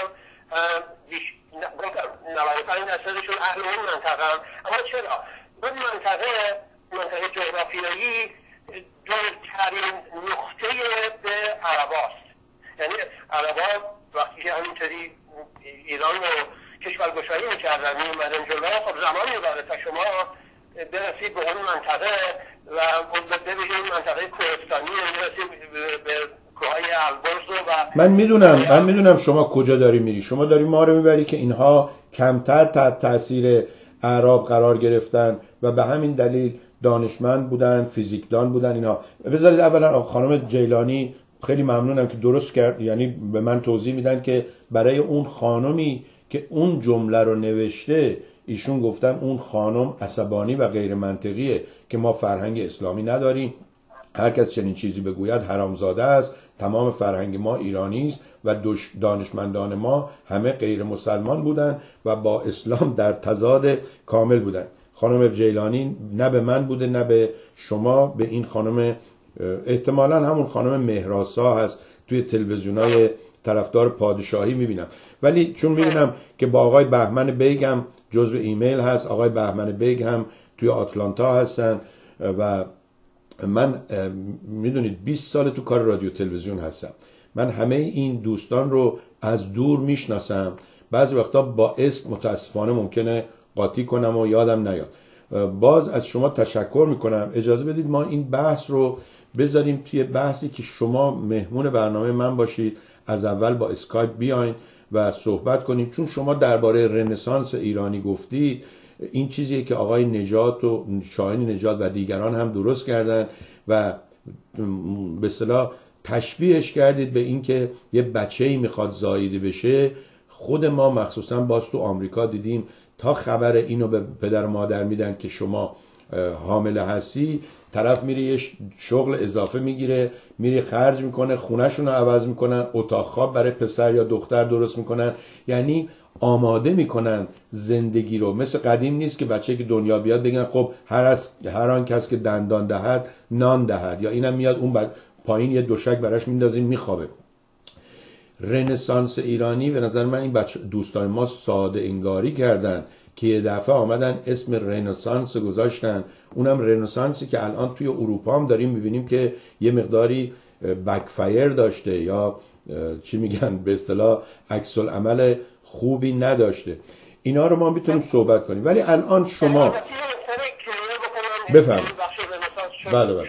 نود و پنج درصدشون اهل اون منطقه هم. اما چرا؟ اون منطقه منطقه جغرافیایی دورترین نقطه به عرباست. یعنی عربا وقتی که همینطوری ایران رو کشورگشایی میکردن میومدن جلو، خب زمان میبره تا شما برسید به اون منطقه و ببینید این منطقه کوهستانی میرسید به کوههای البرز و من میدونم من میدونم شما کجا داری میری. شما داری ما رو میبری که اینها کمتر تحت تاثیر اعراب قرار گرفتن و به همین دلیل دانشمند بودن، فیزیکدان بودن اینا. بذارید اولا خانم جیلانی خیلی ممنونم که درست کرد، یعنی به من توضیح میدن که برای اون خانمی که اون جمله رو نوشته ایشون گفتن اون خانم عصبانی و غیر منطقیه که ما فرهنگ اسلامی نداریم، هر کس چنین چیزی بگوید حرامزاده است، تمام فرهنگ ما ایرانی است و دانشمندان ما همه غیر مسلمان بودن و با اسلام در تضاد کامل بودن. خانم جیلانی نه به من بوده نه به شما، به این خانم احتمالاً همون خانم مهراسا هست توی تلویزیونای طرفدار پادشاهی میبینم. ولی چون میبینم که با آقای بهمن بیگ هم جزو ایمیل هست، آقای بهمن بیگ هم توی آتلانتا هستن و من میدونید بیست سال تو کار رادیو تلویزیون هستم، من همه این دوستان رو از دور میشناسم، بعضی وقتا با اسم متاسفانه ممکنه قاطی کنم و یادم نیاد. باز از شما تشکر میکنم. اجازه بدید ما این بحث رو بذاریم توی بحثی که شما مهمون برنامه من باشید، از اول با اسکایپ بیاین و صحبت کنیم، چون شما درباره رنسانس ایرانی گفتید. این چیزیه که آقای نجات و شاهین نجات و دیگران هم درست کردن و به اصطلاح تشبیهش کردید به این که یه بچه‌ای میخواد زاییده بشه. خود ما مخصوصا باز تو آمریکا دیدیم تا خبر اینو به پدر و مادر میدن که شما حامله هستی، طرف میره یه شغل اضافه میگیره، میره خرج میکنه، خونهشون رو عوض میکنن، اتاق خواب برای پسر یا دختر درست میکنن، یعنی آماده میکنن زندگی رو. مثل قدیم نیست که بچه که دنیا بیاد بگن خب هر از هر آن کس که دندان دهد نان دهد، یا اینم میاد اون بعد پایین یه دوشک براش میندازیم میخوابه. رنسانس ایرانی به نظر من این بچه دوستان ما ساده انگاری کردن که یه دفعه آمدن اسم رنسانس گذاشتن، اونم رنسانسی که الان توی اروپا هم داریم میبینیم که یه مقداری بکفایر داشته یا چی میگن به اصطلاح عکس العمل خوبی نداشته. اینا رو ما میتونیم صحبت کنیم. ولی الان شما بفرمایید. بله بله.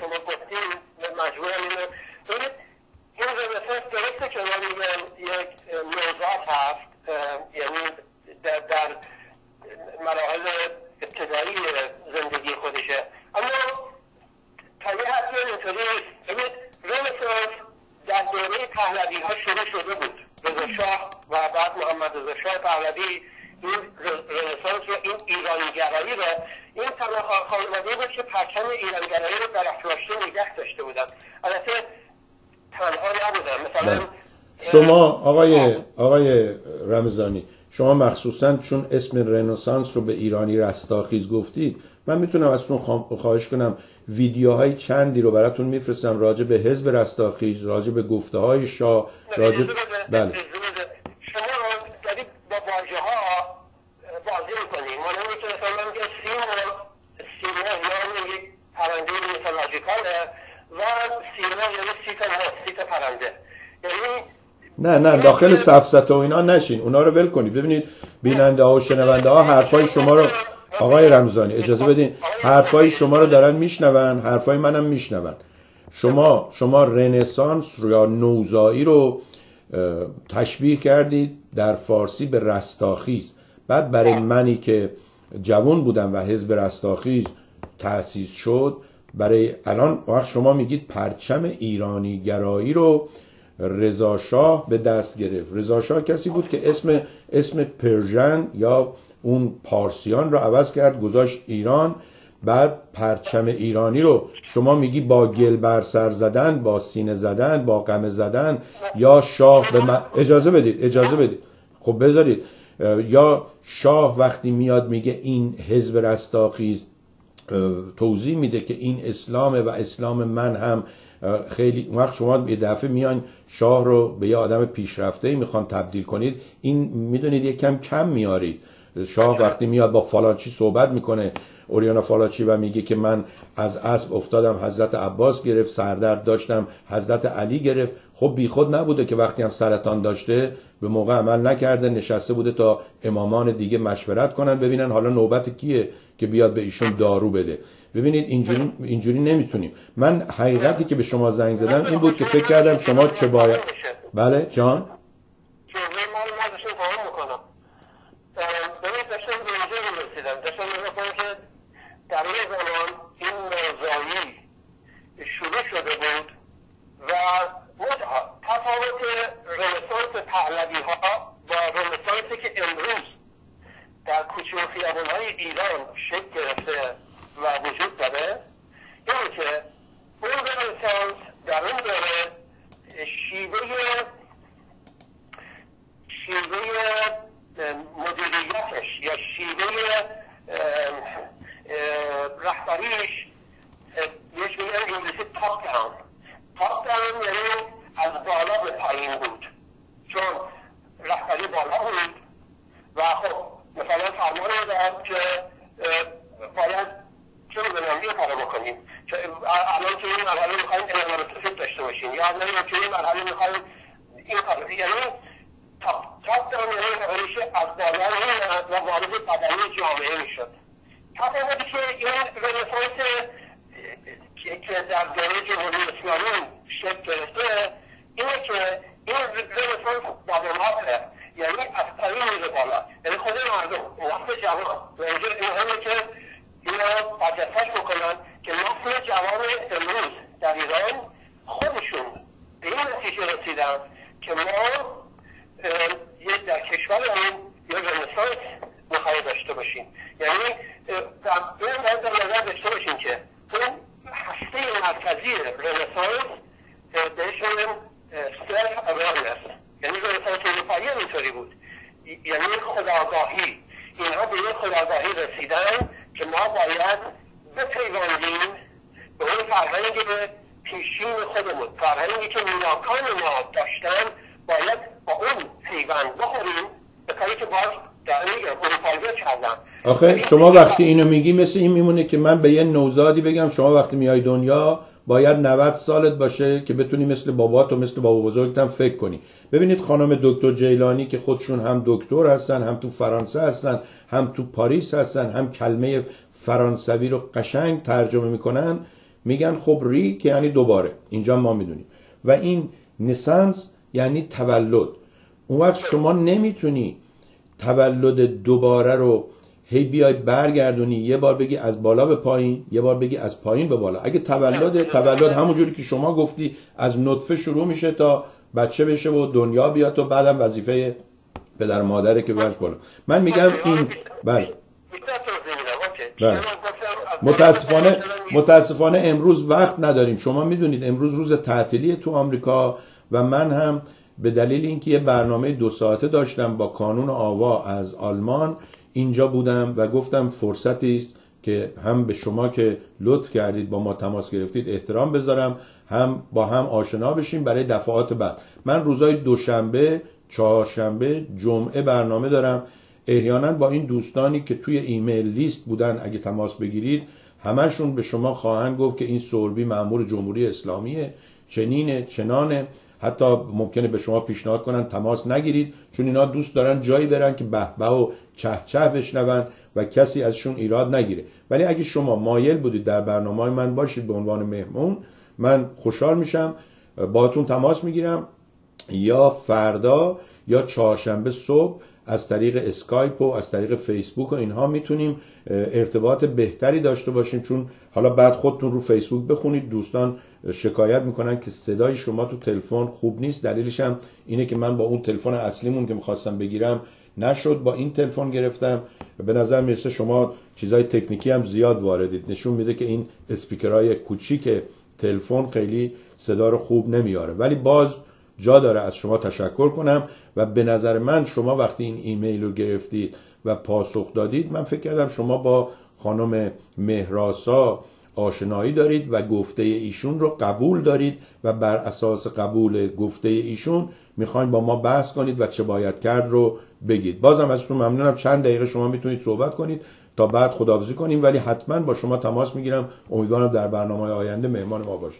مراحل ابتدایی زندگی خودشه، اما تا یه حدی اینطوری ببینید رنسانس در دوره پهلوی ها شروع شده بود. رضا شاه و بعد محمد رضا شاه پهلوی این رنسانس رو، این ایرانگرایی رو، این تنها خانواده بود که پرچم ایرانگرایی رو در افراشته نگه داشته بودن. البته تنها نبودن. مثلا شما آقای آقای رمضانی، شما مخصوصا چون اسم رنسانس رو به ایرانی رستاخیز گفتید، من میتونم ازتون خواهش کنم ویدیوهای چندی رو براتون میفرستم راجع به حزب رستاخیز، راجع به گفته های شاه، راجع بله شما داری با واژه ها بازی میکنیم. من نمیتونستم که سیمون سیمون یعنی یک پرنده میتولوژیکاله و سیمون یعنی سیت سیت پرنده، یعنی نه نه داخل سفسطه و اینا نشین، اونا رو ول کنید. ببینید بیننده ها و شنونده ها حرفای شما رو، آقای رمضانی اجازه بدین، حرفای شما رو دارن میشنون، حرفای منم میشنون. شما شما رنسانس رو یا نوزایی رو تشبیه کردید در فارسی به رستاخیز. بعد برای منی که جوان بودم و حزب رستاخیز تأسیس شد، برای الان وقت شما میگید پرچم ایرانی گرایی رو رضا شاه به دست گرفت. رضا شاه کسی بود که اسم اسم پرژن یا اون پارسیان رو عوض کرد گذاشت ایران. بعد پرچم ایرانی رو شما میگی با گل بر سر زدن، با سینه زدن، با قمه زدن، یا شاه به من... اجازه بدید اجازه بدید خب بذارید، یا شاه وقتی میاد میگه این حزب رستاخیز توضیح میده که این اسلامه و اسلام من هم خیلی. وقت شما یه دفعه میان شاه رو به یه آدم پیشرفته میخوان تبدیل کنید، این میدونید یک کم کم میارید. شاه وقتی میاد با فلانچی صحبت میکنه، اوریانا فالانچی، و میگه که من از اسب افتادم حضرت عباس گرفت، سردرد داشتم حضرت علی گرفت، خب بیخود نبوده که وقتی هم سرطان داشته به موقع عمل نکرده، نشسته بوده تا امامان دیگه مشورت کنن ببینن حالا نوبت کیه که بیاد به ایشون دارو بده. ببینید اینجوری اینجوری نمیتونیم. من حقیقتی که به شما زنگ زدم این بود که فکر کردم شما چه باید. بله جان در این زمان این نوزایی شروع شده بود و تفاوت رنسانس پهلوی ها با رنسانسی که امروز در کوچه و خیابان‌های ایران شکل گرفته و وجود داره اینه که اون رنسانس در اون دوره شیوه شیوه مدیریتش یا شیوه رهبریش یه میگن انگلیسی تاپ داون تاپ داون یعنی از بالا به پایین بود، چون رهبری بالا بود و خب مثلا فرمان رو داد که باید چه میدونم یه کار بکنیم، الان که این مرحله میخواییم اعلام سفید داشته باشیم یا الان که این مرحله میخواییم این کار، یعنی تاپ داون یعنی رهبریش از بالا میاد و وارد بدنی جامعه میشد. تفاوتی که این رنسانس که در دوره جمهوری اسلامی شکل گرفته اینه که این رنسانس باباماته، یعنی از پایین میره بالا، یعنی خود مردم نسل جوان و اینجا مهمه که اینا برجستش بکنن که نسل جوان امروز در ایران خودشون به این نتیجه رسیدن که ما یک در کشورمون یک رنسانس میخواهی داشته باشیم. یعنی در این باید در نظر داشته باشیم که اون هسته مرکزی رنسانس بهشون سلف اویرنس، یعنی رنسانس اروپایی اینطوری بود، یعنی خودآگاهی. اینها به این خودآگاهی رسیدن که ما باید بپیوندیم به اون فرهنگی به پیشین خودمون، فرهنگی که نیاکان ما داشتن، باید با اون پیوند بخوریم به کاری که باز در میگه اروپایی کردن. آخه شما وقتی اینو میگی مثل این میمونه که من به یه نوزادی بگم شما وقتی میای دنیا باید نود سالت باشه که بتونی مثل بابات و مثل بابا بزرگت هم فکر کنی. ببینید خانم دکتر جیلانی که خودشون هم دکتر هستن، هم تو فرانسه هستن، هم تو پاریس هستن، هم کلمه فرانسوی رو قشنگ ترجمه میکنن، میگن خب ری که یعنی دوباره، اینجا ما میدونیم، و این نسانس یعنی تولد. اون وقت شما نمیتونی تولد دوباره رو هی بیای برگردونی، یه بار بگی از بالا به پایین، یه بار بگی از پایین به بالا. اگه تولد تولد همونجوری که شما گفتی از نطفه شروع میشه تا بچه بشه و دنیا بیاد و بعدم وظیفه پدر مادره که برش بالا. من میگم این بله بله متاسفانه متاسفانه امروز وقت نداریم. شما میدونید امروز روز تعطیلی تو آمریکا و من هم به دلیل اینکه یه برنامه دو ساعته داشتم با کانون آوا از آلمان اینجا بودم و گفتم فرصتی است که هم به شما که لطف کردید با ما تماس گرفتید احترام بذارم، هم با هم آشنا بشیم برای دفعات بعد. من روزهای دوشنبه، چهارشنبه، جمعه برنامه دارم. احیانا با این دوستانی که توی ایمیل لیست بودن اگه تماس بگیرید همشون به شما خواهند گفت که این سوربی مأمور جمهوری اسلامیه، چنینه چنانه. حتی ممکنه به شما پیشنهاد کنن تماس نگیرید، چون اینا دوست دارن جایی برن که به به و چه چه بشنون و کسی ازشون ایراد نگیره. ولی اگه شما مایل بودید در برنامه‌های من باشید به عنوان مهمون، من خوشحال میشم باهاتون تماس میگیرم. یا فردا یا چهارشنبه صبح از طریق اسکایپ و از طریق فیسبوک و اینها میتونیم ارتباط بهتری داشته باشیم، چون حالا بعد خودتون رو فیسبوک بخونید دوستان شکایت میکنن که صدای شما تو تلفن خوب نیست. دلیلش هم اینه که من با اون تلفن اصلیمون که میخواستم بگیرم نشد، با این تلفن گرفتم. به نظر میرسه شما چیزای تکنیکی هم زیاد واردید، نشون میده که این اسپیکرهای کوچیک تلفن خیلی صدا رو خوب نمیاره. ولی باز جا داره از شما تشکر کنم و به نظر من شما وقتی این ایمیل رو گرفتید و پاسخ دادید، من فکر کردم شما با خانم مهراسا آشنایی دارید و گفته ایشون رو قبول دارید و بر اساس قبول گفته ایشون میخواین با ما بحث کنید و چه باید کرد رو بگید. بازم ازتون ممنونم. چند دقیقه شما میتونید صحبت کنید تا بعد خداحافظی کنیم، ولی حتما با شما تماس میگیرم. امیدوارم در برنامه آینده مهمان ما باشید.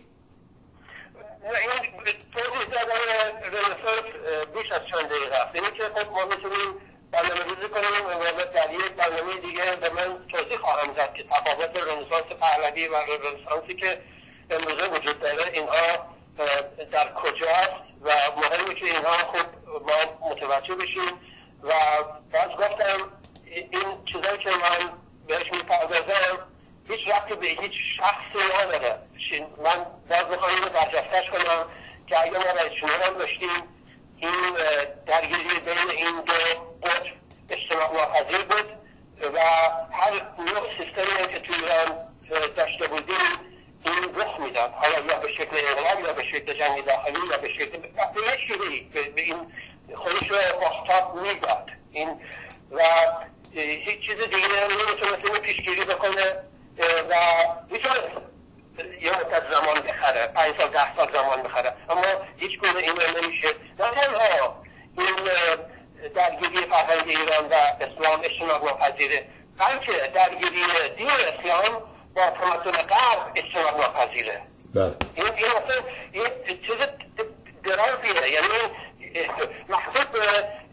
بیش از چند دقیقه است. اینه که خب ما میتونیم برنامه ریزی کنیم و در یک برنامه دیگه به من توضیح خواهم داد که تفاوت رنسانس پهلوی و رنسانسی که امروزه وجود داره اینها در کجاست و مهمه که اینها خوب ما متوجه بشیم. و باز گفتم این چیزایی که من بهش میپردازم هیچ ربطی به هیچ شخصی نداره. من باز میخوام اینو برجستش کنم که اگه ما رئیس جمهور هم داشتیم این درگیری بین این دو قطب اجتماع ناپذیر بود و هر نوع سیستمی که توی ایران داشته بودیم این رخ میداد، حالا یا به شکل انقلاب یا به شکل جنگ داخلی یا به شکل به یک شیوهی به این خودش رو باختاب میداد این و هیچ چیز دیگه نمیتونست اینو پیشگیری بکنه و میتونست یه مدت زمان بخره، پنج سال ده سال زمان بخره، اما هیچ گونه این نمیشه. نه تنها این درگیری فرهنگ ایران و اسلام اجتماع ناپذیره، بلکه درگیری دین اسلام با تمدن غرب اجتماع ناپذیره. این این اصلا این چیز درازیه، یعنی محصول به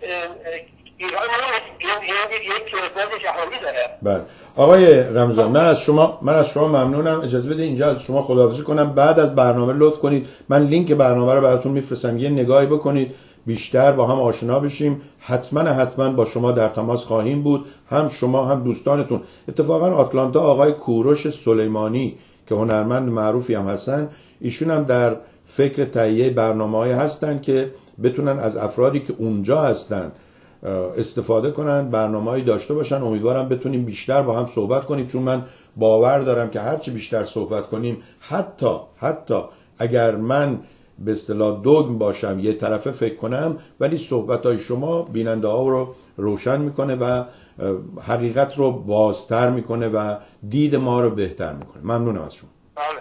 ایران نیست، این یک وضع جهانی داره. بله آقای رمضان، من از شما من از شما ممنونم. اجازه بده اینجا از شما خداحافظی کنم. بعد از برنامه لطف کنید من لینک برنامه رو براتون میفرستم، یه نگاهی بکنید، بیشتر با هم آشنا بشیم. حتما حتما با شما در تماس خواهیم بود، هم شما هم دوستانتون. اتفاقا آتلانتا آقای کوروش سلیمانی که هنرمند معروفی هم هستن، ایشون هم در فکر تهیه برنامه‌ای هستن که بتونن از افرادی که اونجا هستن استفاده کنن، برنامه‌ای داشته باشن. امیدوارم بتونیم بیشتر با هم صحبت کنیم، چون من باور دارم که هرچی بیشتر صحبت کنیم، حتی حتی اگر من به اصطلاح دوگم باشم، یه طرفه فکر کنم، ولی صحبت‌های شما بیننده ها رو روشن میکنه و حقیقت رو بازتر میکنه و دید ما رو بهتر میکنه. ممنونم از شما.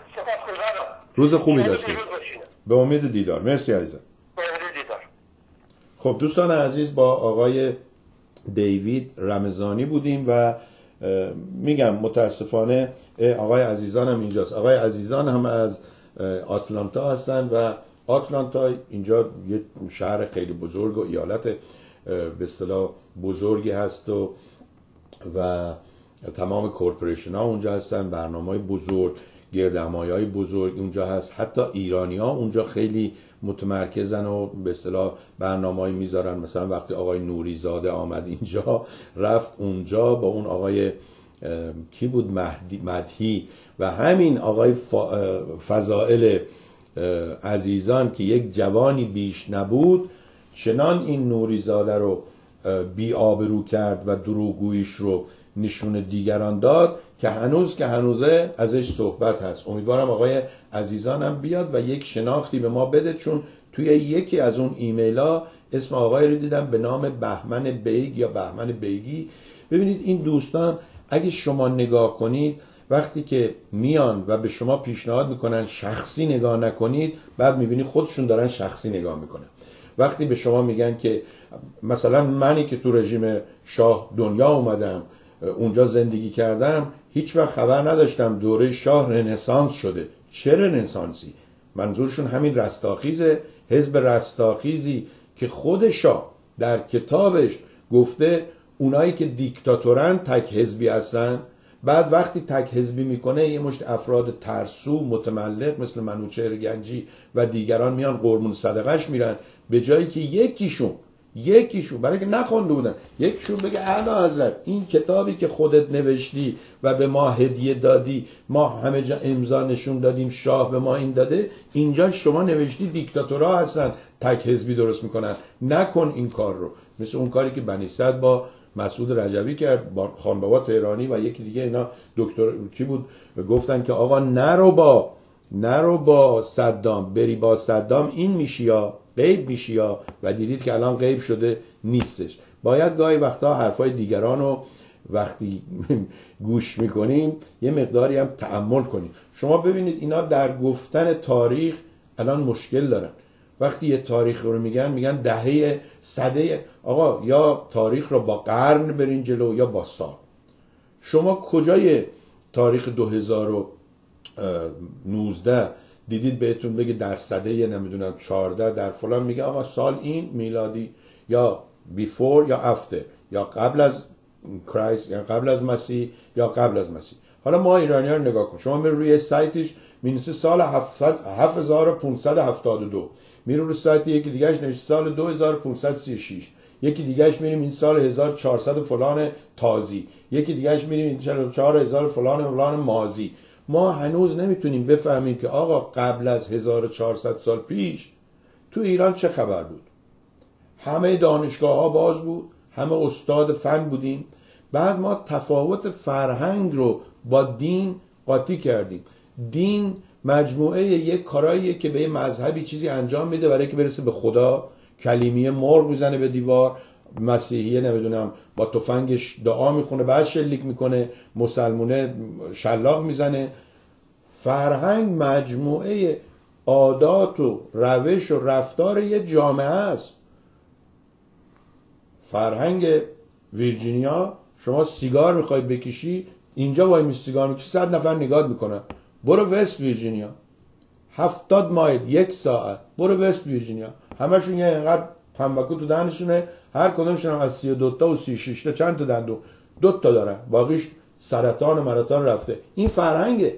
روز خوبی داشتید. به امید دیدار. مرسی عزیزم. خب دوستان عزیز، با آقای دیوید رمضانی بودیم و میگم متاسفانه آقای عزیزان هم اینجاست. آقای عزیزان هم از آتلانتا هستن و آتلانتا اینجا یه شهر خیلی بزرگ و ایالت به اصطلاح بزرگی هست و و تمام کورپوریشن ها اونجا هستن، برنامه‌های بزرگ، گردهمایی‌های بزرگ اونجا هست. حتی ایرانی ها اونجا خیلی متمرکزن و به اصطلاح برنامه‌ای میذارن. مثلا وقتی آقای نوری زاده آمد اینجا، رفت اونجا با اون آقای کی بود مهدی مدحی و همین آقای فضائل عزیزان که یک جوانی بیش نبود، چنان این نوری زاده رو بی آبرو کرد و دروغگوییش رو نشون دیگران داد که هنوز که هنوزه ازش صحبت هست. امیدوارم آقای عزیزان هم بیاد و یک شناختی به ما بده، چون توی یکی از اون ایمیل ها اسم آقای رو دیدم به نام بهمن بیگ یا بهمن بیگی. ببینید این دوستان اگه شما نگاه کنید وقتی که میان و به شما پیشنهاد میکنن شخصی نگاه نکنید، بعد میبینید خودشون دارن شخصی نگاه میکنن. وقتی به شما میگن که مثلا منی که تو رژیم شاه دنیا اومدم اونجا زندگی کردم هیچ وقت خبر نداشتم دوره شاه رنسانس شده. چه رنسانسی؟ منظورشون همین رستاخیزه، حزب رستاخیزی که خود شاه در کتابش گفته اونایی که دیکتاتورن تک حزبی هستن. بعد وقتی تک حزبی میکنه یه مشت افراد ترسو متملق مثل منوچهر گنجی و دیگران میان قربون صدقش میرن، به جایی که یکیشون یکیشون برای که نخونده بودن یکیشون بگه اعلی حضرت این کتابی که خودت نوشتی و به ما هدیه دادی، ما همه جا امضا نشون دادیم، شاه به ما این داده، اینجا شما نوشتی دیکتاتورها هستن تک حزبی درست میکنن، نکن این کار رو. مثل اون کاری که بنی صدر با مسعود رجبی کرد، با خان بابا تهرانی و یکی دیگه، اینا دکتر کی بود گفتن که آقا نرو با نرو با صدام، بری با صدام این میشی یا غیب میشی یا، و دیدید که الان غیب شده نیستش. باید گاهی وقتا حرفای دیگران رو وقتی گوش میکنیم یه مقداری هم تأمل کنیم. شما ببینید اینا در گفتن تاریخ الان مشکل دارن. وقتی یه تاریخ رو میگن میگن دهه صده، آقا یا تاریخ رو با قرن برین جلو یا با سال. شما کجای تاریخ دو هزار و نوزده دیدید بهتون بگه در سده نمیدونم چهارده در فلان میگه آقا سال این میلادی یا بیفور یا افتر یا قبل از کرایست یا قبل از مسیح یا قبل از مسیح. حالا ما ایرانی‌ها رو نگاه کن، شما میری روی سایتش مینویسه سال هفت هزار و پانصد و هفتاد و دو، میری روی سایت یکی دیگه‌اش نوشته سال دو هزار و پانصد و سی و شش، یکی دیگه‌اش میریم این سال هزار و چهارصد فلان تازی، یکی دیگه‌اش میریم این چهار هزار فلان فلان مازی. ما هنوز نمیتونیم بفهمیم که آقا قبل از هزار و چهارصد سال پیش تو ایران چه خبر بود. همه دانشگاه ها باز بود، همه استاد فن بودیم. بعد ما تفاوت فرهنگ رو با دین قاطی کردیم. دین مجموعه یک کاراییه که به یه مذهبی چیزی انجام میده برای که برسه به خدا. کلیمیه مرغ میزنه به دیوار، مسیحیه نمیدونم با تفنگش دعا میخونه بعد شلیک میکنه، مسلمونه شلاق میزنه. فرهنگ مجموعه عادات و روش و رفتار یه جامعه است. فرهنگ ویرجینیا، شما سیگار میخوای بکشی اینجا وای می سیگار میکشی صد نفر نگاه میکنن. برو وست ویرجینیا هفتاد مایل یک ساعت، برو وست ویرجینیا، همشون یه اینقدر تنباکو تو دهنشونه، هر کدومشون از سی و دو تا و سی و شش تا چند تا دندون دو تا دارن، باقیش سرطان و مرطان رفته. این فرهنگه.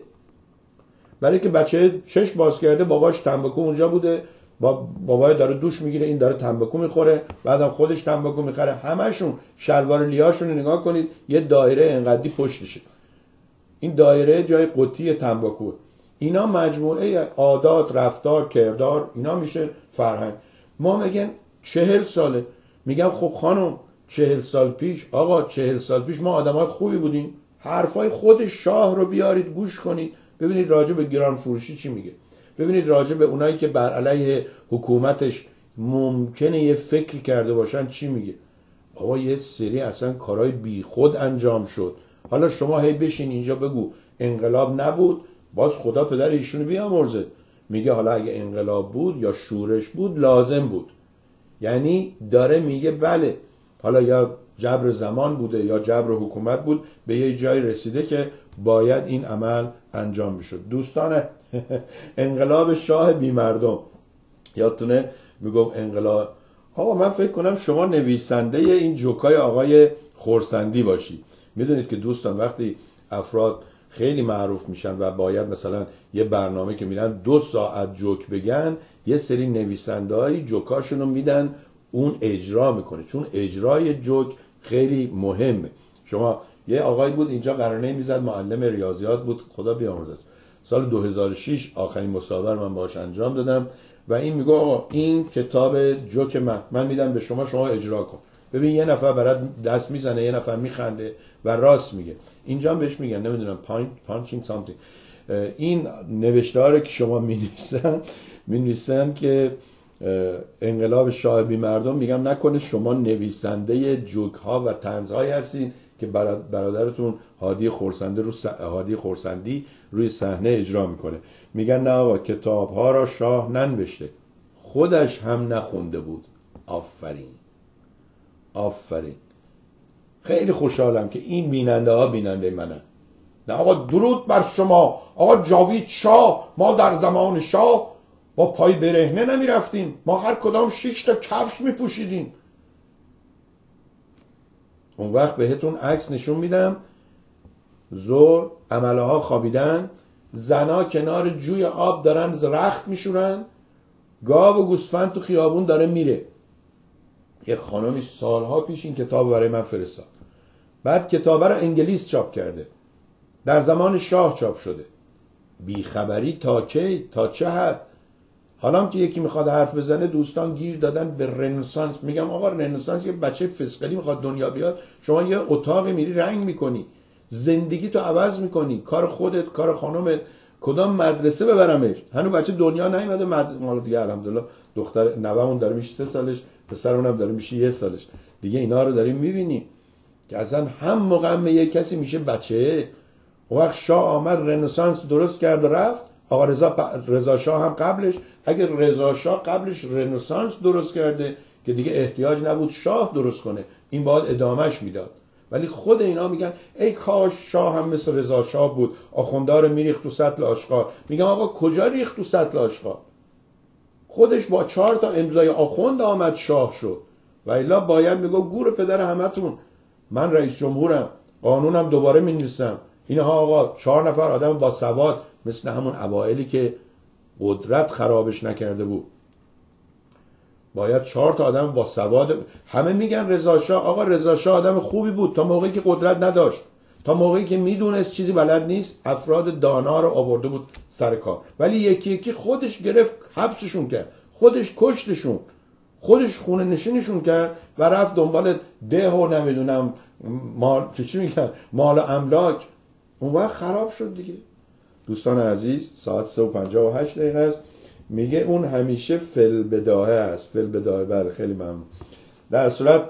برای که بچه چش باز کرده باباش تنباکو اونجا بوده، با بابای داره دوش میگیره این داره تنباکو میخوره، بعدم خودش تنباکو میخره، همشون شلوار لیاشون رو نگاه کنید یه دایره انقدی پشتشه، این دایره جای قطی تنباکو. اینا مجموعه عادات، رفتار، کردار، اینا میشه فرهنگ. ما میگن چهل ساله، میگم خب خانم چهل سال پیش، آقا چهل سال پیش ما آدمای خوبی بودیم. حرفای خود شاه رو بیارید گوش کنید، ببینید راجع به گران فروشی چی میگه، ببینید راجع به اونایی که بر علیه حکومتش ممکنه یه فکری کرده باشن چی میگه. آقا یه سری اصلا کارهای بی خود انجام شد. حالا شما هی بشین اینجا بگو انقلاب نبود، باز خدا پدر ایشونو بیامرزه میگه حالا اگه انقلاب بود یا شورش بود لازم بود. یعنی داره میگه بله حالا یا جبر زمان بوده یا جبر حکومت بود، به یه جای رسیده که باید این عمل انجام میشد. دوستان انقلاب شاه بی مردم یادتونه میگم انقلاب. آقا من فکر کنم شما نویسنده این جوکای آقای خورسندی باشی. میدونید که دوستان وقتی افراد خیلی معروف میشن و باید مثلا یه برنامه که میرن دو ساعت جوک بگن، یه سری نویسنده های جوکاشون رو میدن اون اجرا میکنه، چون اجرای جوک خیلی مهمه. شما یه آقای بود اینجا قرنه میزد، معلم ریاضیات بود، خدا بیامرزه، سال دو هزار و شش آخرین مسابقه من باهاش انجام دادم و این میگه آقا این کتاب جوک من من میدم به شما، شما اجرا کن. ببین یه نفر برات دست میزنه، یه نفر میخنده و راست میگه. اینجا بهش میگن نمیدونم punching something. این نوشته ها رو که شما مینویسن مینویسن که انقلاب شاه بی مردم، میگم نکنه شما نویسنده جوک ها و طنز هایی هستین که برادرتون هادی خورسندی رو س... هادی خورسندی روی صحنه اجرا میکنه. میگن نه آقا، کتاب ها را شاه ننوشته، خودش هم نخونده بود. آفرین آفرین. خیلی خوشحالم که این بیننده ها بیننده منن. نه آقا درود بر شما آقا جاوید شاه، ما در زمان شاه با پای برهنه نمی رفتیم، ما هر کدام شش تا کفش می پوشیدیم. اون وقت بهتون عکس نشون میدم، زور عمله ها خوابیدن، زنا کنار جوی آب دارن رخت میشورن، گاو و گوسفند تو خیابون داره میره. یه خانمی سالها پیش این کتاب برای من فرستاد، بعد کتاب رو انگلیس چاپ کرده، در زمان شاه چاپ شده. بیخبری تا کی؟ تا چه حد؟ حالا که یکی میخواد حرف بزنه دوستان گیر دادن به رنسانس. میگم آقا رنسانس یه بچه فسقلی میخواد دنیا بیاد، شما یه اتاقی میری رنگ میکنی، زندگی تو عوض میکنی، کار خودت، کار خانومت. کدام مدرسه ببرمش؟ هنوز بچه دنیا نیومده. مدرسه دیگه الحمدلله دختر نوه‌مون داره میشه سه سالش، پسرمونم داره میشه یه سالش. دیگه اینا رو داریم میبینیم که اصلا هم موقع یه کسی میشه بچه. اون وقت شاه آمد رنسانس درست کرد و رفت. آقا رضا رضا شاه هم قبلش، اگر رضا شاه قبلش رنسانس درست کرده که دیگه احتیاج نبود شاه درست کنه، این باید ادامهش میداد. ولی خود اینا میگن ای کاش شاه هم مثل رضا شاه بود، آخوندار میریخت تو سطل آشغال. میگم آقا کجا ریخت تو سطل آشغال؟ خودش با چهار تا امضای آخوند آمد شاه شد. و الا باید میگه گور پدر همتون، من رئیس جمهورم، قانونم دوباره مینویسم. اینها آقا چهار نفر آدم با سواد، مثل همون اوائلی که قدرت خرابش نکرده بود، باید چهار تا آدم با سواد. همه میگن رضا شاه، آقا رضا شاه آدم خوبی بود تا موقعی که قدرت نداشت، تا موقعی که میدونست چیزی بلد نیست، افراد دانا رو آورده بود سر کار. ولی یکی یکی خودش گرفت حبسشون کرد، خودش کشتشون، خودش خونه نشینشون کرد و رفت دنبال ده و نمیدونم مال چی میگن مال و املاک. اون وقت خراب شد دیگه. دوستان عزیز ساعت سه و پنجاه و هشت دقیقه است. میگه اون همیشه فل بداهه است. فل بداهه، بله خیلی ممنون. در صورت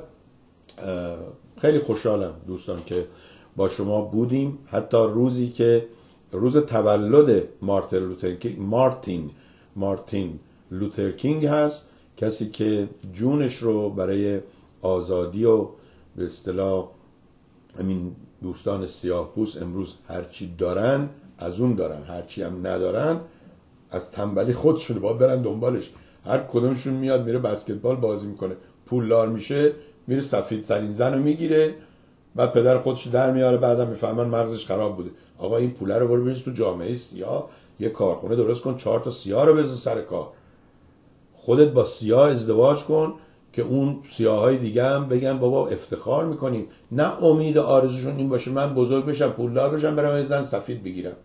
خیلی خوشحالم دوستان که با شما بودیم، حتی روزی که روز تولد مارتین لوتر کینگ مارتین مارتین لوتر کینگ هست، کسی که جونش رو برای آزادی و به اصطلاح همین دوستان سیاه‌پوست امروز هرچی دارن از اون دارن، هرچی هم ندارن از تنبلی خودشونه، باید برن دنبالش. هر کدومشون میاد میره بسکتبال بازی میکنه، پولدار میشه، میره سفیدترین زن رو میگیره، بعد پدر خودش در میاره، بعدم میفهمن مغزش خراب بوده. آقا این پوله رو برو بریز تو جامعه سیاه، یه کارخونه درست کن، چهار تا سیاه رو بذار سر کار، خودت با سیاه ازدواج کن که اون سیاهای دیگه هم بگن بابا افتخار میکنیم. نه امید آرزوشون این باشه من بزرگ بشم پولدار بشم برم یه زن سفید بگیرم.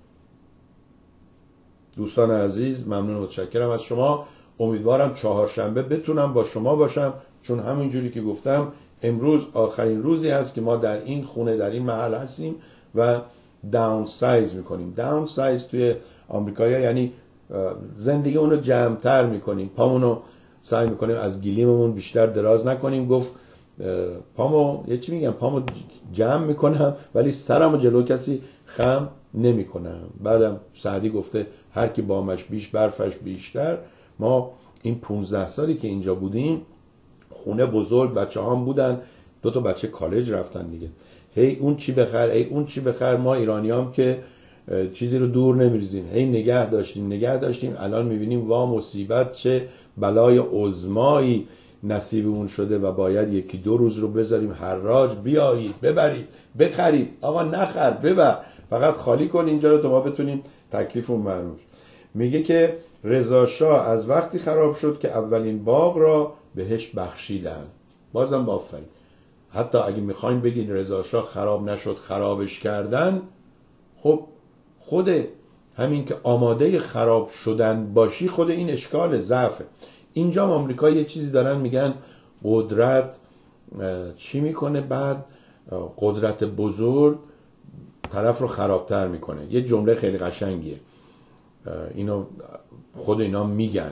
دوستان عزیز ممنون و متشکرم از شما. امیدوارم چهارشنبه بتونم با شما باشم، چون همینجوری که گفتم امروز آخرین روزی هست که ما در این خونه در این محل هستیم و داون سایز میکنیم. داون سایز توی آمریکا یعنی زندگی اونو جمع‌تر میکنیم، پامونو سعی میکنیم از گلیممون بیشتر دراز نکنیم. گفت پامو یه چی میگم، پامو جمع میکنم ولی سرمو جلو کسی خم نمیکنم. بعدم سعدی گفته هر کی بامش بیش برفش بیشتر. ما این پونزده سالی که اینجا بودیم خونه بزرگ، بچه هم بودن، دو تا بچه کالج رفتن دیگه، هی اون چی بخر هی اون چی بخر. ما ایرانی هم که چیزی رو دور نمیریزیم، هی نگه داشتیم نگه داشتیم الان میبینیم وا مصیبت چه بلای عظمایی نصیبمون شده و باید یکی دو روز رو بذاریم حراج بیایید ببرید بخرید. آقا نخر ببر، فقط خالی کن اینجا رو تا ما بتونیم تکلیفمون معلوم. میگه که رضا شاه از وقتی خراب شد که اولین باغ را بهش بخشیدن. بازم بافرین. حتی اگه میخوایم بگین رضا شاه خراب نشد خرابش کردن، خب خود همین که آماده خراب شدن باشی خود این اشکال ضعفه. اینجا آمریکا یه چیزی دارن میگن قدرت چی میکنه، بعد قدرت بزرگ طرف رو خرابتر میکنه. یه جمله خیلی قشنگیه، اینو خود اینا میگن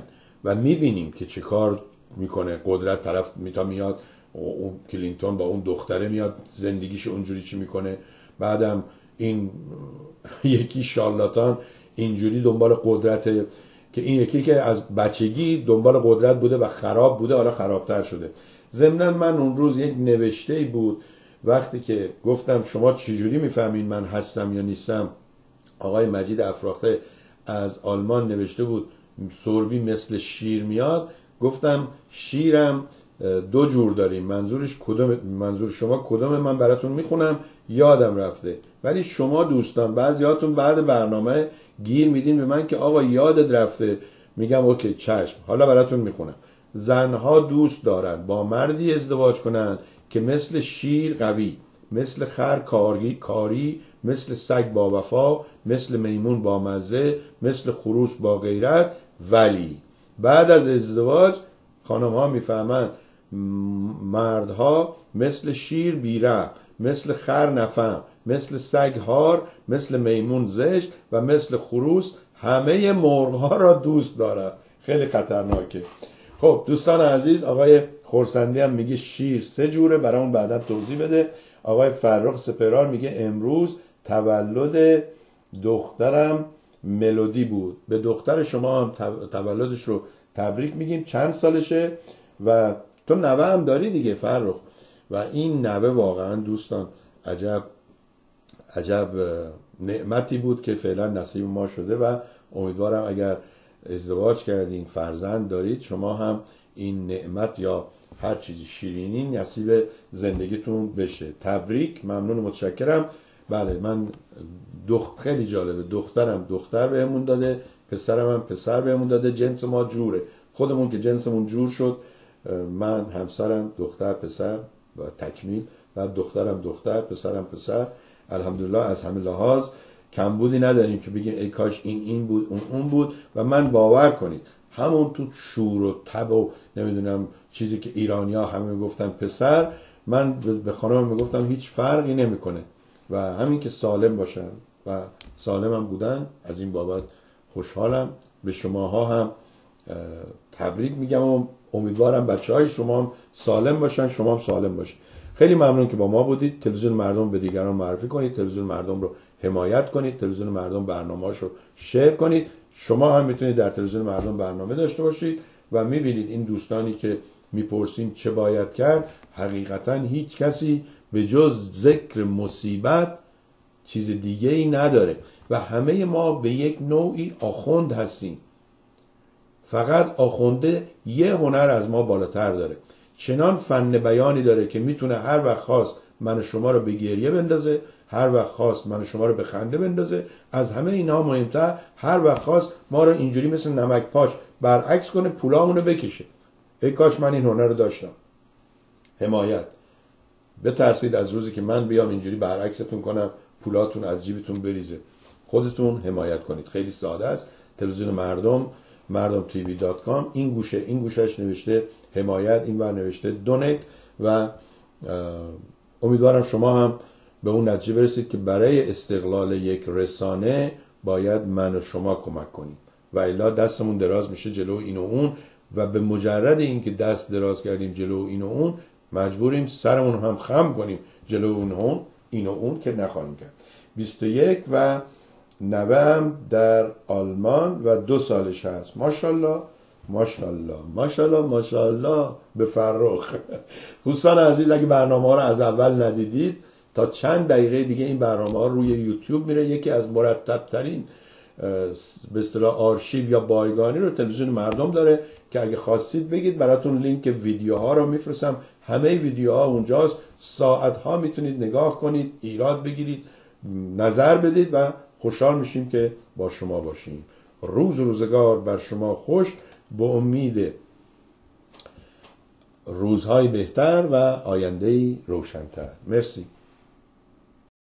و میبینیم که چه کار میکنه. قدرت طرف میتا میاد، اون کلینتون با اون دختره میاد زندگیش اونجوری چی میکنه، بعدم این یکی شارلاتان اینجوری دنبال قدرت، که این یکی که از بچگی دنبال قدرت بوده و خراب بوده، حالا خرابتر شده. ضمناً من اون روز یک نوشته‌ای بود وقتی که گفتم شما چجوری میفهمین من هستم یا نیستم، آقای مجید افراخته از آلمان نوشته بود سربی مثل شیر میاد. گفتم شیرم دو جور داریم، منظورش کدوم، منظور شما کدوم، من براتون میخونم یادم رفته. ولی شما دوستان بعضیاتون بعد برنامه گیر میدین به من که آقا یادت رفته، میگم اوکی چشم، حالا براتون میخونم. زنها دوست دارن با مردی ازدواج کنن که مثل شیر قوی، مثل خر کاری کاری، مثل سگ با وفا، مثل میمون با مزه، مثل خروس با غیرت. ولی بعد از ازدواج خانم ها میفهمن مردها مثل شیر بی‌رحم، مثل خر نفهم، مثل سگ هار، مثل میمون زشت و مثل خروس همه مرغ ها را دوست دارد. خیلی خطرناکه. خب دوستان عزیز، آقای خورسندی هم میگه شیر سه جوره، برامون بعدا توضیح بده. آقای فرخ سپرار میگه امروز تولد دخترم ملودی بود. به دختر شما هم تولدش رو تبریک میگیم. چند سالشه؟ و تو نوه هم داری دیگه فرخ. و این نوه واقعا دوستان عجب عجب نعمتی بود که فعلا نصیب ما شده و امیدوارم اگر ازدواج کردین فرزند دارید شما هم این نعمت یا هر چیزی شیرینی نصیب زندگیتون بشه. تبریک، ممنون، متشکرم. بله من دخ... خیلی جالبه، دخترم دختر بهمون داده، پسرم هم پسر بهمون داده، جنس ما جوره. خودمون که جنسمون جور شد، من همسرم دختر پسر و تکمیل، و دخترم دختر پسرم پسر. الحمدلله از همه لحاظ کمبودی نداریم که بگیم ای کاش این این بود اون اون بود. و من باور کنید همون تو شور و تب و نمیدونم چیزی که ایرانیا همه میگفتن پسر، من به خانمم میگفتم هیچ فرقی نمیکنه و همین که سالم باشن و سالم هم بودن، از این بابت خوشحالم. به شماها هم تبریک میگم و امیدوارم بچه های شما هم سالم باشن، شما هم سالم باشید. خیلی ممنون که با ما بودید. تلویزیون مردم به دیگران معرفی کنید، تلویزیون مردم رو حمایت کنید، تلویزیون مردم برنامه‌اش رو شیر کنید. شما هم میتونید در تلویزیون مردم برنامه داشته باشید و میبینید این دوستانی که میپرسین چه باید کرد، حقیقتا هیچ کسی به جز ذکر مصیبت چیز دیگه ای نداره و همه ما به یک نوعی آخوند هستیم. فقط آخونده یه هنر از ما بالاتر داره، چنان فن بیانی داره که میتونه هر وقت خواست من و شما رو به گریه بندازه، هر وقت خواست من و شما رو به خنده بندازه، از همه اینا مهمتر هر وقت خواست ما رو اینجوری مثل نمک پاش برعکس کنه، پولامونو بکشه. ای کاش من این هنر رو داشتم. حمایت. بترسید از روزی که من بیام اینجوری برعکستون کنم، پولاتون از جیبتون بریزه. خودتون حمایت کنید. خیلی ساده است. تلویزیون مردم، مردم تیوی دات کام، این گوشه این گوشش نوشته حمایت، این ور نوشته دونیت و امیدوارم شما هم به اون نتیجه برسید که برای استقلال یک رسانه باید من و شما کمک کنیم و الا دستمون دراز میشه جلو این و اون و به مجرد اینکه دست دراز کردیم جلو این و اون مجبوریم سرمون هم خم کنیم جلو اون و این و اون که نخواهیم کرد. بیست و یک و نوه‌ام در آلمان و دو سالش هست. ماشاءالله ماشاءالله ماشاءالله ماشاءالله به فرخ. دوستان عزیز اگه برنامه ها رو از اول ندیدید تا چند دقیقه دیگه این برنامه ها روی یوتیوب میره. یکی از مرتب ترین به اصطلاح آرشیو یا بایگانی رو تلویزیون مردم داره که اگه خواستید بگید براتون لینک ویدیوها رو میفرستم. همه ویدیوها اونجاست، ساعت ها میتونید نگاه کنید، ایراد بگیرید، نظر بدید و خوشحال میشیم که با شما باشیم. روز روزگار بر شما خوش، به امید روزهای بهتر و آینده‌ای روشن‌تر. مرسی.